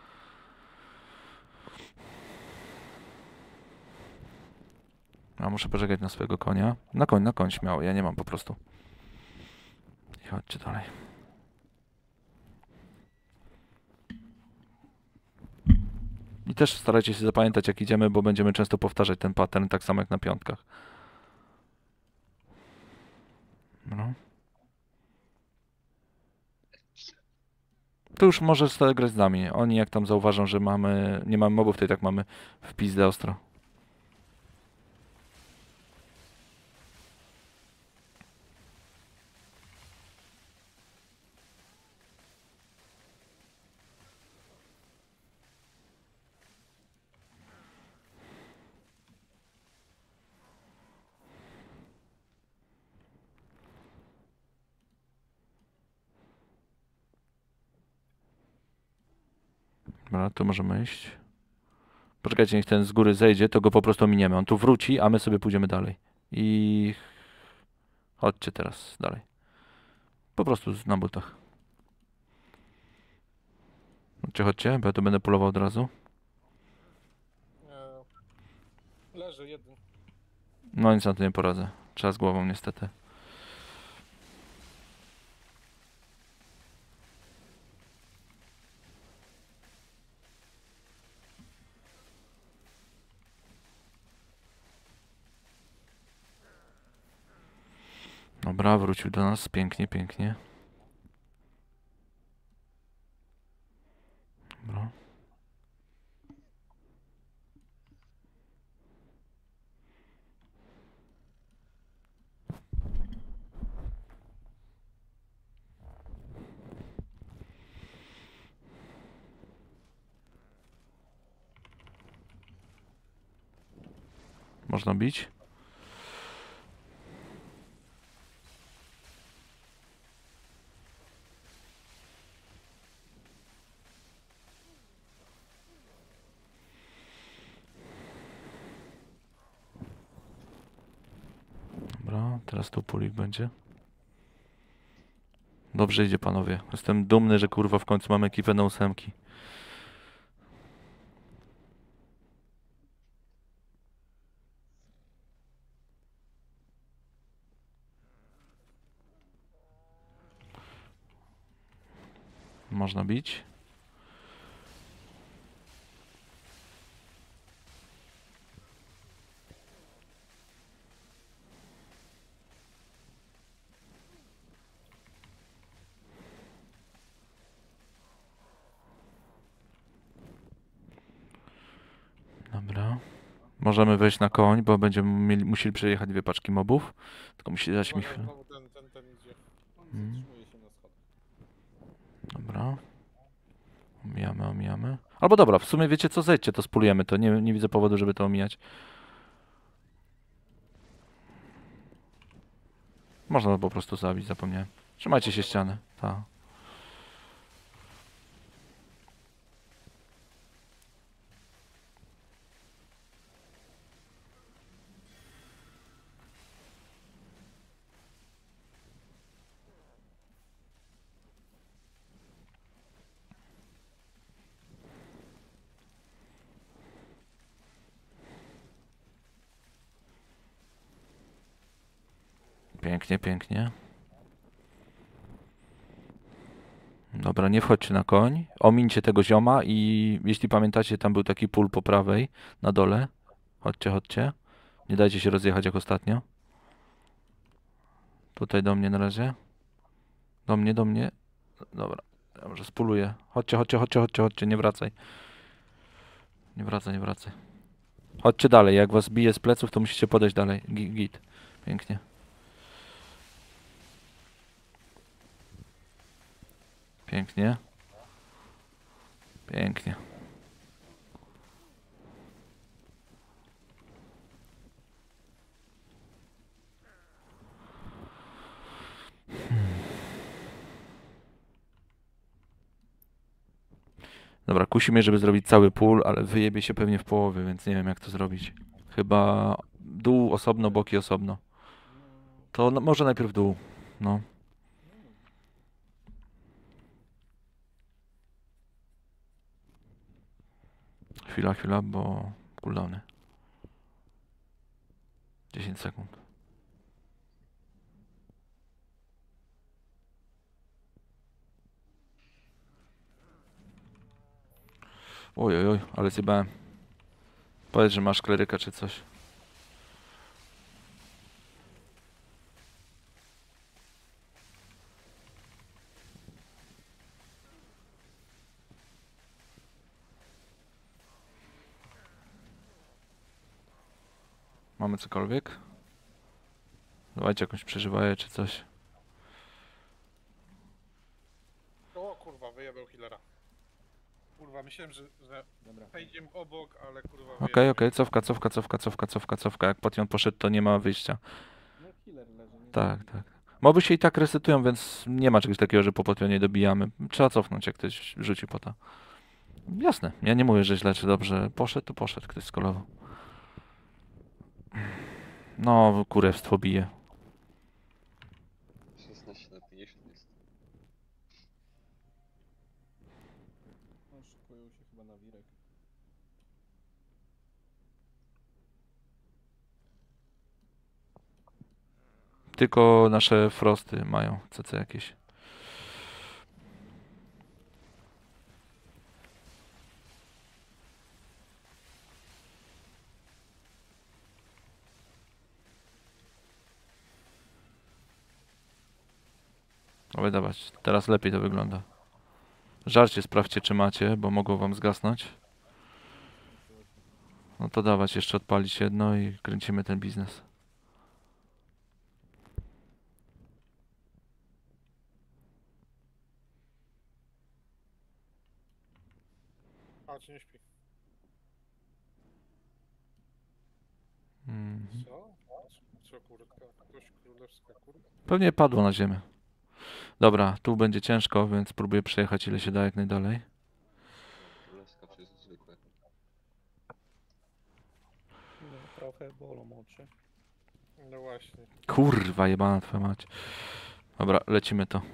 A muszę poczekać na swojego konia. Na koń, na koń, śmiało, ja nie mam po prostu. I chodźcie dalej. I też starajcie się zapamiętać, jak idziemy, bo będziemy często powtarzać ten pattern, tak samo jak na piątkach. No. To już możesz sobie grać z nami. Oni jak tam zauważą, że mamy, nie mamy mobów, to i tak mamy w pizdę ostro. Dobra, tu możemy iść. Poczekajcie, niech ten z góry zejdzie, to go po prostu miniemy. On tu wróci, a my sobie pójdziemy dalej. I... Chodźcie teraz dalej. Po prostu na butach. Chodźcie, chodźcie, bo ja tu będę polował od razu. E, leży jeden. No nic na to nie poradzę. Trzeba z głową niestety. Dobra, wrócił do nas. Pięknie, pięknie. Dobra. Można bić? Dobra, teraz tu pulik będzie. Dobrze idzie, panowie. Jestem dumny, że kurwa w końcu mamy ekipę na ósemki. Można bić. Dobra. Możemy wejść na koń, bo będziemy mieli, musieli przejechać dwie paczki mobów. Tylko musi dać mi Uwaga, chwilę. znowu ten, ten, ten idzie. On Hmm. zatrzymuje się na schodach. Dobra. Omijamy, omijamy. Albo dobra, w sumie wiecie co, zejdźcie, to spulujemy to. Nie, nie widzę powodu, żeby to omijać. Można po prostu zabić, zapomniałem. Trzymajcie się ściany. Tak. Pięknie, pięknie. Dobra, nie wchodźcie na koń. Omińcie tego zioma i jeśli pamiętacie, tam był taki pól po prawej, na dole. Chodźcie, chodźcie. Nie dajcie się rozjechać jak ostatnio. Tutaj do mnie na razie. Do mnie, do mnie. Dobra, ja może spuluję. Chodźcie, chodźcie, chodźcie, chodźcie, chodźcie, nie wracaj. Nie wracaj, nie wracaj. Chodźcie dalej, jak was bije z pleców, to musicie podejść dalej. Gi- Git. Pięknie. Pięknie. Pięknie. Dobra, kusi mnie, żeby zrobić cały pool, ale wyjebie się pewnie w połowie, więc nie wiem jak to zrobić. Chyba dół osobno, boki osobno. To no, może najpierw dół, no. Chwila, chwila, bo cooldowny. dziesięć sekund. Oj, oj, oj, ale zjebałem. Powiedz, że masz kleryka czy coś. Mamy cokolwiek? Dawajcie jakąś przeżywaję czy coś. O kurwa, wyjebał healera. Kurwa, myślałem, że, że Dobra. wejdziemy obok, ale kurwa Okej, wyjebał. okej, cofka, cofka, cofka, cofka, cofka, cofka. Jak Potion poszedł, to nie ma wyjścia. No healer leży, nie Tak, zabij. tak. Moby się i tak resetują, więc nie ma czegoś takiego, że po Potionie dobijamy. Trzeba cofnąć, jak ktoś rzucił pota. Jasne, ja nie mówię, że źle czy dobrze. Poszedł, to poszedł, ktoś skolował. No, kurewstwo bije. szesnaście na pięćdziesiąt jest. No, szykują się chyba na wirek. Tylko nasze frosty mają C C jakieś. Dawaj, dawać. Teraz lepiej to wygląda. Żarcie sprawdźcie, czy macie, bo mogą wam zgasnąć. No to dawać, jeszcze odpalić jedno i kręcimy ten biznes. A, czy nie śpi? Mhm. Co? Co kurtka? Ktoś królewska kurtka? Pewnie padło na ziemię. Dobra, tu będzie ciężko, więc próbuję przejechać ile się da jak najdalej. Królewska przez zwykłe. No, trochę bolą oczy. No właśnie. Kurwa, jebana twoja mać. Dobra, lecimy to.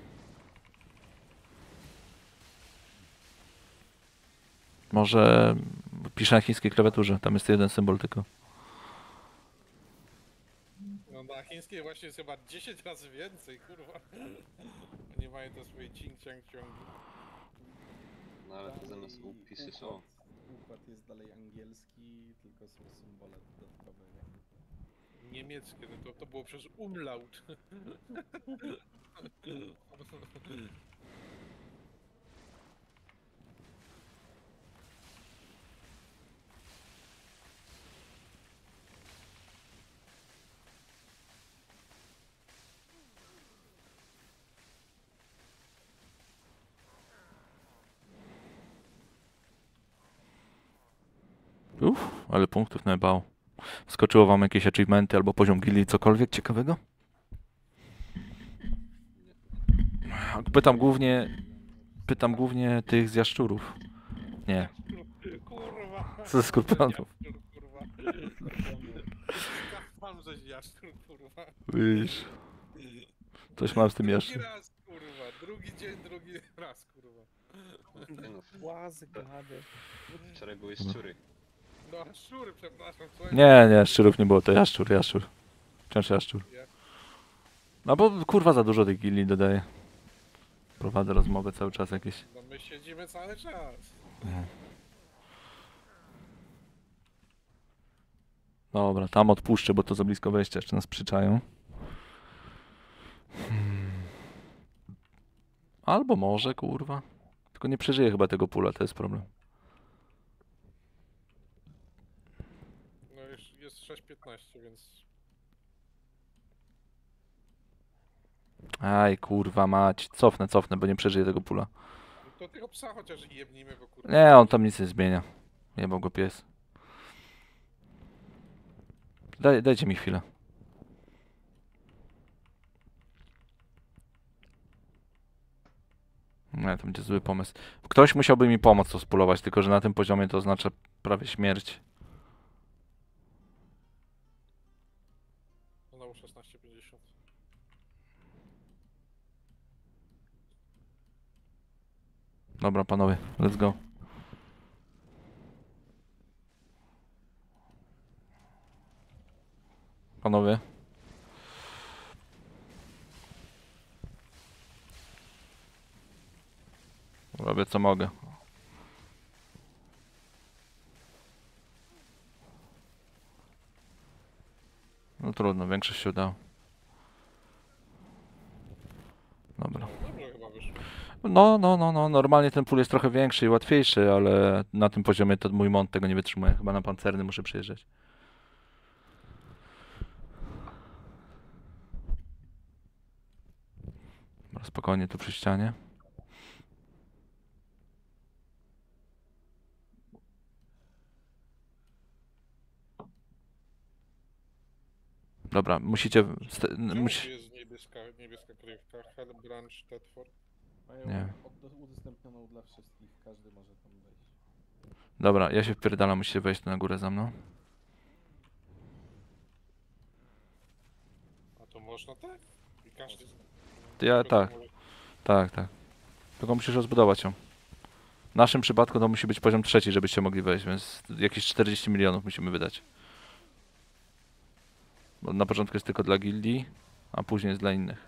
Może piszę na chińskiej klawiaturze, tam jest jeden symbol tylko. No na chińskiej właśnie jest chyba dziesięć razy więcej, kurwa. Nie mają to swojej cing ciang ciągi. No ale to Dalej zamiast upisy są. układ- Układ jest dalej angielski, tylko są symbole dodatkowe. nie? Niemieckie, no to, to było przez umlaut. Uff, ale punktów najbał. Skoczyło wam jakieś achievementy albo poziom gildii, cokolwiek ciekawego? Pytam głównie, pytam głównie tych z jaszczurów. Nie, Kurwa. ze skorpionów. Jaszczur, kurwa. Mam coś jaszczur, kurwa. Wiesz, coś mam z tym Drugi jaszczur. raz, kurwa. Drugi dzień, drugi raz, kurwa. Nie no, Łazy, gady. wczoraj były szczury. No, szczury, przepraszam. Co Nie, nie, szczurów nie było, to jaszczur, jaszczur. Wciąż jaszczur. Ja- No bo kurwa za dużo tych gildii dodaję. Prowadzę rozmowę cały czas jakieś. No my siedzimy cały czas. Dobra, tam odpuszczę, bo to za blisko wejścia, jeszcze nas przyczają. Hmm. Albo może, kurwa. Tylko nie przeżyję chyba tego pula, to jest problem. No już jest sześć piętnaście, więc... Aj, kurwa mać. Cofnę, cofnę, bo nie przeżyję tego pula. To tego psa chociaż jebnijmy, bo kurwa... Nie, on tam nic nie zmienia. Jebał go pies. Daj, dajcie mi chwilę. Nie, to będzie zły pomysł. Ktoś musiałby mi pomóc to spulować, tylko że na tym poziomie to oznacza prawie śmierć. Znowu szesnaście pięćdziesiąt. Dobra, panowie, let's go. Panowie. Robię co mogę. No trudno, większość się udało. Dobra. Dobrze chyba wyszło. No, no, no, no, normalnie ten pól jest trochę większy i łatwiejszy, ale na tym poziomie to mój mont tego nie wytrzymuje. Chyba na pancerny muszę przyjeżdżać. Dobra, spokojnie tu przy ścianie. Dobra, musicie... st- Czemu musi... tu jest niebieska, niebieska kryjówka? Hellbranch, Tedford. Mają Nie. od- udostępnioną dla wszystkich, każdy może tam wejść. Dobra, ja się wpierdalam, musicie wejść tu na górę za mną. A to można tak? I każdy... Ja tak, tak, tak. Tylko musisz rozbudować ją. W naszym przypadku to musi być poziom trzeci, żebyście mogli wejść, więc jakieś czterdzieści milionów musimy wydać. Bo na początku jest tylko dla gildii, a później jest dla innych.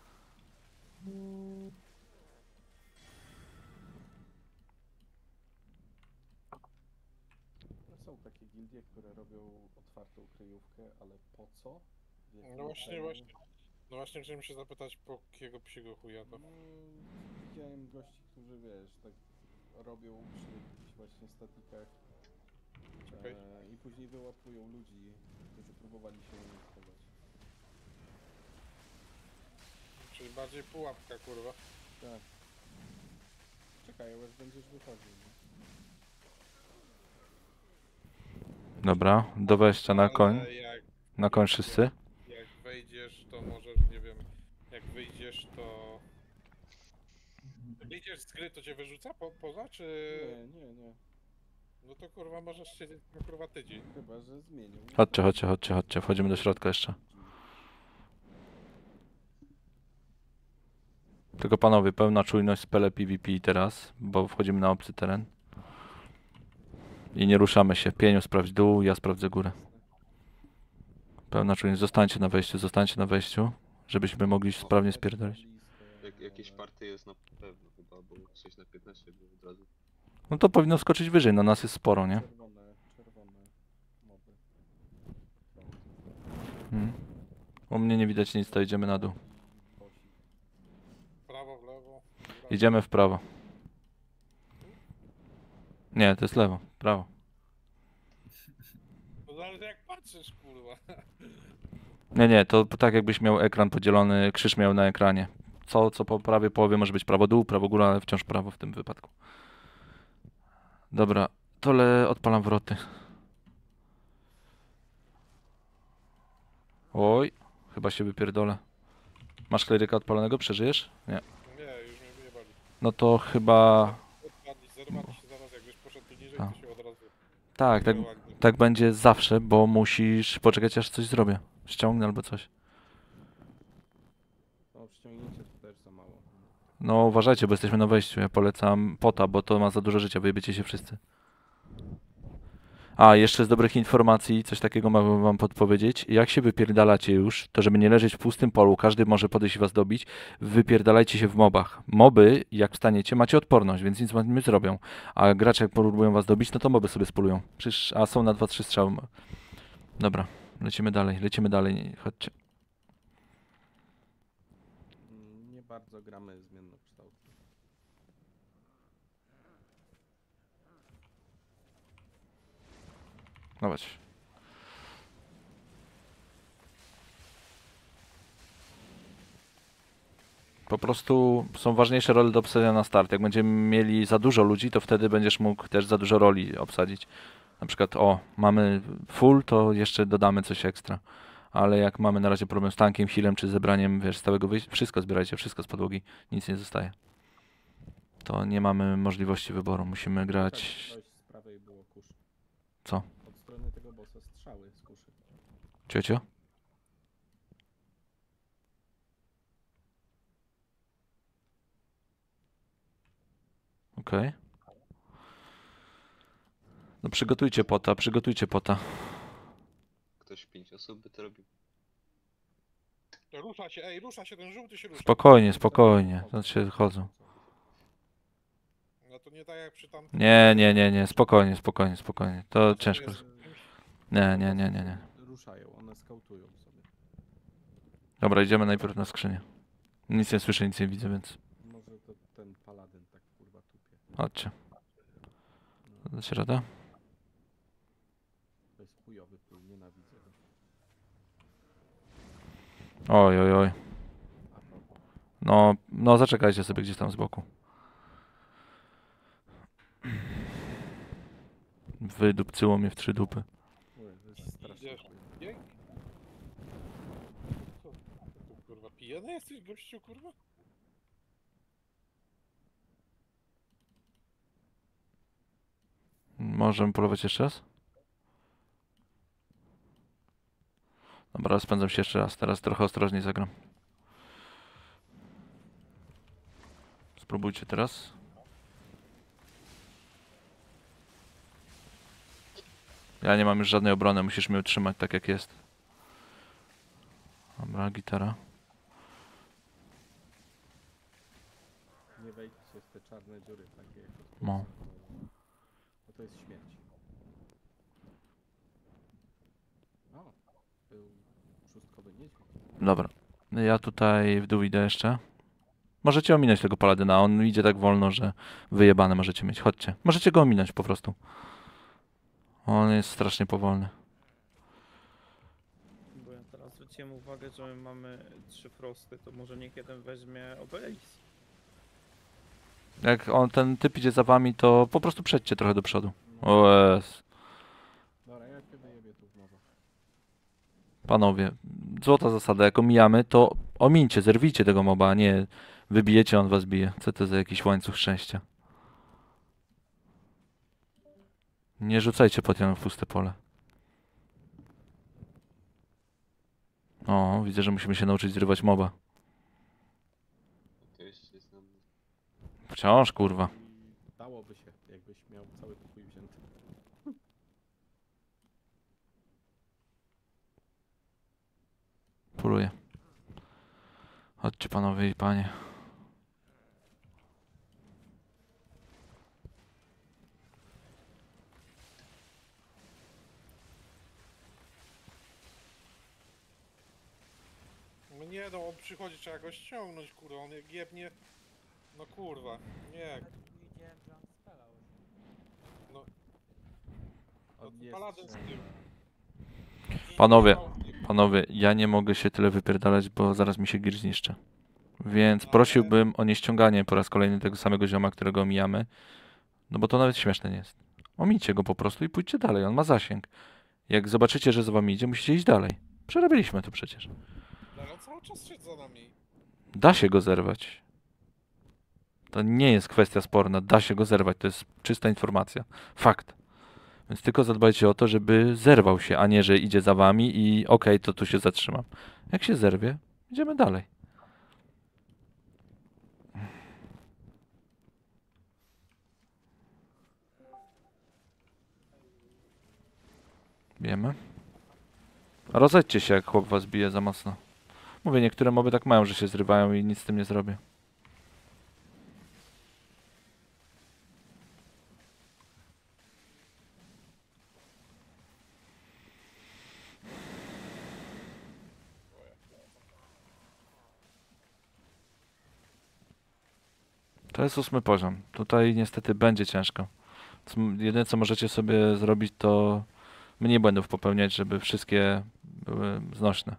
Są takie gildie, które robią otwartą kryjówkę, ale po co? W jakim No właśnie, celu? właśnie. No właśnie chciałem się zapytać, po jakiego psiego chuja to. No, widziałem gości, którzy wiesz, tak robią przy jakichś właśnie statykach Okej. e, i później wyłapują ludzi, którzy próbowali się inwestować. Czyli bardziej pułapka, kurwa. Tak. Czekaj, aż będziesz wychodził. nie? Dobra, do wejścia na koń. Ale jak, Na koń wszyscy. jak wejdziesz, to możesz, nie wiem, jak wyjdziesz, to... Jak wyjdziesz z gry, to cię wyrzuca po, poza, czy... Nie, nie, nie. No to kurwa możesz siedzieć na kurwa tydzień. Chyba, że zmienił. Chodźcie, chodźcie, chodźcie, chodźcie. Wchodzimy do środka jeszcze. Tylko panowie, pełna czujność, spele PvP teraz, bo wchodzimy na obcy teren. I nie ruszamy się. Pieniu sprawdź dół, ja sprawdzę górę. Pełna czujność. Zostańcie na wejściu, zostańcie na wejściu, żebyśmy mogli sprawnie spierdolić. Jak, jakieś party jest na pewno chyba, bo sześć na piętnaście było od razu. No to powinno skoczyć wyżej, na nas jest sporo, nie? Czerwone, czerwone moby. Hmm. U mnie nie widać nic, to idziemy na dół. Prawo, w lewo. góra. Idziemy w prawo. Nie, to jest lewo, prawo. No ale to jak patrzysz, kurwa. Nie, nie, to tak jakbyś miał ekran podzielony, krzyż miał na ekranie. Co, co po prawej połowie może być prawo dół, prawo góra, ale wciąż prawo w tym wypadku. Dobra, to le odpalam wroty. Oj, chyba się wypierdolę. Masz kleryka odpalonego? Przeżyjesz? Nie. Nie, już mnie wyjebali. No to chyba... Odpadli, zerwali się zaraz, jakbyś poszedł tu niżej, A. to się od razu Tak, tak, wyjebali. tak będzie zawsze, bo musisz poczekać aż coś zrobię. Ściągnę albo coś. No, przyciągnięcie to też za mało. No uważajcie, bo jesteśmy na wejściu. Ja polecam pota, bo to ma za dużo życia, wyjebiecie się wszyscy. A, jeszcze z dobrych informacji, coś takiego mogę wam podpowiedzieć. Jak się wypierdalacie już, to żeby nie leżeć w pustym polu, każdy może podejść i was dobić, wypierdalajcie się w mobach. Moby, jak wstaniecie, macie odporność, więc nic wam nie zrobią. A gracze jak próbują was dobić, no to moby sobie spolują. Przecież, a są na dwa trzy strzały. Dobra, lecimy dalej, lecimy dalej, chodźcie. Mm, Nie bardzo gramy zmiennokształtnie. Dawać. Po prostu są ważniejsze role do obsadzenia na start. Jak będziemy mieli za dużo ludzi, to wtedy będziesz mógł też za dużo roli obsadzić. Na przykład, o, mamy full, to jeszcze dodamy coś ekstra. Ale jak mamy na razie problem z tankiem, healem czy zebraniem, wiesz, stałego wyjścia, wszystko zbierajcie, wszystko z podłogi, nic nie zostaje. to nie mamy możliwości wyboru. Musimy Tak, grać... ktoś z prawej było kusz. Co? Od strony tego bossa strzały z kuszy. Ciocio? Okej. No przygotujcie pota, przygotujcie pota. Ktoś pięć osób by to robił. Rusza się, ej, rusza się, ten żółty się rusza. Spokojnie, spokojnie. To się chodzą. No to nie tak jak przy tamtym. Nie, nie, nie, nie. Spokojnie, spokojnie, spokojnie. To Znaczy, ciężko. jest czymś- Nie, nie, nie, nie, nie. Ruszają, one skautują sobie. Dobra, idziemy najpierw na skrzynię. Nic nie słyszę, nic nie widzę, więc Może to ten paladyn tak kurwa tupie. chodźcie. No, Dacie radę? to jest chujowy pól, nienawidzę go. Oj, oj, oj. A propos. No, no zaczekajcie sobie gdzieś tam z boku. Wydupcyło mnie w trzy dupy. Ue, to jest strasznie Idziesz. chujowe. Dzięki. Co? Ty, kurwa, pijany jesteś, gościu, kurwa? Możemy polować jeszcze raz? Dobra, rozpędzam się jeszcze raz. Teraz trochę ostrożniej zagram. Spróbujcie teraz. Ja nie mam już żadnej obrony, musisz mnie utrzymać tak jak jest. Dobra, gitara. Nie wejdźcie w te czarne dziury takie jak od No. pulsa, bo, bo to jest śmierć. O, był szóstkowy niedźwiedź. Dobra. Ja tutaj w dół idę jeszcze. Możecie ominąć tego paladyna, on idzie tak wolno, że wyjebane możecie mieć. Chodźcie. Możecie go ominąć po prostu. On jest strasznie powolny. Bo ja teraz zwróciłem uwagę, że my mamy trzy frosty, to może niech jeden weźmie Obelix. Jak on, ten typ idzie za wami, to po prostu przejdźcie trochę do przodu. No. O jest. Dobra, ja cię wyjebię tu w nowo. Panowie, złota zasada, jak omijamy, to omińcie, zerwijcie tego moba, a nie wybijecie, on was bije. Co to za jakiś łańcuch szczęścia? Nie rzucajcie potionów w puste pole. O, widzę, że musimy się nauczyć zrywać moba. To jeszcze jest nam... Wciąż, kurwa. I dałoby się, jakbyś miał cały pokój wzięty. Poluję. Chodźcie panowie i panie. No nie no, on przychodzi, trzeba go ściągnąć, kurwa, on jak jebnie... No kurwa, nie. No, no Odnieść paladyn z się. tym. Panowie, panowie, ja nie mogę się tyle wypierdalać, bo zaraz mi się gir zniszczy. Więc prosiłbym o nieściąganie po raz kolejny tego samego zioma, którego omijamy. No bo to nawet śmieszne nie jest. Omijcie go po prostu i pójdźcie dalej, on ma zasięg. Jak zobaczycie, że za wami idzie, musicie iść dalej. Przerobiliśmy to przecież. No on cały czas szedł za nami. Da się go zerwać. To nie jest kwestia sporna, da się go zerwać, to jest czysta informacja. Fakt. Więc tylko zadbajcie o to, żeby zerwał się, a nie, że idzie za wami i okej, okay, to tu się zatrzymam. Jak się zerwie, idziemy dalej. Bijemy. Rozejdźcie się, jak chłop was bije za mocno. Mówię, niektóre moby tak mają, że się zrywają i nic z tym nie zrobię. To jest ósmy poziom. Tutaj niestety będzie ciężko. Co- Jedyne co możecie sobie zrobić, to mniej błędów popełniać, żeby wszystkie były znośne.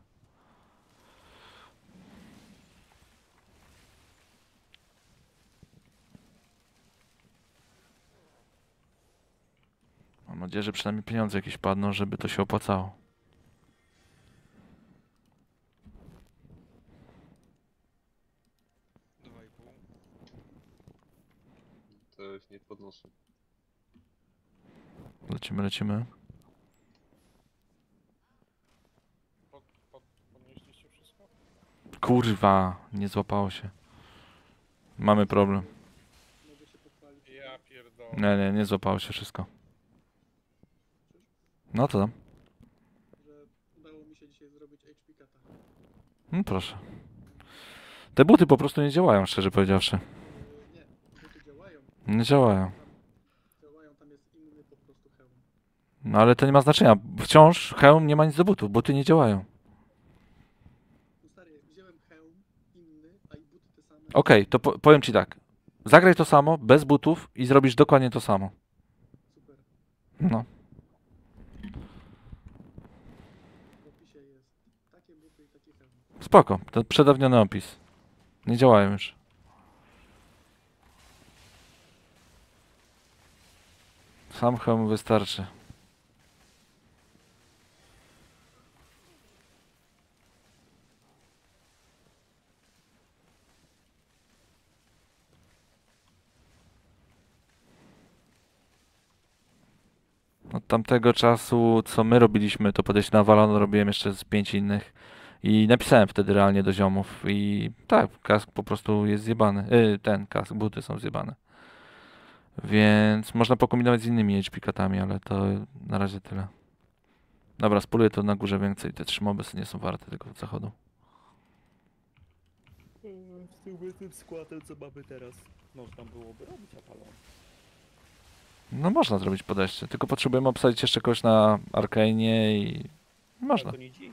Mam nadzieję, że przynajmniej pieniądze jakieś padną, żeby to się opłacało. Dwa i pół. nie podnoszę. Lecimy, lecimy. Pod, pod, podnieśliście wszystko? Kurwa, nie złapało się. Mamy problem. Ja pierdolę. Nie, nie, nie złapało się wszystko. No to tam. Że udało mi się dzisiaj zrobić H P kata. No proszę. Te buty po prostu nie działają, szczerze powiedziawszy. Nie, buty działają. Nie działają. Działają, tam jest inny po prostu hełm. No ale to nie ma znaczenia. Wciąż hełm nie ma nic do butów. Buty nie działają. No stary, wziąłem hełm inny, a i buty te same. Okej, to po powiem ci tak. Zagraj to samo, bez butów i zrobisz dokładnie to samo. Super. No. W opisie jest takie buty i taki hełm. Spoko, to przedawniony opis. Nie działają już. Sam hełm wystarczy. Od tamtego czasu, co my robiliśmy, to podejście na Avalon robiłem jeszcze z pięć innych. I napisałem wtedy realnie do ziomów i tak, kask po prostu jest zjebany. Yy, ten kask, buty są zjebane. Więc można pokombinować z innymi H P katami, ale to na razie tyle. Dobra, spuluję to na górze więcej. Te trzy moby nie są warte tego zachodu. W sumie tym składem, co mamy teraz, można byłoby robić Avalon. No można zrobić podejście, tylko potrzebujemy obsadzić jeszcze kogoś na Arkane'ie i można. Ale to nie dziś.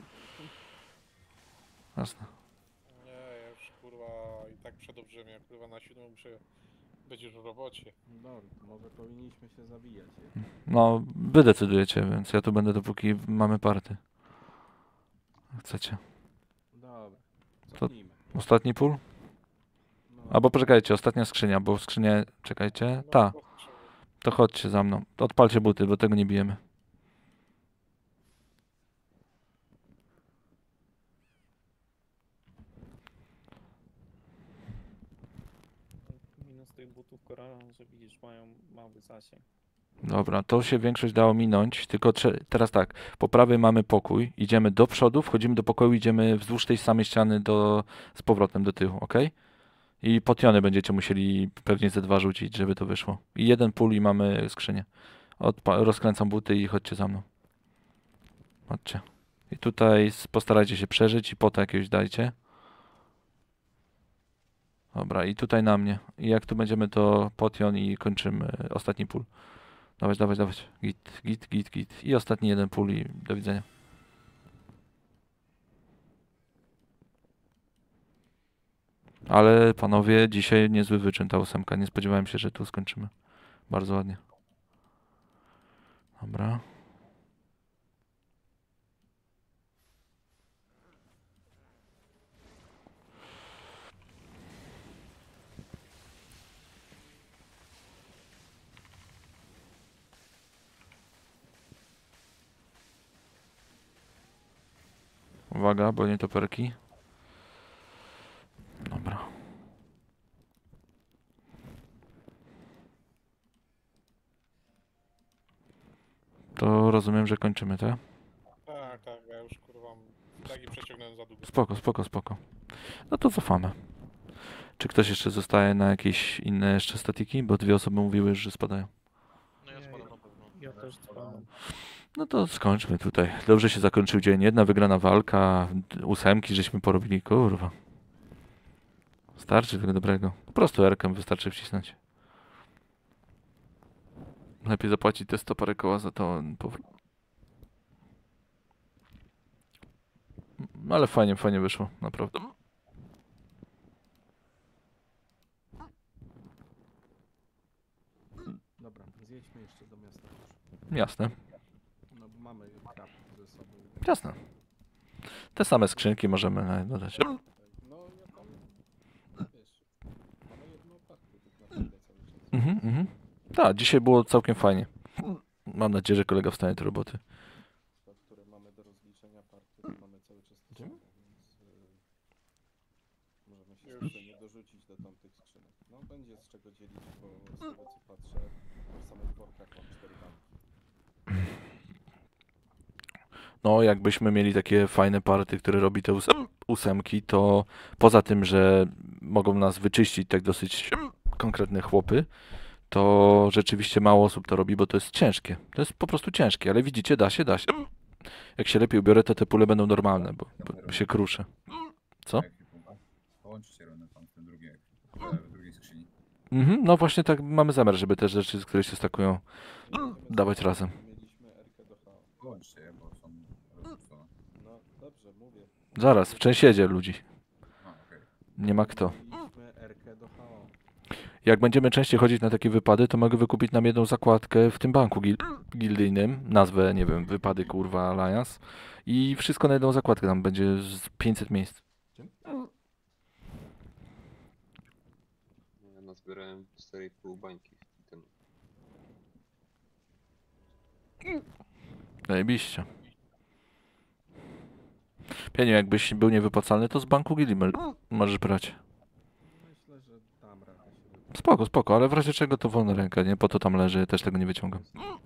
Jasne. Nie, ja już kurwa i tak przed obrzemiem, kurwa na siódmą muszę być już w robocie. Dobra, to może powinniśmy się zabijać. Nie? No, wy decydujecie, więc ja tu będę dopóki mamy party. Chcecie. Dobra, To- cofnijmy. Ostatni pól? No, Albo poczekajcie, ostatnia skrzynia, bo w skrzynie, czekajcie, No, ta, to- to chodźcie za mną. Odpalcie buty, bo tego nie bijemy. Minus tych butów Korala, że widzisz, mają mały zasięg. Dobra, to się większość dało minąć, tylko trze- teraz tak, po prawej mamy pokój, idziemy do przodu, wchodzimy do pokoju, idziemy wzdłuż tej samej ściany do, z powrotem do tyłu, ok? I potiony będziecie musieli pewnie ze dwa rzucić, żeby to wyszło. I jeden pól i mamy skrzynię. Odpa- rozkręcam buty i chodźcie za mną. Chodźcie. I tutaj s- postarajcie się przeżyć i pota jakiegoś dajcie. Dobra, i tutaj na mnie. I jak tu będziemy, to potion i kończymy ostatni pól. Dawać, dawać, dawać. Git, git, git, git. I ostatni jeden pól i do widzenia. Ale panowie, dzisiaj niezły wyczyn ta ósemka. Nie spodziewałem się, że tu skończymy. Bardzo ładnie. Dobra. Uwaga, bo nie toperki. Dobra. To rozumiem, że kończymy, tak? Tak, tak, ja już kurwa flagi przeciągnąłem za długo. Spoko, spoko, spoko. No to cofamy. Czy ktoś jeszcze zostaje na jakieś inne jeszcze statiki? Bo dwie osoby mówiły, że spadają. No ja spadam na pewno. Ja też trwam. No to skończmy tutaj. Dobrze się zakończył dzień. Jedna wygrana walka, d- ósemki żeśmy porobili, kurwa. Starczy tego dobrego. Po prostu erkem wystarczy wcisnąć. Lepiej zapłacić te sto parę koła za to powrót. No ale fajnie, fajnie wyszło, naprawdę. Dobra, zjedźmy jeszcze do miasta już. Jasne, No bo mamy krab ze sobą. jasne. Te same skrzynki możemy nawet dodać. No ja tam, wiesz, mamy jedną opartę tak naprawdę cały czas. Mhm, mhm. Tak, dzisiaj było całkiem fajnie. Mam nadzieję, że kolega wstanie do roboty. Te, które mamy do rozliczenia party, to mamy cały czas skrzynkę, więc y, możemy się Już. spokojnie dorzucić do tamtych skrzynek. No będzie z czego dzielić, bo z tego co patrzę, no jakbyśmy mieli takie fajne party, które robi te ósem, ósemki, to poza tym, że mogą nas wyczyścić tak dosyć konkretne chłopy, to rzeczywiście mało osób to robi, bo to jest ciężkie. To jest po prostu ciężkie, ale widzicie, da się, da się. Jak się lepiej ubiorę, to te pule będą normalne, bo, bo się kruszę. Co? Połączcie runę tam w tym drugiej, w drugiej skrzyni. Mhm, no właśnie tak mamy zamiar, żeby te rzeczy, które się stakują, dawać razem. Mieliśmy R K do H O. Połączcie je, bo są rozrzucone. No dobrze, mówię. Zaraz, w częsiedzie ludzi. A, okej. Nie ma kto. Mieliśmy R K do H O. Jak będziemy częściej chodzić na takie wypady, to mogę wykupić nam jedną zakładkę w tym banku gil gildyjnym. Nazwę, nie wiem, wypady kurwa Alliance. I wszystko na jedną zakładkę. Tam będzie z pięćset miejsc. Ja nazbierałem cztery i pół bańki w tym. Zajebiście. Pieniu, jakbyś był niewypłacalny, to z banku gildy możesz brać. Myślę, że dam radę się wybrać. Spoko, spoko, ale w razie czego to wolna ręka, nie? Po to tam leży, też tego nie wyciągam.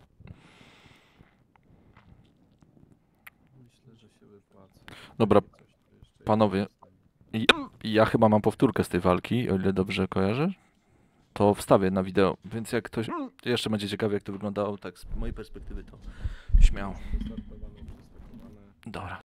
Myślę, że się wypłaca. Dobra, Coś tu jeszcze panowie. jest. I, i ja chyba mam powtórkę z tej walki, o ile dobrze kojarzę. To wstawię na wideo, więc jak ktoś jeszcze będzie ciekawy, jak to wyglądało, tak z mojej perspektywy, to śmiało. Wystartowane, przestakowane. Dobra,